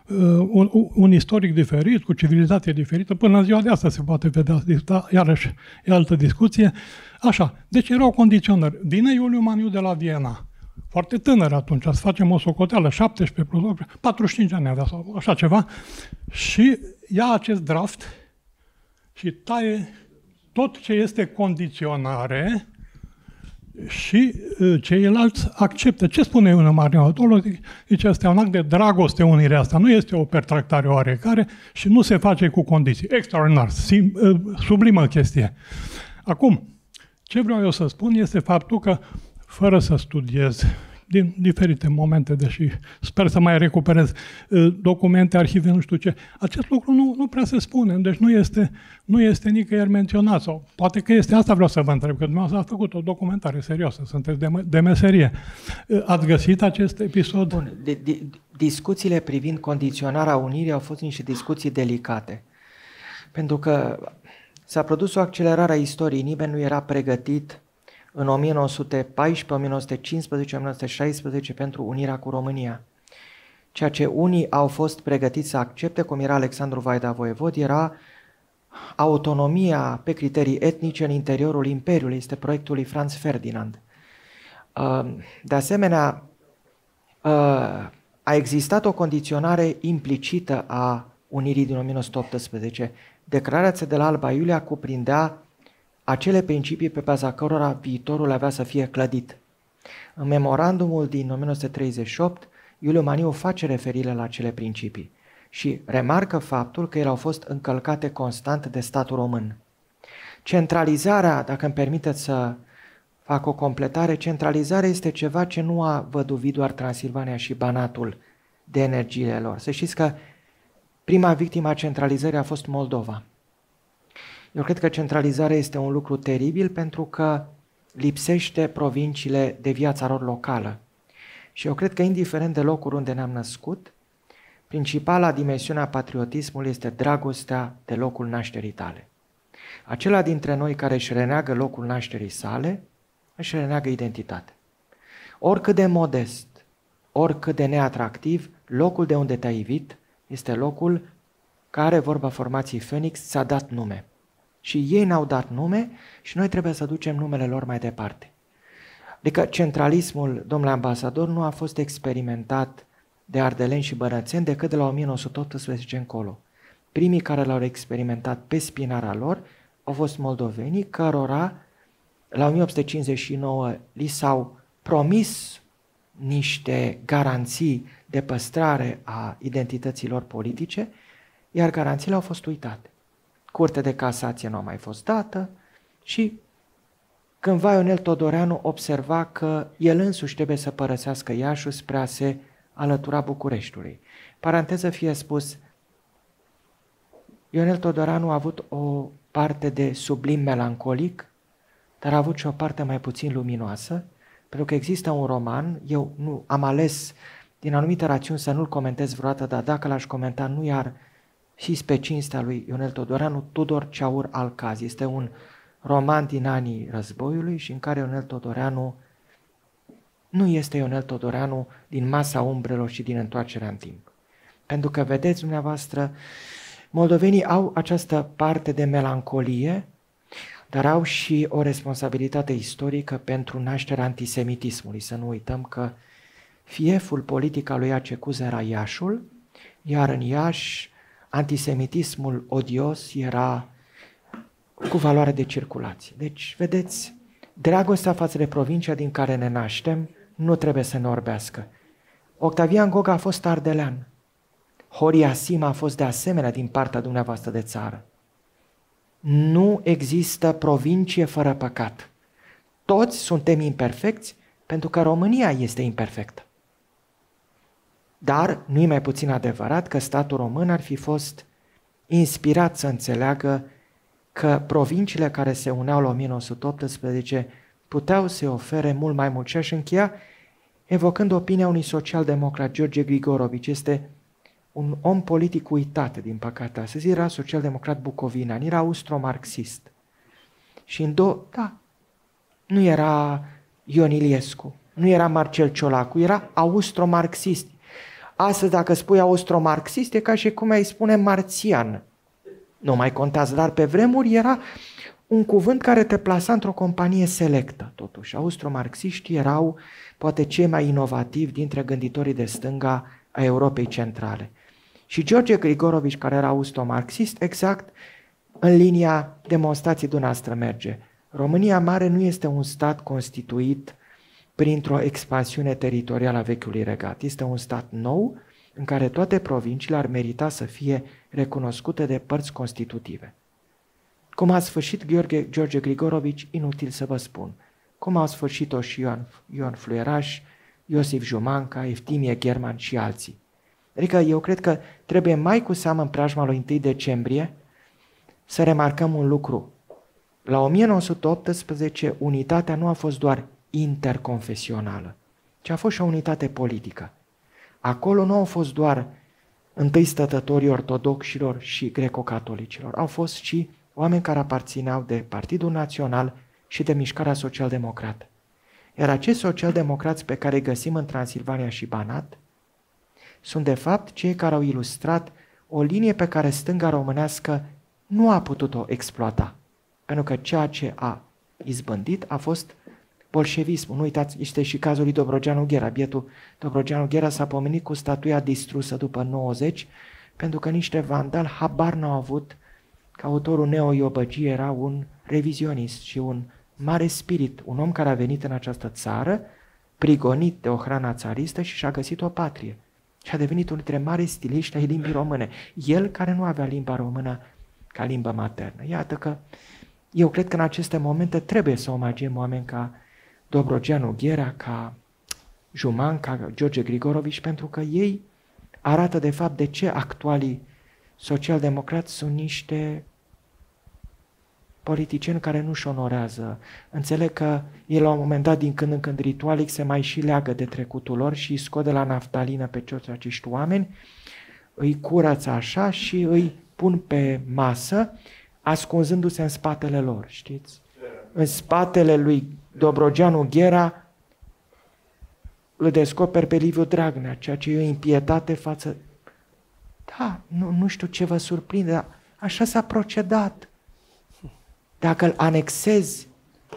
S8: un, un istoric diferit, cu civilizație diferită, până în ziua de astăzi se poate vedea, iarăși e altă discuție. Așa, deci erau condiționări. Vine Iuliu Maniu de la Viena, foarte tânăr atunci, să facem o socoteală, șaptesprezece plus optsprezece, patruzeci și cinci ani avea sau așa ceva, și ia acest draft și taie tot ce este condiționare și ceilalți acceptă. Ce spune Iuliu Maniu? Zice, este un act de dragoste unirea asta, nu este o pertractare oarecare și nu se face cu condiții. Extraordinar, sublimă chestie. Acum, ce vreau eu să spun este faptul că, fără să studiez din diferite momente, deși sper să mai recuperez documente, arhive, nu știu ce, acest lucru nu, nu prea se spune, deci nu este, nu este nicăieri menționat. Sau poate că este, asta vreau să vă întreb, că dumneavoastră ați făcut o documentare serioasă, sunteți de, de meserie. Ați găsit acest episod?
S3: Bun, de, de, discuțiile privind condiționarea unirii au fost niște discuții delicate, pentru că s-a produs o accelerare a istoriei, nimeni nu era pregătit în o mie nouă sute paisprezece, o mie nouă sute cincisprezece, o mie nouă sute șaisprezece pentru unirea cu România. Ceea ce unii au fost pregătiți să accepte, cum era Alexandru Vaida Voievod, era autonomia pe criterii etnice în interiorul Imperiului, este proiectul lui Franz Ferdinand. De asemenea, a existat o condiționare implicită a unirii din o mie nouă sute optsprezece. Declarația de la Alba Iulia cuprindea acele principii pe baza cărora viitorul avea să fie clădit. În memorandumul din o mie nouă sute treizeci și opt, Iuliu Maniu face referire la acele principii și remarcă faptul că ele au fost încălcate constant de statul român. Centralizarea, dacă îmi permiteți să fac o completare, centralizarea este ceva ce nu a văduvit doar Transilvania și Banatul de energiile lor. Să știți că prima victimă a centralizării a fost Moldova. Eu cred că centralizarea este un lucru teribil pentru că lipsește provinciile de viața lor locală. Și eu cred că indiferent de locul unde ne-am născut, principala dimensiune a patriotismului este dragostea de locul nașterii tale. Acela dintre noi care își reneagă locul nașterii sale, își reneagă identitatea. Oricât de modest, oricât de neatractiv, locul de unde te-ai ivit este locul care, vorba formației Phoenix, ți-a dat nume. Și ei ne-au dat nume și noi trebuie să ducem numele lor mai departe. Adică centralismul, domnule ambasador, nu a fost experimentat de ardeleni și bănățeni decât de la o mie nouă sute optsprezece încolo. Primii care l-au experimentat pe spinarea lor au fost moldovenii, cărora la o mie opt sute cincizeci și nouă li s-au promis niște garanții de păstrare a identităților politice, iar garanțiile au fost uitate. Curtea de casație nu a mai fost dată și cândva Ionel Todoreanu observa că el însuși trebuie să părăsească Iașul spre a se alătura Bucureștiului. Paranteză fie spus, Ionel Todoreanu a avut o parte de sublim melancolic, dar a avut și o parte mai puțin luminoasă, pentru că există un roman, eu nu am ales din anumite rațiuni să nu-l comentez vreodată, dar dacă l-aș comenta, nu i-ar și pe cinstea lui Ionel Todoreanu, Tudor Ceaur Alcaz. Este un roman din anii războiului și în care Ionel Todoreanu nu este Ionel Todoreanu din Masa umbrelor și din Întoarcerea în timp. Pentru că, vedeți dumneavoastră, moldovenii au această parte de melancolie, dar au și o responsabilitate istorică pentru nașterea antisemitismului. Să nu uităm că fieful politic al lui Iace Cuza era Iașul, iar în Iași antisemitismul odios era cu valoare de circulație. Deci, vedeți, dragostea față de provincia din care ne naștem nu trebuie să ne orbească. Octavian Goga a fost ardelean. Horia Sima a fost de asemenea din partea dumneavoastră de țară. Nu există provincie fără păcat. Toți suntem imperfecți pentru că România este imperfectă. Dar nu e mai puțin adevărat că statul român ar fi fost inspirat să înțeleagă că provinciile care se uneau la o mie nouă sute optsprezece puteau să ofere mult mai mult. Și aș încheia evocând opinia unui social-democrat, George Grigorovici. Este un om politic uitat, din păcate. Astăzi era social-democrat bucovinean, era austro-marxist. Și în două, da, nu era Ion Iliescu, nu era Marcel Ciolacu, era austro-marxist. Astăzi, dacă spui austro-marxist, e ca și cum ai spune marțian. Nu mai contează, dar pe vremuri era un cuvânt care te plasa într-o companie selectă, totuși. Austro-marxiștii erau poate cei mai inovativi dintre gânditorii de stânga a Europei Centrale. Și George Grigorovici, care era austro-marxist, exact în linia demonstrației dumneavoastră merge. România Mare nu este un stat constituit printr-o expansiune teritorială a vechiului regat. Este un stat nou în care toate provinciile ar merita să fie recunoscute de părți constitutive. Cum a sfârșit Gheorghe, George Grigorovici, inutil să vă spun. Cum au sfârșit-o și Ioan, Ioan Fluieraș, Iosif Jumanca, Eftimie German și alții. Adică eu cred că trebuie mai cu seamă în preajma lui întâi decembrie să remarcăm un lucru. La o mie nouă sute optsprezece, unitatea nu a fost doar interconfesională, ci a fost și o unitate politică. Acolo nu au fost doar întâi stătătorii ortodoxilor și greco-catolicilor, au fost și oameni care aparțineau de Partidul Național și de Mișcarea Social-Democrată. Iar acești social-democrați pe care îi găsim în Transilvania și Banat sunt de fapt cei care au ilustrat o linie pe care stânga românească nu a putut-o exploata. Pentru că ceea ce a izbândit a fost bolșevismul. Nu uitați, este și cazul lui Dobrogeanu Ghera. Bietul Dobrogeanu Ghera s-a pomenit cu statuia distrusă după nouăzeci, pentru că niște vandali habar n-au avut că autorul Neo Iobăgie era un revizionist și un mare spirit, un om care a venit în această țară, prigonit de o hrana țaristă și și-a găsit o patrie. Și a devenit unul dintre mari stiliști ai limbii române. El care nu avea limba română ca limbă maternă. Iată că eu cred că în aceste momente trebuie să omagiem oameni ca Dobrogeanu Ghera, ca Juman, ca George Grigorovici, pentru că ei arată de fapt de ce actualii social-democrați sunt niște politicieni care nu-și onorează. Înțeleg că ei la un moment dat, din când în când ritualic, se mai și leagă de trecutul lor și îi scot de la naftalină pe toți acești oameni, îi curăță așa și îi pun pe masă, ascunzându-se în spatele lor, știți? În spatele lui Dobrogeanu Ghera îl descoperi pe Liviu Dragnea, ceea ce e o impietate față... Da, nu, nu știu ce vă surprinde, dar așa s-a procedat. Dacă îl anexezi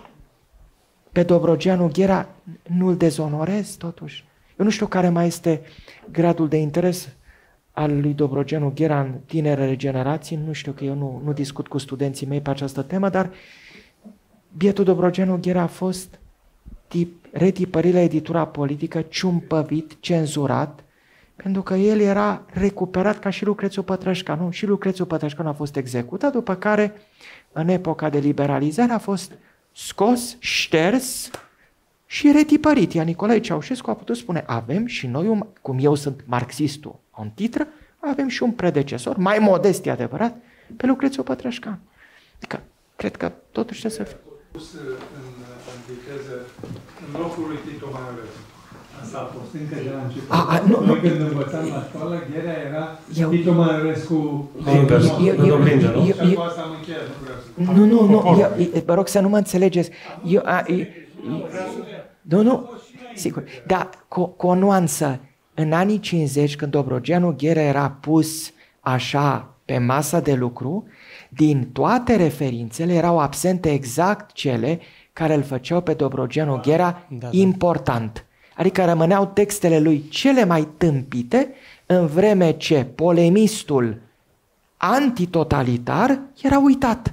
S3: pe Dobrogeanu Ghera, nu-l dezonorezi totuși. Eu nu știu care mai este gradul de interes al lui Dobrogeanu Ghera în tinerele generații, nu știu că eu nu, nu discut cu studenții mei pe această temă, dar bietul Dobrogeanu Ghera a fost tip, retipărit la editura politică, ciumpăvit, cenzurat, pentru că el era recuperat ca și Lucrețiu Pătrășcanu. Și Lucrețiu Pătrășcanu a fost executat, după care, în epoca de liberalizare, a fost scos, șters și retipărit. Iar Nicolae Ceaușescu a putut spune, avem și noi, un, cum eu sunt marxistul în titră, avem și un predecesor, mai modest, e adevărat, pe Lucrețiu Pătrășcanu. Adică, cred că totuși trebuie să fie.
S9: Pus în, în viteză în locul lui Tito Maiorăscu. Asta a fost încă de la început. A, a, nu, Noi când învățam la școală, Gherea era eu, Tito Maiorăscu.
S3: Nu, nu, nu, eu, vă rog să nu mă înțelegeți. Eu, a, eu, nu, nu, sigur, dar cu, cu o nuanță. În anii cincizeci, când Dobrogeanu Ghera era pus așa pe masa de lucru, din toate referințele erau absente exact cele care îl făceau pe Dobrogeanu Ghera da, da. important. Adică rămâneau textele lui cele mai tâmpite, în vreme ce polemistul antitotalitar era uitat.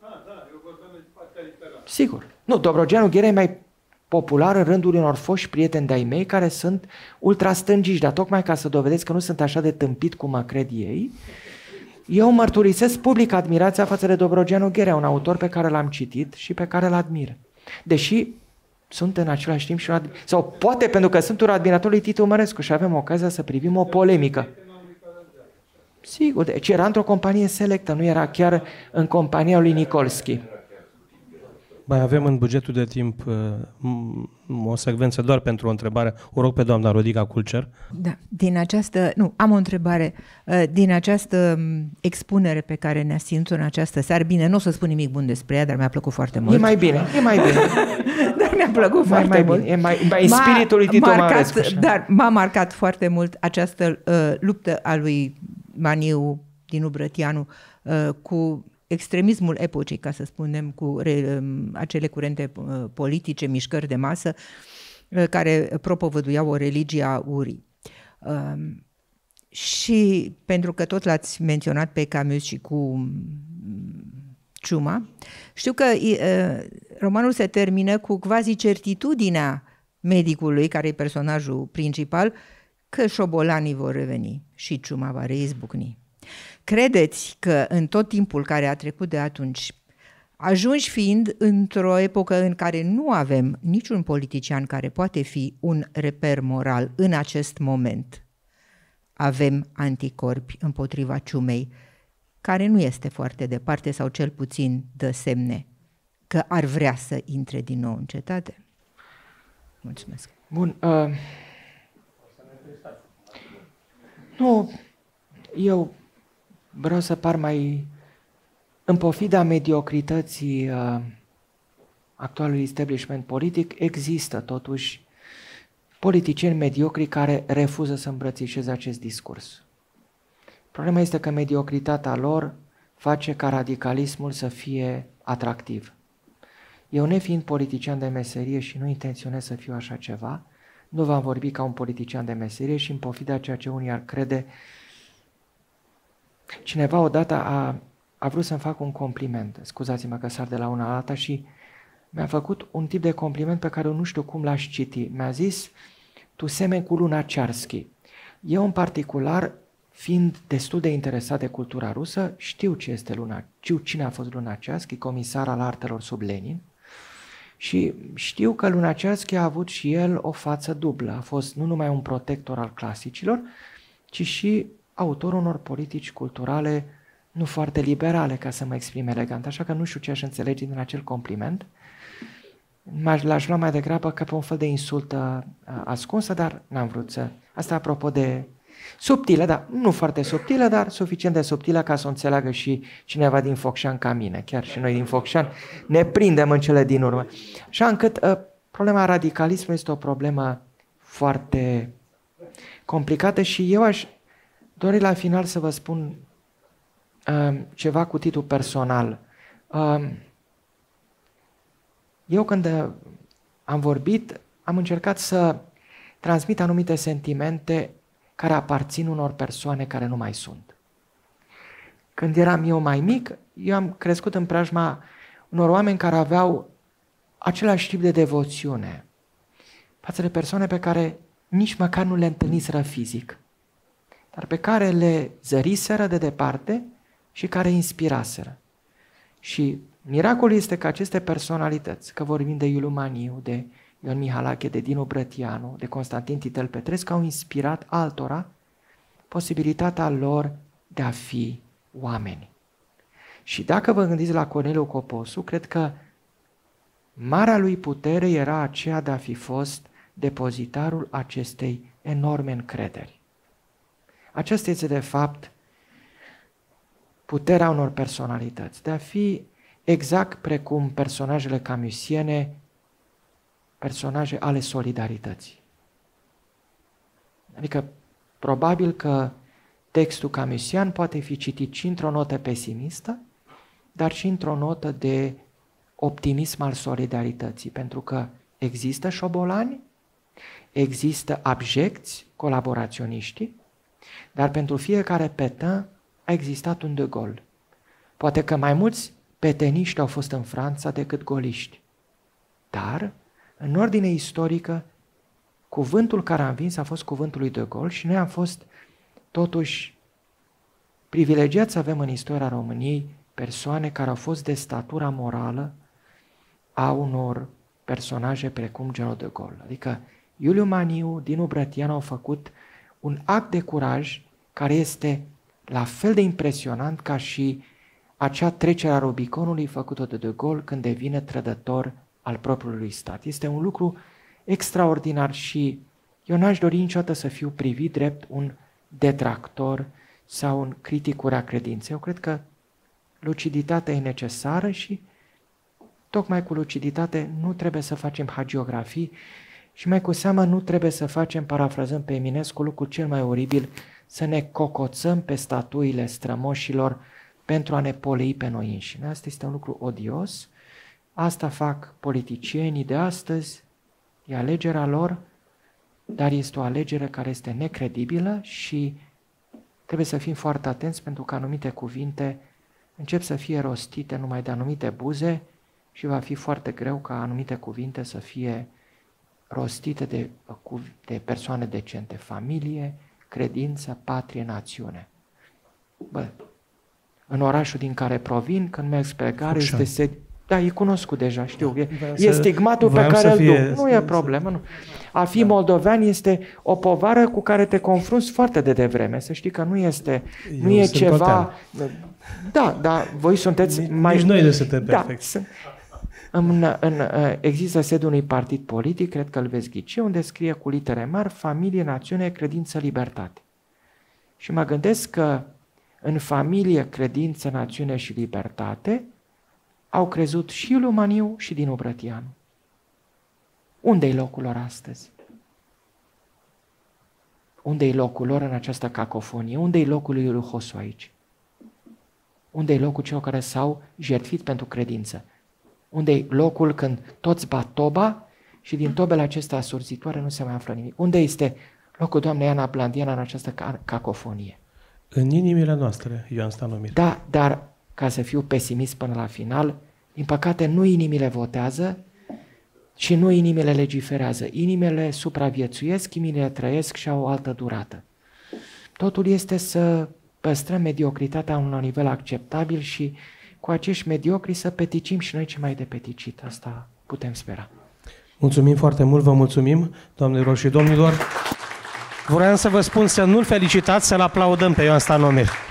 S3: Sigur. Nu, Dobrogeanu Ghera e mai popular în rândul unor foști prieteni de-ai mei care sunt ultrastângiști, dar tocmai ca să dovedeți că nu sunt așa de tâmpit cum mă cred ei, eu mărturisesc public admirația față de Dobrogeanu Ghera, un autor pe care l-am citit și pe care îl admir. Deși sunt în același timp și un admirator, sau poate pentru că sunt un admirator lui Titu Mărescu și avem ocazia să privim o polemică. Sigur, deci era într-o companie selectă, nu era chiar în compania lui Nikolski.
S1: Mai avem în bugetul de timp o secvență doar pentru o întrebare. O rog pe doamna Rodica Culcer.
S10: Da, din această, nu, am o întrebare. Din această expunere pe care ne-a ținut în această seară, bine, nu o să spun nimic bun despre ea, dar mi-a plăcut foarte mult.
S3: E mai bine, e mai bine.
S10: Dar ne-a plăcut
S3: mai,
S10: foarte
S3: mai
S10: mult.
S3: Bine, e mai, mai în spiritul lui Tito Măurescu.
S10: Dar m-a marcat foarte mult această uh, luptă a lui Maniu, Dinu Brătianu, uh, cu extremismul epocii, ca să spunem, cu re, um, acele curente uh, politice, mișcări de masă, uh, care propovăduiau o religie a urii. Uh, și pentru că tot l-ați menționat pe Camus și cu Ciuma, știu că uh, romanul se termină cu quasi certitudinea medicului, care e personajul principal, că șobolanii vor reveni și Ciuma va reizbucni. Credeți că în tot timpul care a trecut de atunci, ajungi fiind într-o epocă în care nu avem niciun politician care poate fi un reper moral în acest moment, avem anticorpi împotriva ciumei, care nu este foarte departe sau cel puțin dă semne că ar vrea să intre din nou în cetate? Mulțumesc.
S3: Bun. Uh, nu, eu vreau să par mai în pofida mediocrității uh, actualului establishment politic, există totuși politicieni mediocri care refuză să îmbrățișeze acest discurs. Problema este că mediocritatea lor face ca radicalismul să fie atractiv. Eu, nefiind politician de meserie și nu intenționez să fiu așa ceva, nu v-am vorbit ca un politician de meserie și în pofida ceea ce unii ar crede. Cineva odată a, a vrut să-mi fac un compliment, scuzați-mă că sar de la una la alta, și mi-a făcut un tip de compliment pe care eu nu știu cum l-aș citi. Mi-a zis: tu semeni cu Lunacharsky. Eu în particular, fiind destul de interesat de cultura rusă, știu ce este Luna, știu cine a fost Lunacharsky, comisar al artelor sub Lenin, și știu că Lunacharsky a avut și el o față dublă. A fost nu numai un protector al clasicilor, ci și autorul unor politici culturale nu foarte liberale, ca să mă exprim elegant. Așa că nu știu ce aș înțelege din acel compliment. L-aș lua mai degrabă ca pe un fel de insultă ascunsă, dar n-am vrut să... Asta apropo de... Subtilă, da, nu foarte subtilă, dar suficient de subtilă ca să o înțeleagă și cineva din Focșani ca mine. Chiar și noi din Focșani ne prindem în cele din urmă. Așa încât uh, problema radicalismului este o problemă foarte complicată și eu aș dori la final să vă spun uh, ceva cu titlu personal. Uh, eu când am vorbit, am încercat să transmit anumite sentimente care aparțin unor persoane care nu mai sunt. Când eram eu mai mic, eu am crescut în preajma unor oameni care aveau același tip de devoțiune față de persoane pe care nici măcar nu le întâlniseră fizic, dar pe care le zăriseră de departe și care inspiraseră. Și miracolul este că aceste personalități, că vorbim de Iuliu Maniu, de Ion Mihalache, de Dinu Brătianu, de Constantin Titel Petrescu, au inspirat altora posibilitatea lor de a fi oameni. Și dacă vă gândiți la Corneliu Coposu, cred că marea lui putere era aceea de a fi fost depozitarul acestei enorme încrederi. Aceasta este, de fapt, puterea unor personalități, de a fi exact precum personajele camusiene, personaje ale solidarității. Adică, probabil că textul camusian poate fi citit și într-o notă pesimistă, dar și într-o notă de optimism al solidarității, pentru că există șobolani, există abjecți, colaboraționiști, dar pentru fiecare petin a existat un de Gaulle. Poate că mai mulți peteniști au fost în Franța decât goliști, dar în ordine istorică, cuvântul care a învins a fost cuvântul lui de Gaulle și noi am fost totuși privilegiați să avem în istoria României persoane care au fost de statura morală a unor personaje precum General de Gaulle. Adică Iuliu Maniu, Dinu Brătianu au făcut un act de curaj care este la fel de impresionant ca și acea trecere a Rubiconului făcută de de Gaulle când devine trădător al propriului stat. Este un lucru extraordinar și eu n-aș dori niciodată să fiu privit drept un detractor sau un critic ura credinței. Eu cred că luciditatea e necesară și tocmai cu luciditate, nu trebuie să facem hagiografii și mai cu seamă nu trebuie să facem, parafrazând pe Eminescu, lucrul cel mai oribil, să ne cocoțăm pe statuile strămoșilor pentru a ne polei pe noi înșine. Asta este un lucru odios, asta fac politicienii de astăzi, e alegerea lor, dar este o alegere care este necredibilă și trebuie să fim foarte atenți pentru că anumite cuvinte încep să fie rostite numai de anumite buze și va fi foarte greu ca anumite cuvinte să fie rostite de, de persoane decente. Familie, credință, patrie, națiune. Bă, în orașul din care provin, când merg spre gară, este sedi... Da, e cunoscut deja, știu. E, e stigmatul pe care îl fie... duc. Nu e problemă. Nu. A fi da. moldovean este o povară cu care te confrunți foarte de devreme. Să știi că nu este... Eu nu e ceva... Da, da, voi sunteți
S1: nici,
S3: mai...
S1: Nici noi nu suntem perfecți.
S3: Da, în, în, există sediul unui partid politic, cred că îl veți ghici, unde scrie cu litere mari familie, națiune, credință, libertate. Și mă gândesc că în familie, credință, națiune și libertate au crezut și Iuliu Maniu și Dinu Brătianu. Unde-i locul lor astăzi? Unde-i locul lor în această cacofonie? Unde-i locul lui Iuliu Hosu aici? Unde-i locul celor care s-au jertfit pentru credință? Unde-i locul când toți bat toba și din tobele acestea asurzitoare nu se mai află nimic? Unde este locul doamnei Ana Blandiana în această cacofonie?
S1: În inimile noastre, Ioan Stanomir.
S3: Da, dar ca să fiu pesimist până la final, din păcate nu inimile votează și nu inimile legiferează. Inimile supraviețuiesc, inimile trăiesc și au o altă durată. Totul este să păstrăm mediocritatea la un nivel acceptabil și cu acești mediocri să peticim și noi ce mai de peticit. Asta putem spera.
S1: Mulțumim foarte mult, vă mulțumim, doamnelor și domnilor. Vreau să vă spun să nu-l felicitați, să-l aplaudăm pe Ioan Stanomir.